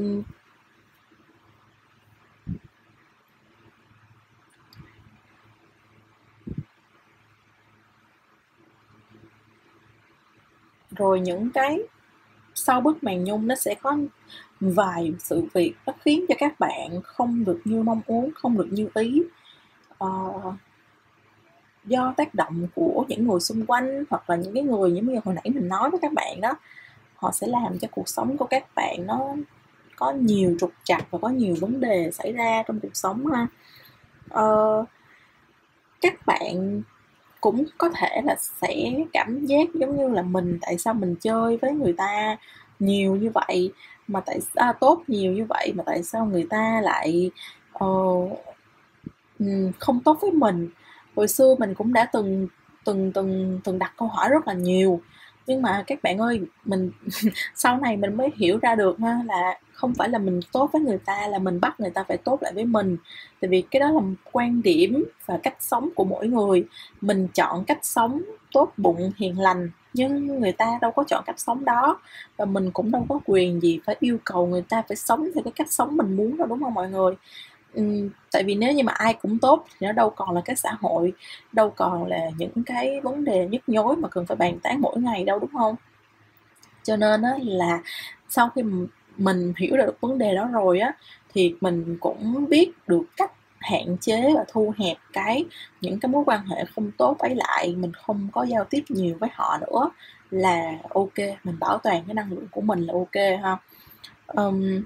rồi những cái sau bức màn nhung nó sẽ có vài sự việc nó khiến cho các bạn không được như mong muốn, không được như ý, uh, do tác động của những người xung quanh, hoặc là những cái người giống như hồi nãy mình nói với các bạn đó, họ sẽ làm cho cuộc sống của các bạn nó có nhiều trục trặc và có nhiều vấn đề xảy ra trong cuộc sống ha. Uh, các bạn cũng có thể là sẽ cảm giác giống như là mình, tại sao mình chơi với người ta nhiều như vậy, mà tại sao tốt nhiều như vậy, mà tại sao người ta lại uh, không tốt với mình. Hồi xưa mình cũng đã từng từng từng từng đặt câu hỏi rất là nhiều, nhưng mà các bạn ơi, mình sau này mình mới hiểu ra được ha, là không phải là mình tốt với người ta là mình bắt người ta phải tốt lại với mình. Tại vì cái đó là quan điểm và cách sống của mỗi người. Mình chọn cách sống tốt bụng hiền lành, nhưng người ta đâu có chọn cách sống đó, và mình cũng đâu có quyền gì phải yêu cầu người ta phải sống theo cái cách sống mình muốn đâu, đúng không mọi người? Ừ, tại vì nếu như mà ai cũng tốt thì nó đâu còn là cái xã hội, đâu còn là những cái vấn đề nhức nhối mà cần phải bàn tán mỗi ngày đâu, đúng không? Cho nên á, là sau khi mình hiểu được vấn đề đó rồi á, thì mình cũng biết được cách hạn chế và thu hẹp cái những cái mối quan hệ không tốt ấy lại, mình không có giao tiếp nhiều với họ nữa là ok, mình bảo toàn cái năng lượng của mình là ok ha. Um,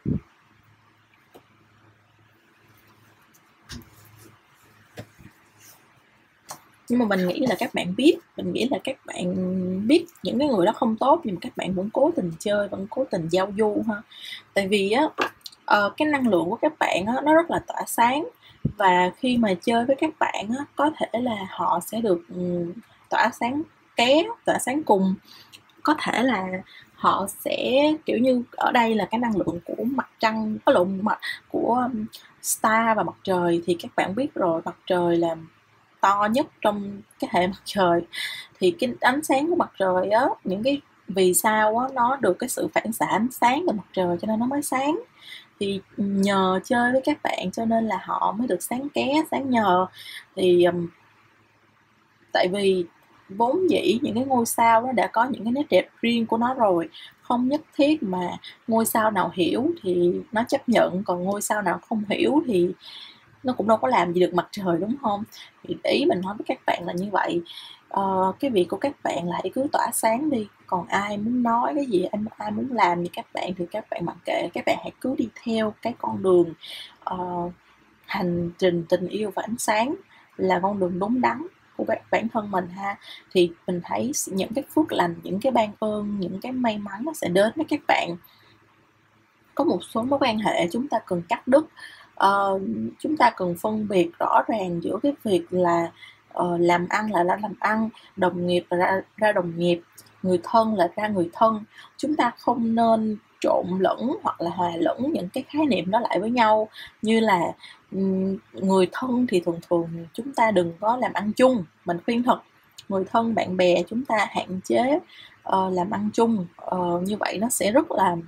nhưng mà mình nghĩ là các bạn biết, mình nghĩ là các bạn biết những cái người đó không tốt, nhưng mà các bạn vẫn cố tình chơi, vẫn cố tình giao du ha. Tại vì á, uh, cái năng lượng của các bạn á, nó rất là tỏa sáng, và khi mà chơi với các bạn á, có thể là họ sẽ được um, tỏa sáng ké, tỏa sáng cùng. Có thể là họ sẽ kiểu như, ở đây là cái năng lượng của mặt trăng, có lộn mặt của star và mặt trời, thì các bạn biết rồi, mặt trời là to nhất trong cái hệ mặt trời, thì cái ánh sáng của mặt trời á, những cái vì sao á, nó được cái sự phản xạ ánh sáng từ mặt trời cho nên nó mới sáng. Thì nhờ chơi với các bạn cho nên là họ mới được sáng ké, sáng nhờ. Thì um, tại vì vốn dĩ những cái ngôi sao đó đã có những cái nét đẹp riêng của nó rồi, không nhất thiết mà ngôi sao nào hiểu thì nó chấp nhận, còn ngôi sao nào không hiểu thì nó cũng đâu có làm gì được mặt trời, đúng không? Thì ý mình nói với các bạn là như vậy. Ờ, cái việc của các bạn là hãy cứ tỏa sáng đi, còn ai muốn nói cái gì, ai, ai muốn làm gì các bạn thì các bạn mặc kệ, các bạn hãy cứ đi theo cái con đường uh, hành trình tình yêu và ánh sáng là con đường đúng đắn của bản thân mình ha. Thì mình thấy những cái phước lành, những cái ban ơn, những cái may mắn nó sẽ đến với các bạn. Có một số mối quan hệ chúng ta cần cắt đứt, uh, chúng ta cần phân biệt rõ ràng giữa cái việc là uh, làm ăn là ra làm ăn, đồng nghiệp là ra, ra đồng nghiệp, người thân là ra người thân. Chúng ta không nên trộn lẫn hoặc là hòa lẫn những cái khái niệm đó lại với nhau. Như là um, người thân thì thường thường chúng ta đừng có làm ăn chung. Mình khuyên thật, người thân bạn bè chúng ta hạn chế uh, làm ăn chung. Uh, như vậy nó sẽ rất là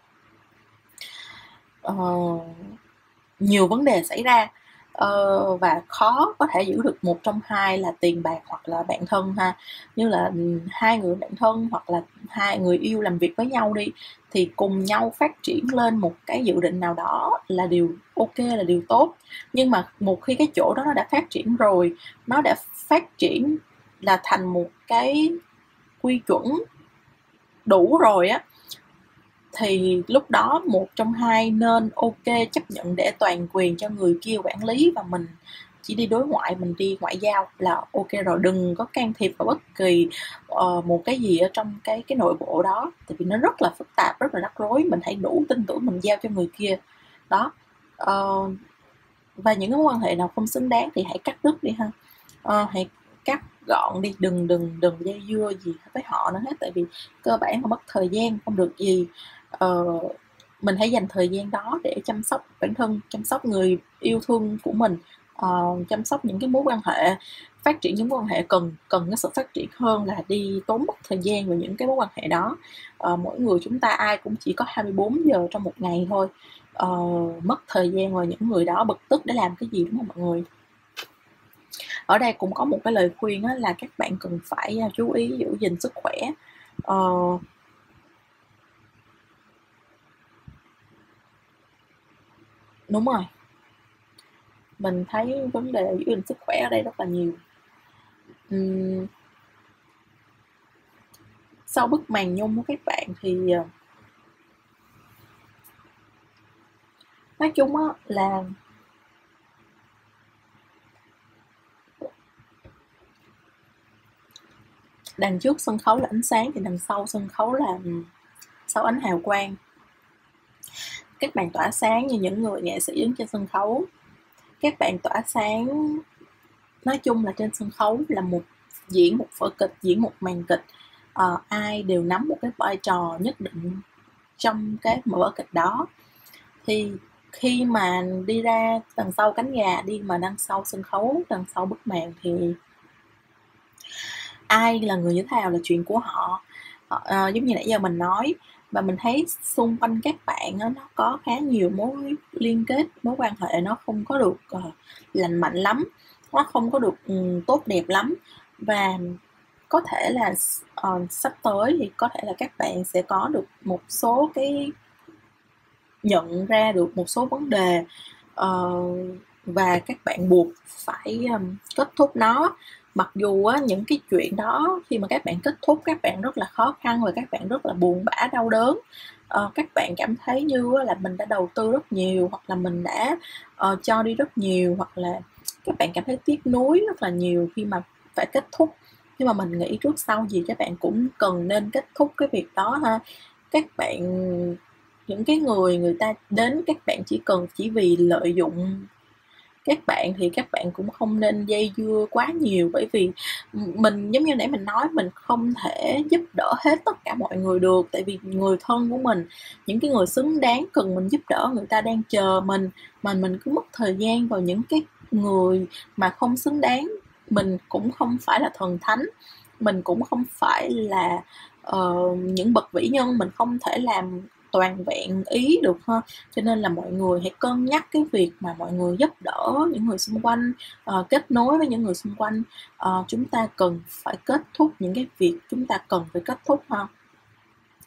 uh, nhiều vấn đề xảy ra, uh, và khó có thể giữ được một trong hai là tiền bạc hoặc là bạn thân ha. Như là hai người bạn thân hoặc là hai người yêu làm việc với nhau đi, thì cùng nhau phát triển lên một cái dự định nào đó là điều ok, là điều tốt. Nhưng mà một khi cái chỗ đó nó đã phát triển rồi, nó đã phát triển là thành một cái quy chuẩn đủ rồi á, thì lúc đó một trong hai nên ok chấp nhận để toàn quyền cho người kia quản lý, và mình chỉ đi đối ngoại, mình đi ngoại giao là ok rồi. Đừng có can thiệp vào bất kỳ uh, một cái gì ở trong cái cái nội bộ đó, tại vì nó rất là phức tạp, rất là rắc rối. Mình hãy đủ tin tưởng mình giao cho người kia đó. Uh, và những cái mối quan hệ nào không xứng đáng thì hãy cắt đứt đi ha. Uh, hãy cắt gọn đi, đừng đừng đừng dây dưa gì với họ nữa hết, tại vì cơ bản là mất thời gian không được gì. Uh, mình hãy dành thời gian đó để chăm sóc bản thân, chăm sóc người yêu thương của mình, uh, chăm sóc những cái mối quan hệ, phát triển những mối quan hệ cần cần cái sự phát triển hơn là đi tốn mất thời gian vào những cái mối quan hệ đó. Uh, mỗi người chúng ta ai cũng chỉ có hai mươi bốn giờ trong một ngày thôi. Uh, mất thời gian vào những người đó bực tức để làm cái gì, đúng không mọi người? Ở đây cũng có một cái lời khuyên là các bạn cần phải chú ý giữ gìn sức khỏe. Uh, đúng rồi, mình thấy vấn đề giữ gìn sức khỏe ở đây rất là nhiều. Uhm, sau bức màn nhung của các bạn thì nói chung á là đằng trước sân khấu là ánh sáng thì đằng sau sân khấu là sau ánh hào quang. Các bạn tỏa sáng như những người nghệ sĩ đứng trên sân khấu. Các bạn tỏa sáng, nói chung là trên sân khấu là một diễn một vở kịch, diễn một màn kịch. Uh, ai đều nắm một cái vai trò nhất định trong cái vở kịch đó. Thì khi mà đi ra đằng sau cánh gà, đi mà đằng sau sân khấu, đằng sau bức màn thì ai là người như thế nào là chuyện của họ. Uh, giống như nãy giờ mình nói, và mình thấy xung quanh các bạn đó, nó có khá nhiều mối liên kết, mối quan hệ nó không có được uh, lành mạnh lắm, nó không có được um, tốt đẹp lắm. Và có thể là uh, sắp tới thì có thể là các bạn sẽ có được một số cái nhận ra được một số vấn đề, uh, và các bạn buộc phải um, kết thúc nó. Mặc dù á, những cái chuyện đó khi mà các bạn kết thúc, các bạn rất là khó khăn và các bạn rất là buồn bã, đau đớn. Uh, các bạn cảm thấy như là mình đã đầu tư rất nhiều, hoặc là mình đã uh, cho đi rất nhiều, hoặc là các bạn cảm thấy tiếc nuối rất là nhiều khi mà phải kết thúc. Nhưng mà mình nghĩ trước sau gì các bạn cũng cần nên kết thúc cái việc đó ha. Các bạn, những cái người người ta đến các bạn chỉ cần chỉ vì lợi dụng các bạn thì các bạn cũng không nên dây dưa quá nhiều. Bởi vì mình, giống như nãy mình nói, mình không thể giúp đỡ hết tất cả mọi người được. Tại vì người thân của mình, những cái người xứng đáng cần mình giúp đỡ, người ta đang chờ mình, mà mình cứ mất thời gian vào những cái người mà không xứng đáng. Mình cũng không phải là thần thánh, mình cũng không phải là uh, những bậc vĩ nhân, mình không thể làm toàn vẹn ý được ha. Cho nên là mọi người hãy cân nhắc cái việc mà mọi người giúp đỡ những người xung quanh, uh, kết nối với những người xung quanh. Uh, chúng ta cần phải kết thúc những cái việc chúng ta cần phải kết thúc ha.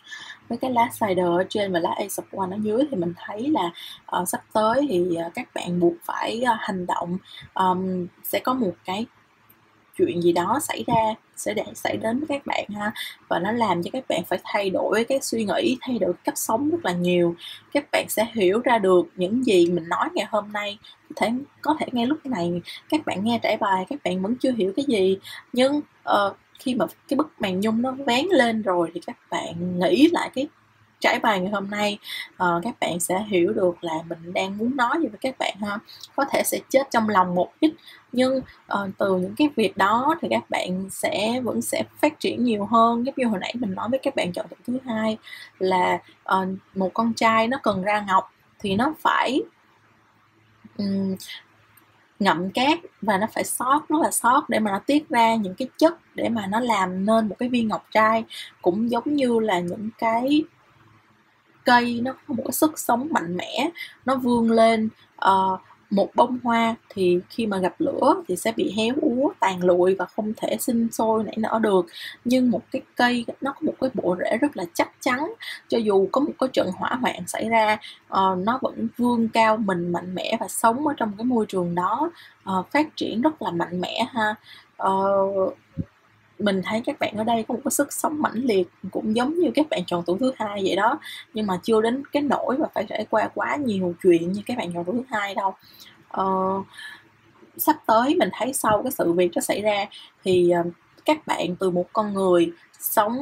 với cái lá Cider ở trên và lá Ace of Wands ở dưới, thì mình thấy là uh, sắp tới thì uh, các bạn buộc phải uh, hành động, um, sẽ có một cái chuyện gì đó xảy ra, sẽ để xảy đến với các bạn ha, và nó làm cho các bạn phải thay đổi cái suy nghĩ, thay đổi cách sống rất là nhiều. Các bạn sẽ hiểu ra được những gì mình nói ngày hôm nay. Có thể có thể ngay lúc này các bạn nghe trải bài, các bạn vẫn chưa hiểu cái gì, nhưng uh, khi mà cái bức màn nhung nó vén lên rồi thì các bạn nghĩ lại cái trải bài ngày hôm nay, uh, các bạn sẽ hiểu được là mình đang muốn nói gì với các bạn ha. Có thể sẽ chết trong lòng một ít, nhưng uh, từ những cái việc đó thì các bạn sẽ vẫn sẽ phát triển nhiều hơn. Giống như hồi nãy mình nói với các bạn chọn tuổi thứ hai là uh, một con trai nó cần ra ngọc thì nó phải um, ngậm cát và nó phải xót, nó là xót để mà nó tiết ra những cái chất để mà nó làm nên một cái viên ngọc trai. Cũng giống như là những cái cây nó có một cái sức sống mạnh mẽ, nó vươn lên. Uh, một bông hoa thì khi mà gặp lửa thì sẽ bị héo úa, tàn lụi và không thể sinh sôi nảy nở được. Nhưng một cái cây nó có một cái bộ rễ rất là chắc chắn, cho dù có một cái trận hỏa hoạn xảy ra, uh, nó vẫn vươn cao mình mạnh mẽ và sống ở trong cái môi trường đó, uh, phát triển rất là mạnh mẽ ha. Uh, mình thấy các bạn ở đây có một cái sức sống mãnh liệt, cũng giống như các bạn chọn tuổi thứ hai vậy đó, nhưng mà chưa đến cái nỗi mà phải trải qua quá nhiều chuyện như các bạn chọn tuổi thứ hai đâu. Ờ, sắp tới mình thấy sau cái sự việc đó xảy ra thì uh, các bạn từ một con người sống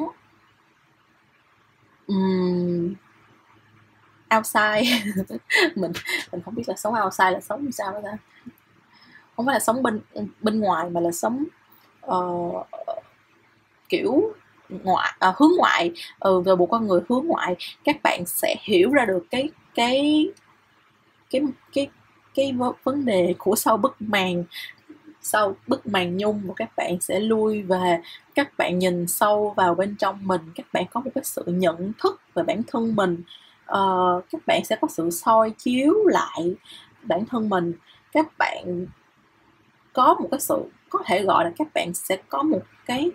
um, outside mình mình không biết là sống outside là sống sao đó ta, không phải là sống bên bên ngoài mà là sống uh, kiểu ngoại, à, hướng ngoại, ừ, về một con người hướng ngoại. Các bạn sẽ hiểu ra được cái cái cái cái cái vấn đề của sau bức màn, sau bức màn nhung, và các bạn sẽ lui về, các bạn nhìn sâu vào bên trong mình, các bạn có một cái sự nhận thức về bản thân mình. Uh, các bạn sẽ có sự soi chiếu lại bản thân mình, các bạn có một cái sự, có thể gọi là các bạn sẽ có một cái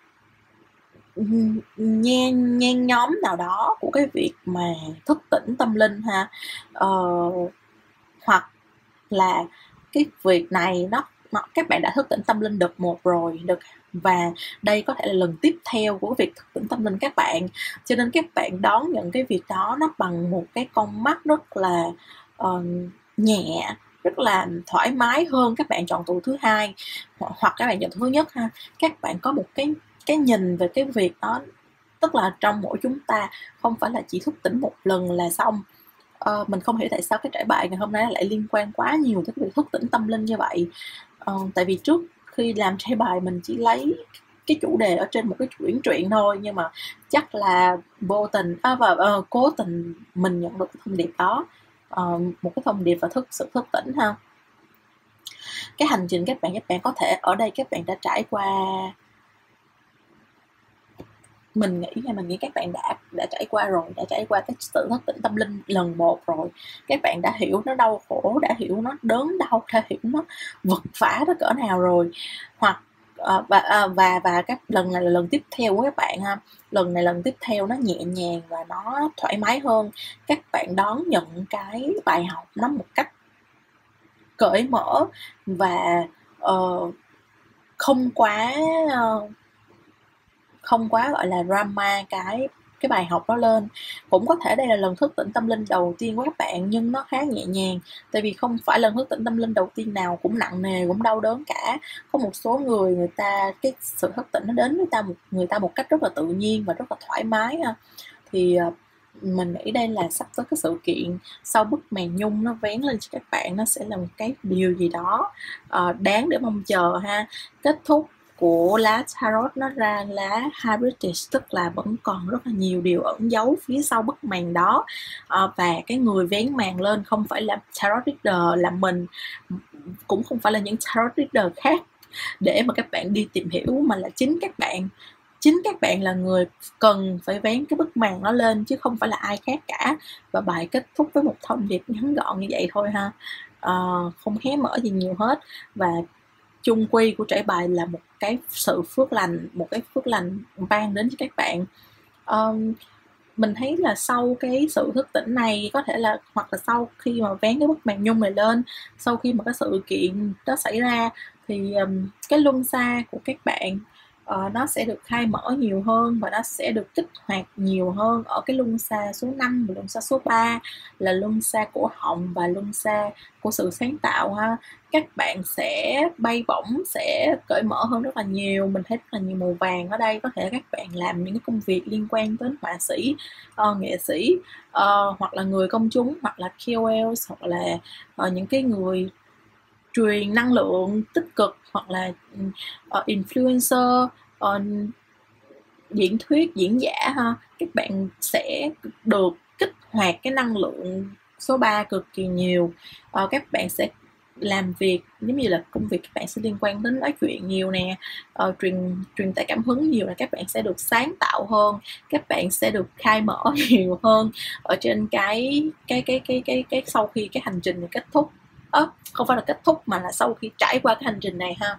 nhen nhen nhóm nào đó của cái việc mà thức tỉnh tâm linh ha. Ờ, hoặc là cái việc này nó, nó các bạn đã thức tỉnh tâm linh đợt một rồi, được, và đây có thể là lần tiếp theo của việc thức tỉnh tâm linh các bạn, cho nên các bạn đón nhận cái việc đó nó bằng một cái con mắt rất là uh, nhẹ, rất là thoải mái hơn các bạn chọn tuổi thứ hai hoặc các bạn chọn tuổi thứ nhất ha. Các bạn có một cái cái nhìn về cái việc đó, tức là trong mỗi chúng ta không phải là chỉ thức tỉnh một lần là xong. Ờ, mình không hiểu tại sao cái trải bài ngày hôm nay lại liên quan quá nhiều tới việc thức tỉnh tâm linh như vậy. Ờ, tại vì trước khi làm trải bài mình chỉ lấy cái chủ đề ở trên một cái quyển truyện thôi, nhưng mà chắc là vô tình à, và uh, cố tình mình nhận được cái thông điệp đó, uh, một cái thông điệp và thức sự thức tỉnh ha. Cái hành trình các bạn các bạn có thể ở đây các bạn đã trải qua, mình nghĩ là mình nghĩ các bạn đã đã trải qua rồi, đã trải qua cái sự thức tỉnh tâm linh lần một rồi. Các bạn đã hiểu nó đau khổ, đã hiểu nó đớn đau, đã hiểu nó vật vã nó cỡ nào rồi. Hoặc uh, và uh, và và các lần này là lần tiếp theo của các bạn ha. Lần này lần tiếp theo nó nhẹ nhàng và nó thoải mái hơn. Các bạn đón nhận cái bài học nó một cách cởi mở và uh, không quá uh, không quá gọi là drama cái cái bài học đó lên. Cũng có thể đây là lần thức tỉnh tâm linh đầu tiên của các bạn, nhưng nó khá nhẹ nhàng, tại vì không phải lần thức tỉnh tâm linh đầu tiên nào cũng nặng nề, cũng đau đớn cả. Có một số người người ta cái sự thức tỉnh nó đến với ta một người ta một cách rất là tự nhiên và rất là thoải mái ha. Thì mình nghĩ đây là sắp tới cái sự kiện sau bức màn nhung nó vén lên cho các bạn, nó sẽ là một cái điều gì đó uh, đáng để mong chờ ha. Kết thúc của lá tarot nó ra lá High British, tức là vẫn còn rất là nhiều điều ẩn giấu phía sau bức màn đó. À, và cái người vén màn lên không phải là tarot reader là mình, cũng không phải là những tarot reader khác để mà các bạn đi tìm hiểu, mà là chính các bạn. Chính các bạn là người cần phải vén cái bức màn nó lên, chứ không phải là ai khác cả. Và bài kết thúc với một thông điệp ngắn gọn như vậy thôi ha, à, không hé mở gì nhiều hết. Và chung quy của trải bài là một cái sự phước lành, một cái phước lành ban đến cho các bạn. Um, mình thấy là sau cái sự thức tỉnh này, có thể là hoặc là sau khi mà vén cái bức màn nhung này lên, sau khi mà cái sự kiện đó xảy ra, thì um, cái luân xa của các bạn uh, nó sẽ được khai mở nhiều hơn và nó sẽ được kích hoạt nhiều hơn ở cái luân xa số năm và luân xa số ba là luân xa cổ họng và luân xa của sự sáng tạo ha. Các bạn sẽ bay bổng, sẽ cởi mở hơn rất là nhiều. Mình thấy rất là nhiều màu vàng ở đây, có thể các bạn làm những cái công việc liên quan đến họa sĩ, uh, nghệ sĩ, uh, hoặc là người công chúng, hoặc là K O L, hoặc là uh, những cái người truyền năng lượng tích cực, hoặc là uh, influencer, uh, diễn thuyết, diễn giả ha. Các bạn sẽ được kích hoạt cái năng lượng số ba cực kỳ nhiều. uh, các bạn sẽ làm việc giống như là công việc các bạn sẽ liên quan đến nói chuyện nhiều nè, uh, truyền truyền tải cảm hứng nhiều, là các bạn sẽ được sáng tạo hơn, các bạn sẽ được khai mở nhiều hơn ở trên cái cái cái cái cái cái sau khi cái hành trình này kết thúc. Ơ, không phải là kết thúc mà là sau khi trải qua cái hành trình này ha.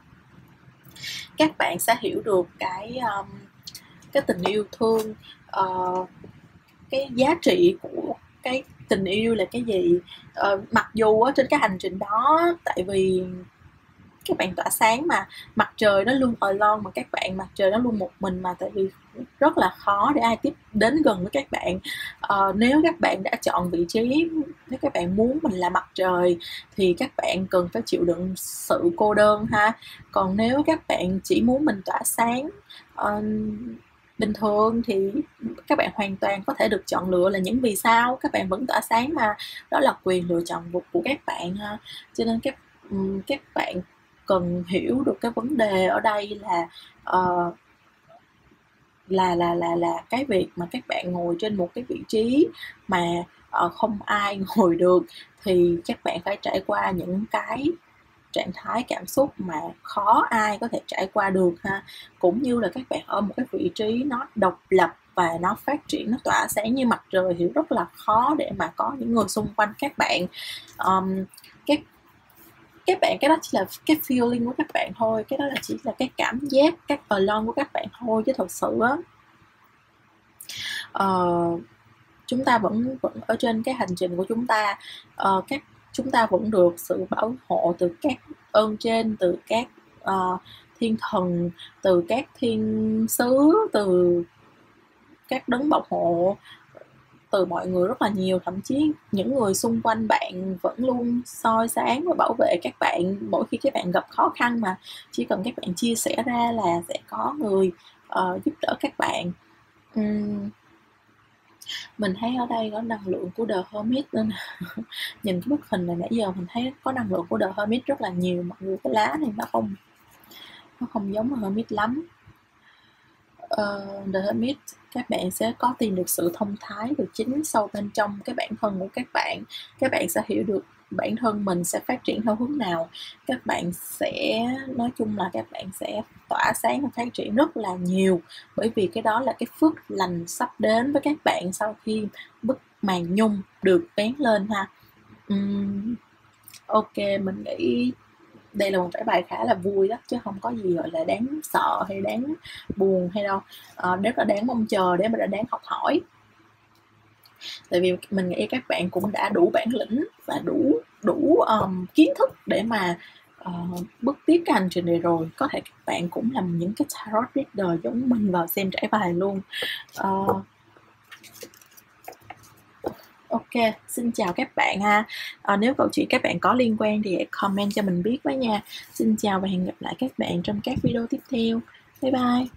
Các bạn sẽ hiểu được cái um, cái tình yêu thương, uh, cái giá trị của cái tình yêu là cái gì. Uh, mặc dù ở trên cái hành trình đó, tại vì các bạn tỏa sáng mà, mặt trời nó luôn alone mà các bạn, mặt trời nó luôn một mình mà, tại vì rất là khó để ai tiếp đến gần với các bạn. Uh, nếu các bạn đã chọn vị trí, nếu các bạn muốn mình là mặt trời thì các bạn cần phải chịu đựng sự cô đơn ha. Còn nếu các bạn chỉ muốn mình tỏa sáng uh, bình thường thì các bạn hoàn toàn có thể được chọn lựa là những vì sao, các bạn vẫn tỏa sáng mà, đó là quyền lựa chọn của các bạn ha. Cho nên các các bạn cần hiểu được cái vấn đề ở đây là uh, là là là là cái việc mà các bạn ngồi trên một cái vị trí mà uh, không ai ngồi được, thì các bạn phải trải qua những cái trạng thái cảm xúc mà khó ai có thể trải qua được ha. Cũng như là các bạn ở một cái vị trí nó độc lập và nó phát triển, nó tỏa sáng như mặt trời, thì rất là khó để mà có những người xung quanh các bạn. um, cái các bạn, cái đó chỉ là cái feeling của các bạn thôi, cái đó là chỉ là cái cảm giác, các alone của các bạn thôi, chứ thật sự á uh, chúng ta vẫn vẫn ở trên cái hành trình của chúng ta. Uh, các chúng ta vẫn được sự bảo hộ từ các ơn trên, từ các uh, thiên thần, từ các thiên sứ, từ các đấng bảo hộ, từ mọi người rất là nhiều. Thậm chí những người xung quanh bạn vẫn luôn soi sáng và bảo vệ các bạn mỗi khi các bạn gặp khó khăn, mà chỉ cần các bạn chia sẻ ra là sẽ có người uh, giúp đỡ các bạn. uhm, Mình thấy ở đây có năng lượng của The Hermit nên nhìn cái bức hình này nãy giờ mình thấy có năng lượng của The Hermit rất là nhiều, mặc dù cái lá này nó không nó không giống Hermit lắm. uh, The Hermit, các bạn sẽ có tìm được sự thông thái từ chính sâu bên trong cái bản thân của các bạn. Các bạn sẽ hiểu được bản thân mình sẽ phát triển theo hướng nào. Các bạn sẽ, nói chung là các bạn sẽ tỏa sáng và phát triển rất là nhiều, bởi vì cái đó là cái phước lành sắp đến với các bạn sau khi bức màn nhung được vén lên ha. uhm, ok, mình nghĩ đây là một trải bài khá là vui đó, chứ không có gì gọi là đáng sợ hay đáng buồn hay đâu. À, rất là đáng mong chờ, để mà đáng học hỏi. Tại vì mình nghĩ các bạn cũng đã đủ bản lĩnh và đủ đủ um, kiến thức để mà uh, bước tiếp cái hành trình này rồi. Có thể các bạn cũng làm những cái tarot reader giống mình vào xem trải bài luôn. uh, Ok, xin chào các bạn ha. À, nếu câu chuyện các bạn có liên quan thì hãy comment cho mình biết với nha. Xin chào và hẹn gặp lại các bạn trong các video tiếp theo. Bye bye.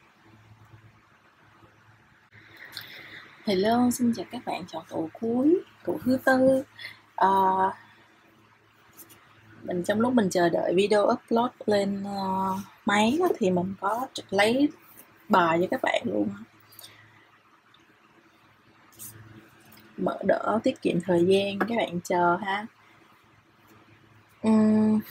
Hello, xin chào các bạn, chọn tụ cuối, tụ thứ tư. À, mình trong lúc mình chờ đợi video upload lên uh, máy thì mình có lấy bài cho các bạn luôn. Mở đỡ tiết kiệm thời gian các bạn chờ ha. uhm.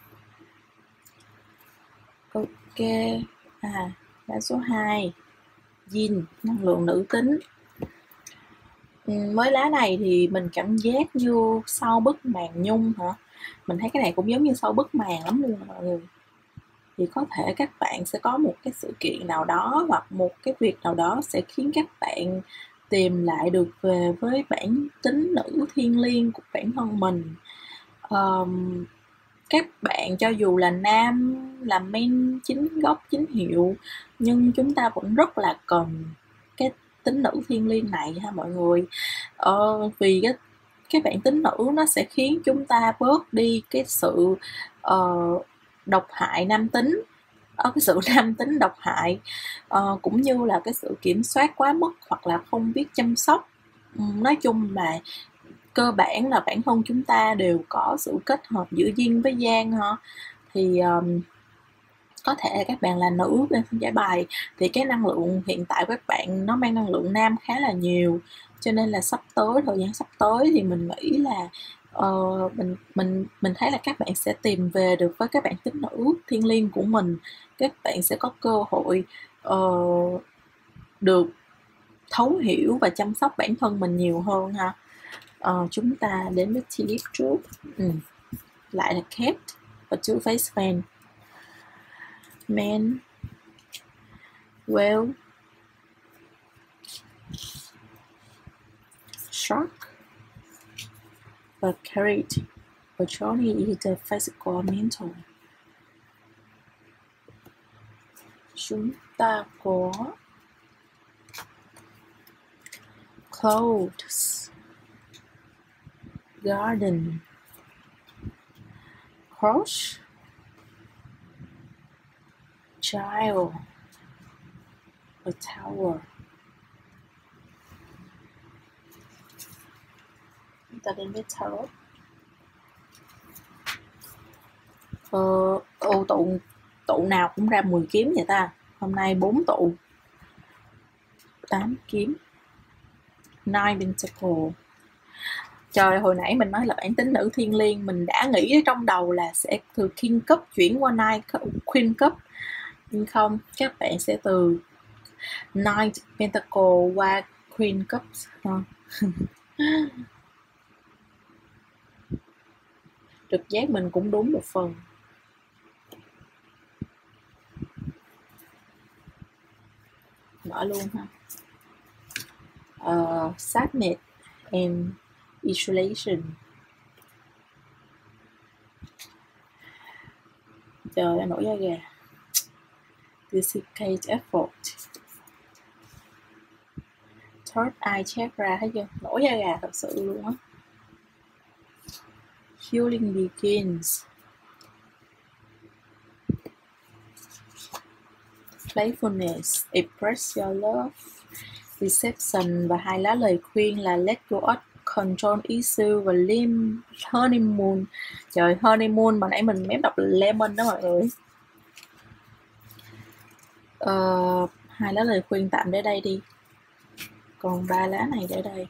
Ok, à, lá số hai, Yin, năng lượng nữ tính. uhm, Mới lá này thì mình cảm giác như sau bức màn nhung hả. Mình thấy cái này cũng giống như sau bức màn lắm luôn mọi người. Thì có thể các bạn sẽ có một cái sự kiện nào đó, hoặc một cái việc nào đó sẽ khiến các bạn tìm lại được về với bản tính nữ thiêng liêng của bản thân mình. Um, các bạn cho dù là nam, là main chính gốc chính hiệu, nhưng chúng ta vẫn rất là cần cái tính nữ thiêng liêng này ha mọi người. Ờ, vì cái cái bản tính nữ nó sẽ khiến chúng ta bớt đi cái sự uh, độc hại nam tính, uh, cái sự nam tính độc hại, uh, cũng như là cái sự kiểm soát quá mức hoặc là không biết chăm sóc. Um, nói chung là cơ bản là bản thân chúng ta đều có sự kết hợp giữa yin với yang ha. Thì um, có thể các bạn là nữ bên giải bài thì cái năng lượng hiện tại của các bạn nó mang năng lượng nam khá là nhiều, cho nên là sắp tới, thời gian sắp tới thì mình nghĩ là uh, mình mình mình thấy là các bạn sẽ tìm về được với các bạn tính nữ thiêng liêng của mình. Các bạn sẽ có cơ hội uh, được thấu hiểu và chăm sóc bản thân mình nhiều hơn ha. Uh, chúng ta đến với tip trước. Ừ. Lại là cat và two face man. Man, whale, shark và carrot. A journey either physical or mental. Chúng ta có clothes, garden, horse, child, a tower. Chúng ta đến với tarot. Ờ, ô tụ tụ nào cũng ra mười kiếm vậy ta. Hôm nay bốn tụ, tám kiếm, nine pentacle. Trời, hồi nãy mình nói là bản tính nữ thiêng liêng, mình đã nghĩ trong đầu là sẽ từ king cup chuyển qua nine queen cup, nhưng không, các bạn sẽ từ nine pentacle qua queen cup. Trực giác mình cũng đúng một phần. Mở luôn ha. Uh, sadness and isolation. Trời ơi, nổi da gà. Dissipate effort. Third eye chakra, thấy chưa? Nổi da gà thật sự luôn á. Healing begins. Playfulness, express your love. Reception và hai lá lời khuyên là let go of control issue và lim honeymoon. Trời, honeymoon mà nãy mình mém đọc là lemon đó mọi người. Uh, hai lá lời khuyên tạm để đây đi, còn ba lá này để đây.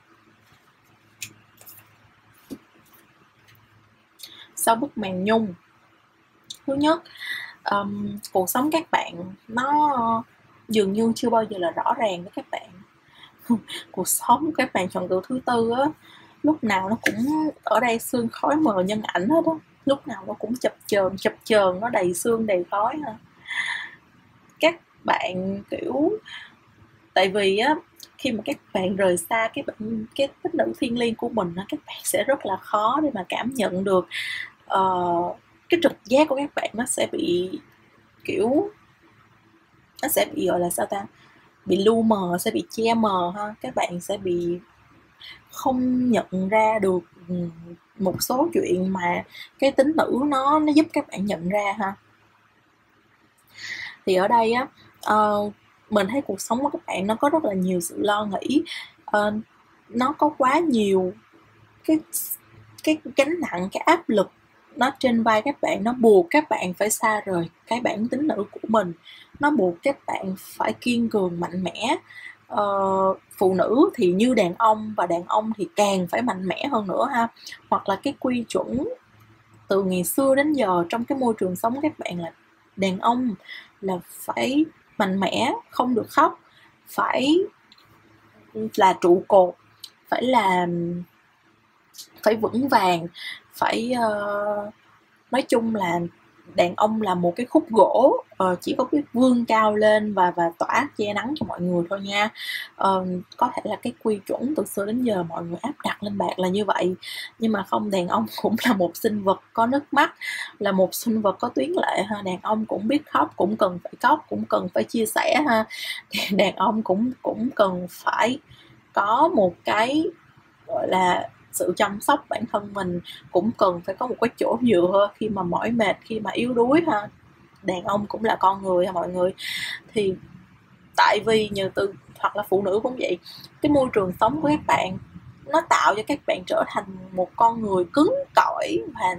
Sau bức màn nhung, thứ nhất, um, cuộc sống các bạn nó dường như chưa bao giờ là rõ ràng với các bạn. Cuộc sống của các bạn chọn tuổi thứ tư á, lúc nào nó cũng ở đây sương khói mờ nhân ảnh hết á, lúc nào nó cũng chập chờn chập chờn, nó đầy sương đầy khói ha. Các bạn kiểu, tại vì á khi mà các bạn rời xa cái bệnh cái tích nữ thiêng liêng của mình á, các bạn sẽ rất là khó để mà cảm nhận được uh, cái trực giác của các bạn nó sẽ bị kiểu nó sẽ bị gọi là sao ta, bị lu mờ, sẽ bị che mờ ha. Các bạn sẽ bị không nhận ra được một số chuyện mà cái tính nữ nó nó giúp các bạn nhận ra ha. Thì ở đây á, uh, mình thấy cuộc sống của các bạn nó có rất là nhiều sự lo nghĩ, uh, nó có quá nhiều cái cái gánh nặng, cái áp lực nó trên vai các bạn, nó buộc các bạn phải xa rời cái bản tính nữ của mình, nó buộc các bạn phải kiên cường mạnh mẽ. Uh, phụ nữ thì như đàn ông, và đàn ông thì càng phải mạnh mẽ hơn nữa ha. Hoặc là cái quy chuẩn từ ngày xưa đến giờ trong cái môi trường sống các bạn là đàn ông là phải mạnh mẽ, không được khóc, phải là trụ cột, phải là phải vững vàng, phải uh, nói chung là đàn ông là một cái khúc gỗ uh, chỉ có biết vươn cao lên và và tỏa che nắng cho mọi người thôi nha. Uh, có thể là cái quy chuẩn từ xưa đến giờ mọi người áp đặt lên bạc là như vậy, nhưng mà không, đàn ông cũng là một sinh vật có nước mắt, là một sinh vật có tuyến lệ ha. Đàn ông cũng biết khóc, cũng cần phải khóc, cũng cần phải chia sẻ ha. Đàn ông cũng cũng cần phải có một cái gọi là sự chăm sóc bản thân mình, cũng cần phải có một cái chỗ dựa khi mà mỏi mệt, khi mà yếu đuối ha. Đàn ông cũng là con người ha mọi người. Thì tại vì như từ, hoặc là phụ nữ cũng vậy, cái môi trường sống của các bạn nó tạo cho các bạn trở thành một con người cứng cỏi và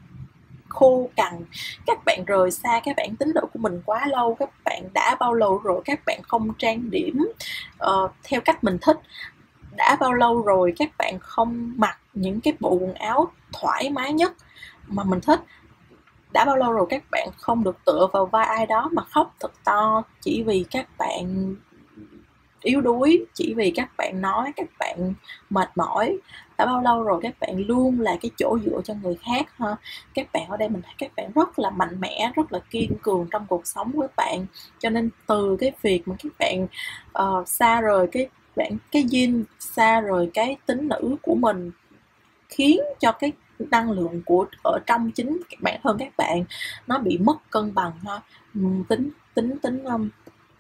khô cằn. Các bạn rời xa các bản tính nữ của mình quá lâu. Các bạn đã bao lâu rồi các bạn không trang điểm uh, theo cách mình thích? Đã bao lâu rồi các bạn không mặc những cái bộ quần áo thoải mái nhất mà mình thích? Đã bao lâu rồi các bạn không được tựa vào vai ai đó mà khóc thật to chỉ vì các bạn yếu đuối, chỉ vì các bạn nói các bạn mệt mỏi? Đã bao lâu rồi các bạn luôn là cái chỗ dựa cho người khác ha? Các bạn ở đây mình thấy các bạn rất là mạnh mẽ, rất là kiên cường trong cuộc sống của các bạn. Cho nên từ cái việc mà các bạn uh, xa rời cái bạn cái yin, xa rời cái tính nữ của mình, khiến cho cái năng lượng của ở trong chính bản thân các bạn nó bị mất cân bằng ha. Tính tính tính um,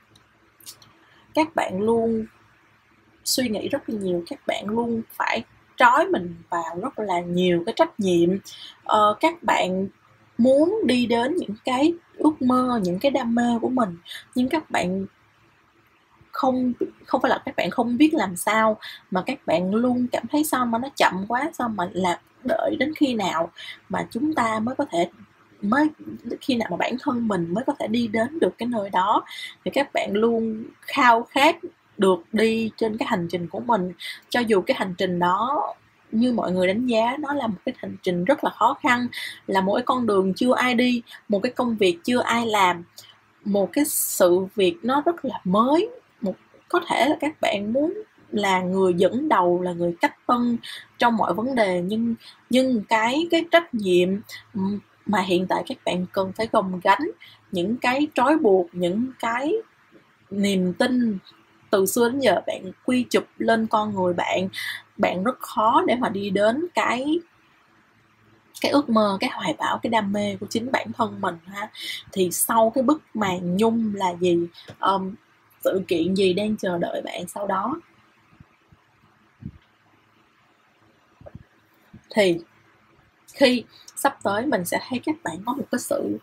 các bạn luôn suy nghĩ rất là nhiều, các bạn luôn phải trói mình vào rất là nhiều cái trách nhiệm. Ờ, các bạn muốn đi đến những cái ước mơ, những cái đam mê của mình, nhưng các bạn không không phải là các bạn không biết làm sao, mà các bạn luôn cảm thấy sao mà nó chậm quá, sao mà làm đợi đến khi nào mà chúng ta mới có thể mới khi nào mà bản thân mình mới có thể đi đến được cái nơi đó. Thì các bạn luôn khao khát được đi trên cái hành trình của mình, cho dù cái hành trình đó như mọi người đánh giá nó là một cái hành trình rất là khó khăn, là một cái con đường chưa ai đi, một cái công việc chưa ai làm, một cái sự việc nó rất là mới. Một có thể là các bạn muốn là người dẫn đầu, là người cách tân trong mọi vấn đề, nhưng nhưng cái cái trách nhiệm mà hiện tại các bạn cần phải gồng gánh, những cái trói buộc, những cái niềm tin từ xưa đến giờ bạn quy chụp lên con người bạn, bạn rất khó để mà đi đến cái cái ước mơ, cái hoài bão, cái đam mê của chính bản thân mình ha. Thì sau cái bức màn nhung là gì? Um, sự kiện gì đang chờ đợi bạn sau đó? Thì khi sắp tới mình sẽ thấy các bạn có một cái sự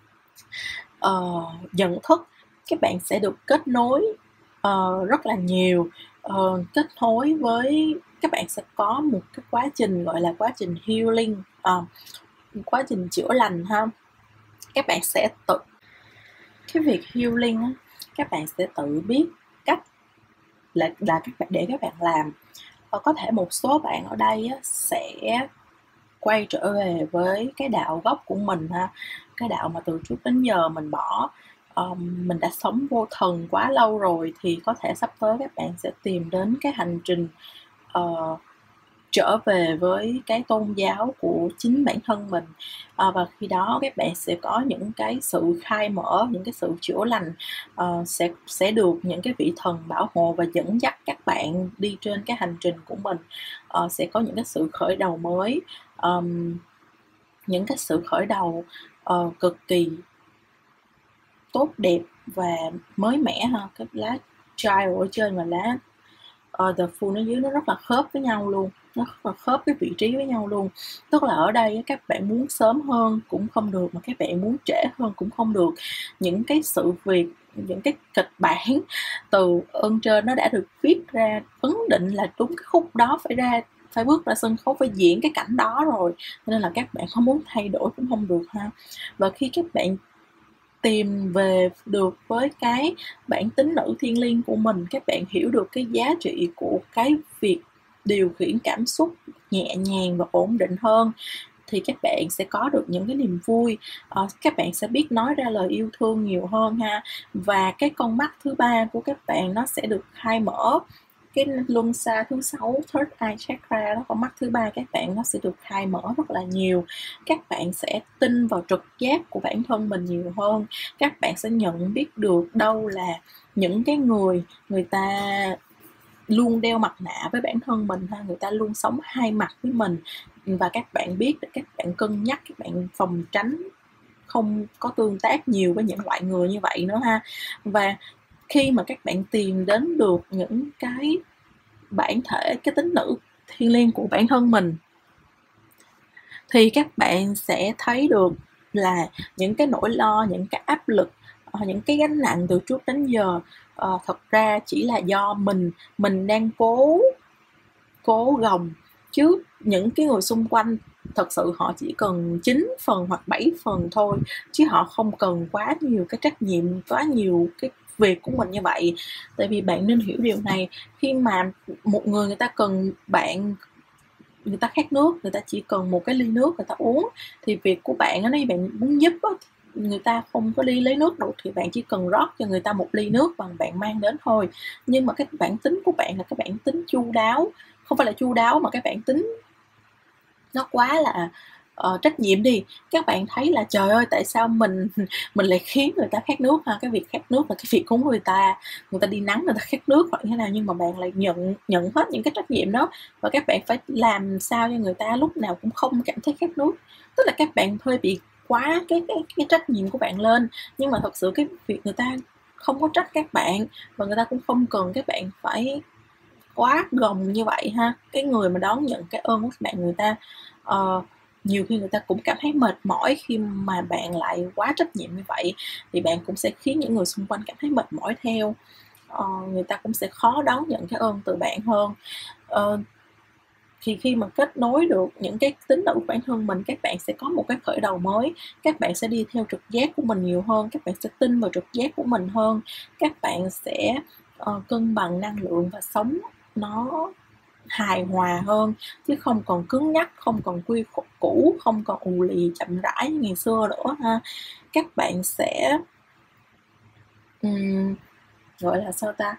uh, nhận thức, các bạn sẽ được kết nối uh, rất là nhiều, uh, kết nối với, các bạn sẽ có một cái quá trình gọi là quá trình healing, uh, quá trình chữa lành ha. Các bạn sẽ tự, cái việc healing á, các bạn sẽ tự biết cách là, là các bạn để các bạn làm. Và có thể một số bạn ở đây á, sẽ quay trở về với cái đạo gốc của mình ha, cái đạo mà từ trước đến giờ mình bỏ. Um, mình đã sống vô thần quá lâu rồi, thì có thể sắp tới các bạn sẽ tìm đến cái hành trình uh, trở về với cái tôn giáo của chính bản thân mình. À, và khi đó các bạn sẽ có những cái sự khai mở, những cái sự chữa lành, uh, sẽ sẽ được những cái vị thần bảo hộ và dẫn dắt các bạn đi trên cái hành trình của mình. Uh, sẽ có những cái sự khởi đầu mới, um, những cái sự khởi đầu uh, cực kỳ tốt đẹp và mới mẻ ha. Cái lá child ở trên và lá uh, the full ở dưới nó rất là khớp với nhau luôn, nó rất là khớp cái vị trí với nhau luôn. Tức là ở đây các bạn muốn sớm hơn cũng không được, mà các bạn muốn trễ hơn cũng không được. Những cái sự việc, những cái kịch bản từ ơn trên nó đã được viết ra, ấn định là đúng cái khúc đó phải ra, phải bước ra sân khấu, phải diễn cái cảnh đó rồi, nên là các bạn không muốn thay đổi cũng không được ha. Và khi các bạn tìm về được với cái bản tính nữ thiêng liêng của mình, các bạn hiểu được cái giá trị của cái việc điều khiển cảm xúc nhẹ nhàng và ổn định hơn, thì các bạn sẽ có được những cái niềm vui. À, các bạn sẽ biết nói ra lời yêu thương nhiều hơn ha. Và cái con mắt thứ ba của các bạn nó sẽ được khai mở, cái luân xa thứ sáu, third eye chakra đó, con mắt thứ ba các bạn, nó sẽ được khai mở rất là nhiều. Các bạn sẽ tin vào trực giác của bản thân mình nhiều hơn. Các bạn sẽ nhận biết được đâu là những cái người người ta luôn đeo mặt nạ với bản thân mình ha, người ta luôn sống hai mặt với mình, và các bạn biết để các bạn cân nhắc, các bạn phòng tránh không có tương tác nhiều với những loại người như vậy nữa ha. Và khi mà các bạn tìm đến được những cái bản thể, cái tính nữ thiêng liêng của bản thân mình, thì các bạn sẽ thấy được là những cái nỗi lo, những cái áp lực, những cái gánh nặng từ trước đến giờ uh, thật ra chỉ là do mình mình đang cố cố gồng, chứ những cái người xung quanh thật sự họ chỉ cần chín phần hoặc bảy phần thôi, chứ họ không cần quá nhiều cái trách nhiệm, quá nhiều cái việc của mình như vậy. Tại vì bạn nên hiểu điều này, khi mà một người người ta cần bạn, người ta khát nước, người ta chỉ cần một cái ly nước người ta uống, thì việc của bạn, nếu bạn muốn giúp á, người ta không có đi lấy nước đâu, thì bạn chỉ cần rót cho người ta một ly nước bằng bạn mang đến thôi. Nhưng mà cái bản tính của bạn là cái bản tính chu đáo, không phải là chu đáo mà cái bản tính nó quá là uh, trách nhiệm đi. Các bạn thấy là trời ơi, tại sao mình mình lại khiến người ta khát nước ha? Cái việc khát nước là cái việc của người ta, người ta đi nắng người ta khát nước hoặc như thế nào, nhưng mà bạn lại nhận nhận hết những cái trách nhiệm đó, và các bạn phải làm sao cho người ta lúc nào cũng không cảm thấy khát nước. Tức là các bạn hơi bị quá cái cái cái trách nhiệm của bạn lên, nhưng mà thật sự cái việc người ta không có trách các bạn, và người ta cũng không cần các bạn phải quá gồng như vậy ha. Cái người mà đón nhận cái ơn của các bạn, người ta uh, nhiều khi người ta cũng cảm thấy mệt mỏi khi mà bạn lại quá trách nhiệm như vậy, thì bạn cũng sẽ khiến những người xung quanh cảm thấy mệt mỏi theo. Uh, người ta cũng sẽ khó đón nhận cái ơn từ bạn hơn. Uh, thì khi mà kết nối được những cái tính nữ của bản thân mình, các bạn sẽ có một cái khởi đầu mới. Các bạn sẽ đi theo trực giác của mình nhiều hơn, các bạn sẽ tin vào trực giác của mình hơn, các bạn sẽ uh, cân bằng năng lượng và sống nó hài hòa hơn, chứ không còn cứng nhắc, không còn quy củ, không còn ù lì chậm rãi như ngày xưa nữa ha. Các bạn sẽ um, gọi là sao ta,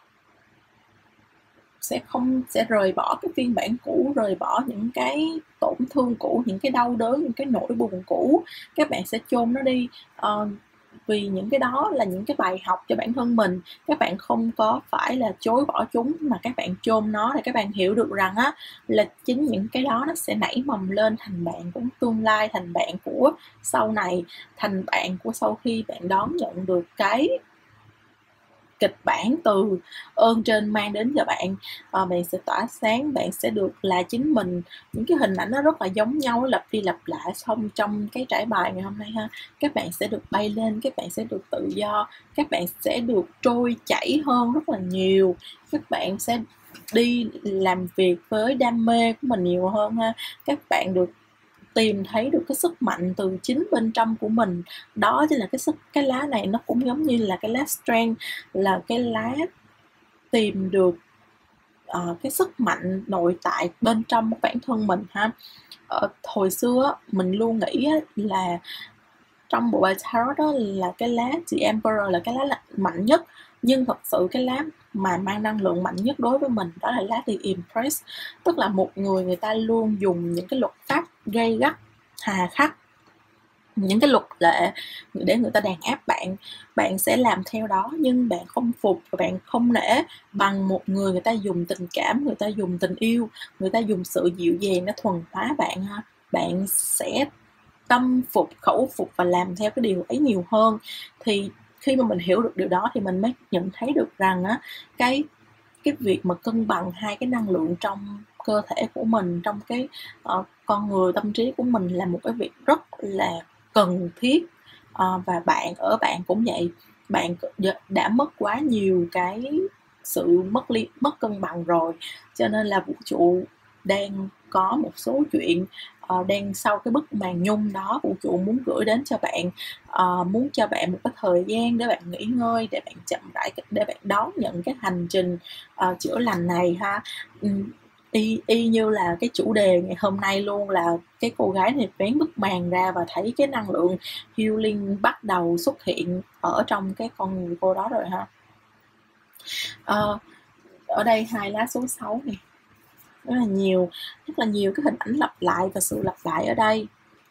sẽ không sẽ rời bỏ cái phiên bản cũ, rời bỏ những cái tổn thương cũ, những cái đau đớn, những cái nỗi buồn cũ. Các bạn sẽ chôn nó đi, uh, vì những cái đó là những cái bài học cho bản thân mình. Các bạn không có phải là chối bỏ chúng, mà các bạn chôn nó để các bạn hiểu được rằng á, là chính những cái đó nó sẽ nảy mầm lên thành bạn của tương lai, thành bạn của sau này, thành bạn của sau khi bạn đón nhận được cái kịch bản từ ơn trên mang đến cho bạn. À, bạn sẽ tỏa sáng, bạn sẽ được là chính mình. Những cái hình ảnh nó rất là giống nhau, lặp đi lặp lại, xong trong cái trải bài ngày hôm nay ha, các bạn sẽ được bay lên, các bạn sẽ được tự do, các bạn sẽ được trôi chảy hơn rất là nhiều, các bạn sẽ đi làm việc với đam mê của mình nhiều hơn ha, các bạn được tìm thấy được cái sức mạnh từ chính bên trong của mình. Đó chính là cái sức, cái lá này nó cũng giống như là cái lá strength, là cái lá tìm được uh, cái sức mạnh nội tại bên trong của bản thân mình ha. Uh, hồi xưa mình luôn nghĩ là trong bộ bài tarot đó là cái lá The Emperor là cái lá mạnh nhất, nhưng thật sự cái lá mà mang năng lượng mạnh nhất đối với mình đó là lá The Empress. Tức là một người người ta luôn dùng những cái luật pháp gay gắt, hà khắc, những cái luật lệ để người ta đàn áp bạn. Bạn sẽ làm theo đó, nhưng bạn không phục và bạn không nể bằng một người người ta dùng tình cảm, người ta dùng tình yêu, người ta dùng sự dịu dàng để thuần hóa bạn ha. Bạn sẽ tâm phục, khẩu phục và làm theo cái điều ấy nhiều hơn. Thì khi mà mình hiểu được điều đó thì mình mới nhận thấy được rằng á, cái cái việc mà cân bằng hai cái năng lượng trong cơ thể của mình, trong cái uh, con người, tâm trí của mình là một cái việc rất là cần thiết. Uh, và bạn ở bạn cũng vậy, bạn đã mất quá nhiều cái sự mất ly, mất cân bằng rồi, cho nên là vũ trụ đang có một số chuyện uh, đang sau cái bức màn nhung đó, vũ trụ muốn gửi đến cho bạn, uh, muốn cho bạn một cái thời gian để bạn nghỉ ngơi, để bạn chậm rãi, để bạn đón nhận cái hành trình uh, chữa lành này ha. Um, y y như là cái chủ đề ngày hôm nay luôn, là cái cô gái này vén bức màn ra và thấy cái năng lượng healing bắt đầu xuất hiện ở trong cái con người cô đó rồi ha. Uh, ở đây hai lá số sáu này rất là nhiều, rất là nhiều cái hình ảnh lặp lại và sự lặp lại ở đây.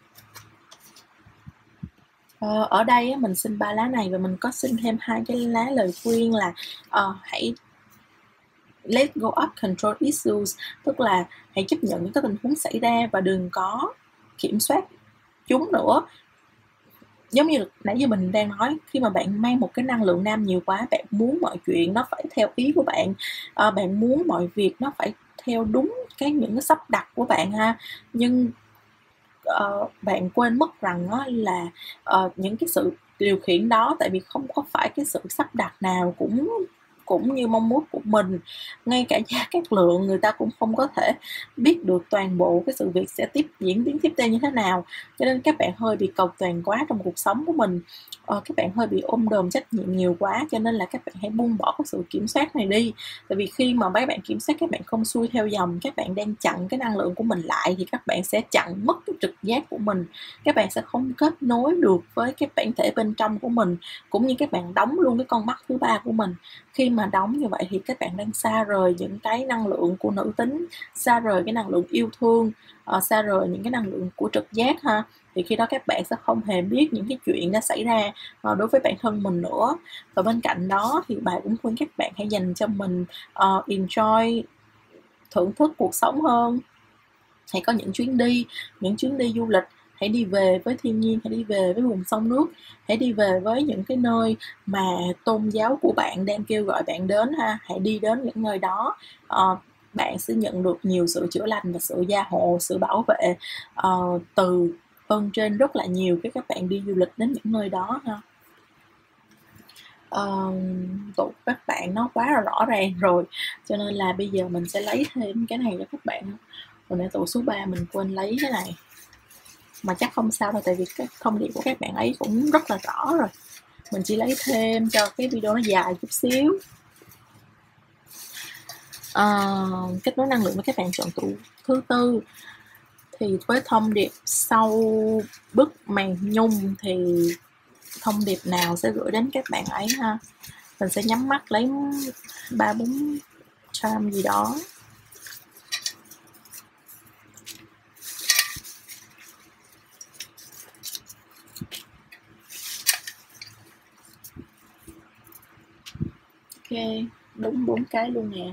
Ờ, ở đây mình xin ba lá này và mình có xin thêm hai cái lá lời khuyên là uh, hãy let go of control issues, tức là hãy chấp nhận những cái tình huống xảy ra và đừng có kiểm soát chúng nữa. Giống như nãy giờ mình đang nói, khi mà bạn mang một cái năng lượng nam nhiều quá, bạn muốn mọi chuyện nó phải theo ý của bạn, à, bạn muốn mọi việc nó phải theo đúng cái những cái sắp đặt của bạn ha, nhưng uh, bạn quên mất rằng đó là uh, những cái sự điều khiển đó, tại vì không có phải cái sự sắp đặt nào cũng cũng như mong muốn của mình. Ngay cả Gia Cát Lượng, người ta cũng không có thể biết được toàn bộ cái sự việc sẽ tiếp diễn biến tiếp theo như thế nào, cho nên các bạn hơi bị cầu toàn quá trong cuộc sống của mình. Ờ, các bạn hơi bị ôm đồm trách nhiệm nhiều quá, cho nên là các bạn hãy buông bỏ cái sự kiểm soát này đi. Tại vì khi mà mấy bạn kiểm soát, các bạn không xuôi theo dòng, các bạn đang chặn cái năng lượng của mình lại, thì các bạn sẽ chặn mất cái trực giác của mình. Các bạn sẽ không kết nối được với cái bản thể bên trong của mình, cũng như các bạn đóng luôn cái con mắt thứ ba của mình. Khi mà đóng như vậy thì các bạn đang xa rời những cái năng lượng của nữ tính, xa rời cái năng lượng yêu thương, uh, xa rời những cái năng lượng của trực giác ha. Thì khi đó các bạn sẽ không hề biết những cái chuyện đã xảy ra uh, đối với bản thân mình nữa. Và bên cạnh đó thì bà cũng khuyên các bạn hãy dành cho mình uh, enjoy, thưởng thức cuộc sống hơn. Hãy có những chuyến đi, những chuyến đi du lịch, hãy đi về với thiên nhiên, hãy đi về với vùng sông nước, hãy đi về với những cái nơi mà tôn giáo của bạn đang kêu gọi bạn đến ha. Hãy đi đến những nơi đó, uh, bạn sẽ nhận được nhiều sự chữa lành và sự gia hộ, sự bảo vệ uh, từ ơn trên rất là nhiều khi các bạn đi du lịch đến những nơi đó ha. Uh, tụ các bạn nó quá là rõ ràng rồi, cho nên là bây giờ mình sẽ lấy thêm cái này cho các bạn. Hồi nãy tụ số ba mình quên lấy cái này, mà chắc không sao đâu, tại vì cái thông điệp của các bạn ấy cũng rất là rõ rồi. Mình chỉ lấy thêm cho cái video nó dài chút xíu. Uh, kết nối năng lượng với các bạn chọn tụ thứ tư. Thì với thông điệp sau bức màn nhung thì thông điệp nào sẽ gửi đến các bạn ấy ha. Mình sẽ nhắm mắt lấy ba bốn trăm gì đó. Ok, đúng bốn cái luôn nè.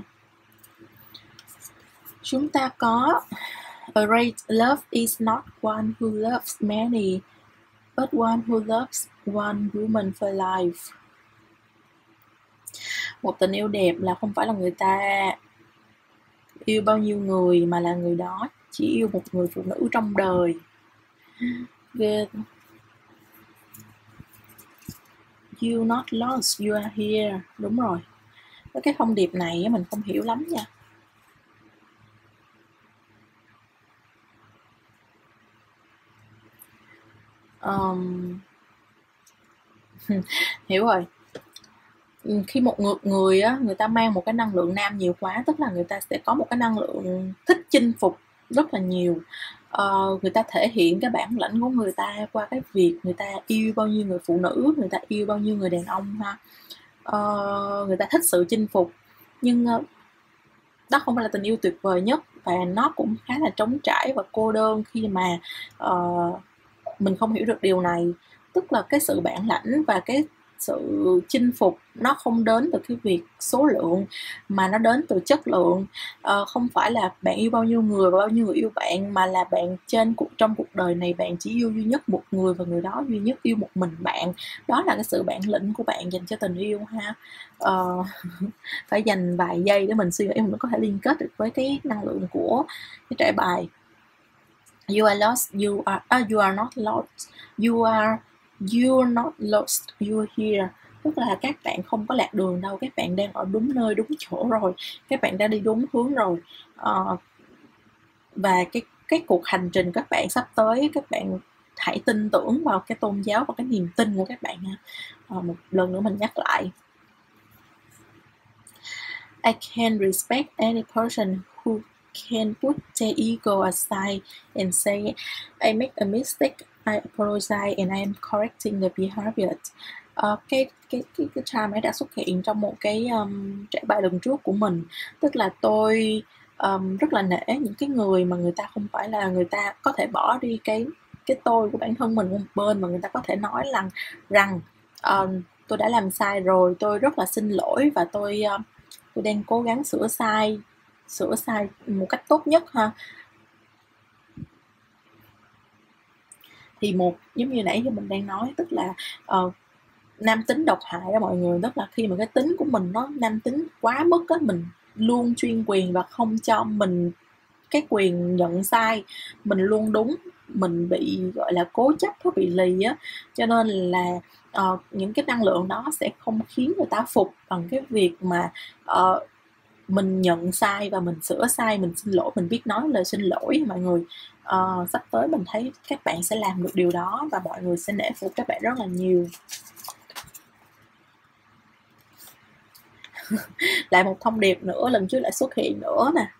Chúng ta có a great love is not one who loves many, but one who loves one woman for life. Một tình yêu đẹp là không phải là người ta yêu bao nhiêu người, mà là người đó chỉ yêu một người phụ nữ trong đời. Ghê. You not lost, you are here. Đúng rồi. Cái thông điệp này mình không hiểu lắm nha. Um, hiểu rồi. Khi một người, người á, người ta mang một cái năng lượng nam nhiều quá, tức là người ta sẽ có một cái năng lượng thích chinh phục rất là nhiều. Uh, người ta thể hiện cái bản lĩnh của người ta qua cái việc người ta yêu bao nhiêu người phụ nữ, người ta yêu bao nhiêu người đàn ông ha. Uh, người ta thích sự chinh phục, nhưng uh, đó không phải là tình yêu tuyệt vời nhất, và nó cũng khá là trống trải và cô đơn khi mà uh, mình không hiểu được điều này. Tức là cái sự bản lãnh và cái sự chinh phục nó không đến từ cái việc số lượng, mà nó đến từ chất lượng. À, không phải là bạn yêu bao nhiêu người và bao nhiêu người yêu bạn, mà là bạn trên cuộc trong cuộc đời này bạn chỉ yêu duy nhất một người, và người đó duy nhất yêu một mình bạn. Đó là cái sự bản lĩnh của bạn dành cho tình yêu ha. À, phải dành vài giây để mình suy nghĩ, mình có thể liên kết được với cái năng lượng của cái trải bài. You are lost, you are, uh, you are not lost, you are, you are not lost, you are here. Tức là các bạn không có lạc đường đâu, các bạn đang ở đúng nơi, đúng chỗ rồi, các bạn đã đi đúng hướng rồi. Uh, và cái, cái cuộc hành trình các bạn sắp tới, các bạn hãy tin tưởng vào cái tôn giáo và cái niềm tin của các bạn nha. Uh, một lần nữa mình nhắc lại. I can respect any person who can put their ego aside and say, I make a mistake, I apologize, and I am correcting the behavior. uh, cái cái cái cái charm ấy đã xuất hiện trong một cái um, trải bài lần trước của mình. Tức là tôi um, rất là nể những cái người mà người ta không phải là người ta có thể bỏ đi cái cái tôi của bản thân mình một bên, mà người ta có thể nói rằng rằng um, tôi đã làm sai rồi, tôi rất là xin lỗi và tôi uh, tôi đang cố gắng sửa sai sửa sai một cách tốt nhất ha. Thì một giống như nãy giờ mình đang nói, tức là uh, nam tính độc hại đó mọi người, tức là khi mà cái tính của mình nó nam tính quá mức á, mình luôn chuyên quyền và không cho mình cái quyền nhận sai, mình luôn đúng, mình bị gọi là cố chấp, nó bị lì á, cho nên là uh, những cái năng lượng đó sẽ không khiến người ta phục bằng cái việc mà uh, mình nhận sai và mình sửa sai, mình xin lỗi, mình biết nói lời xin lỗi mọi người. Uh, sắp tới mình thấy các bạn sẽ làm được điều đó và mọi người sẽ nể phục các bạn rất là nhiều. Lại một thông điệp nữa lần trước lại xuất hiện nữa nè,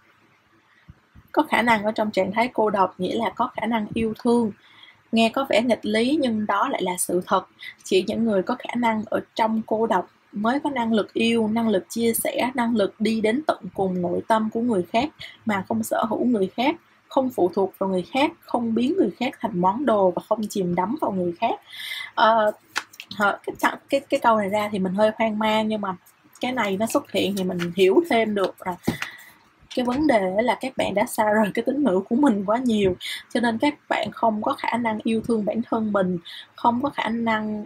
có khả năng ở trong trạng thái cô độc nghĩa là có khả năng yêu thương. Nghe có vẻ nghịch lý nhưng đó lại là sự thật. Chỉ những người có khả năng ở trong cô độc mới có năng lực yêu, năng lực chia sẻ, năng lực đi đến tận cùng nội tâm của người khác mà không sở hữu người khác, không phụ thuộc vào người khác, không biến người khác thành món đồ và không chìm đắm vào người khác. À, cái, cái, cái câu này ra thì mình hơi hoang mang, nhưng mà cái này nó xuất hiện thì mình hiểu thêm được là cái vấn đề là các bạn đã xa rời cái tín ngưỡng của mình quá nhiều, cho nên các bạn không có khả năng yêu thương bản thân mình, không có khả năng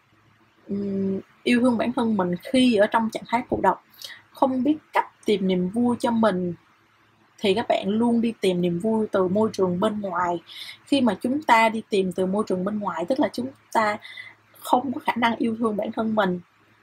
um, yêu thương bản thân mình khi ở trong trạng thái cô độc, không biết cách tìm niềm vui cho mình, thì các bạn luôn đi tìm niềm vui từ môi trường bên ngoài. Khi mà chúng ta đi tìm từ môi trường bên ngoài, tức là chúng ta không có khả năng yêu thương bản thân mình.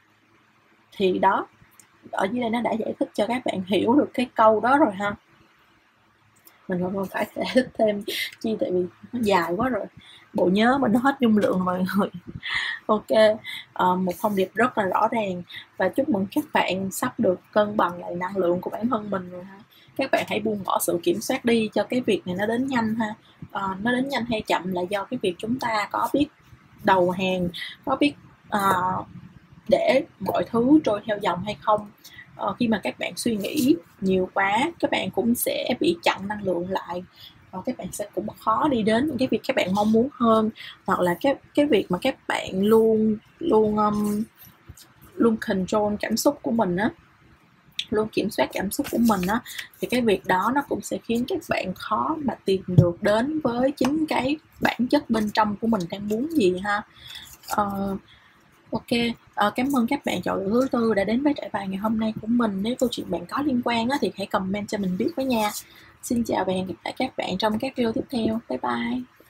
Thì đó, ở dưới đây nó đã giải thích cho các bạn hiểu được cái câu đó rồi ha. Mình không phải giải thích thêm chi tại vì nó dài quá rồi, bộ nhớ mình nó hết dung lượng mọi người. Ok, à, một thông điệp rất là rõ ràng và chúc mừng các bạn sắp được cân bằng lại năng lượng của bản thân mình rồi ha. Các bạn hãy buông bỏ sự kiểm soát đi cho cái việc này nó đến nhanh ha. À, nó đến nhanh hay chậm là do cái việc chúng ta có biết đầu hàng, có biết uh, để mọi thứ trôi theo dòng hay không. Ờ, khi mà các bạn suy nghĩ nhiều quá, các bạn cũng sẽ bị chặn năng lượng lại, và các bạn sẽ cũng khó đi đến những cái việc các bạn mong muốn hơn, hoặc là cái cái việc mà các bạn luôn luôn um, luôn control cảm xúc của mình á, luôn kiểm soát cảm xúc của mình á, thì cái việc đó nó cũng sẽ khiến các bạn khó mà tìm được đến với chính cái bản chất bên trong của mình đang muốn gì ha. Uh, Ok, à, cảm ơn các bạn chọn lựa thứ tư đã đến với trải bài ngày hôm nay của mình. Nếu câu chuyện bạn có liên quan á, thì hãy comment cho mình biết với nha. Xin chào và hẹn gặp lại các bạn trong các video tiếp theo. Bye bye.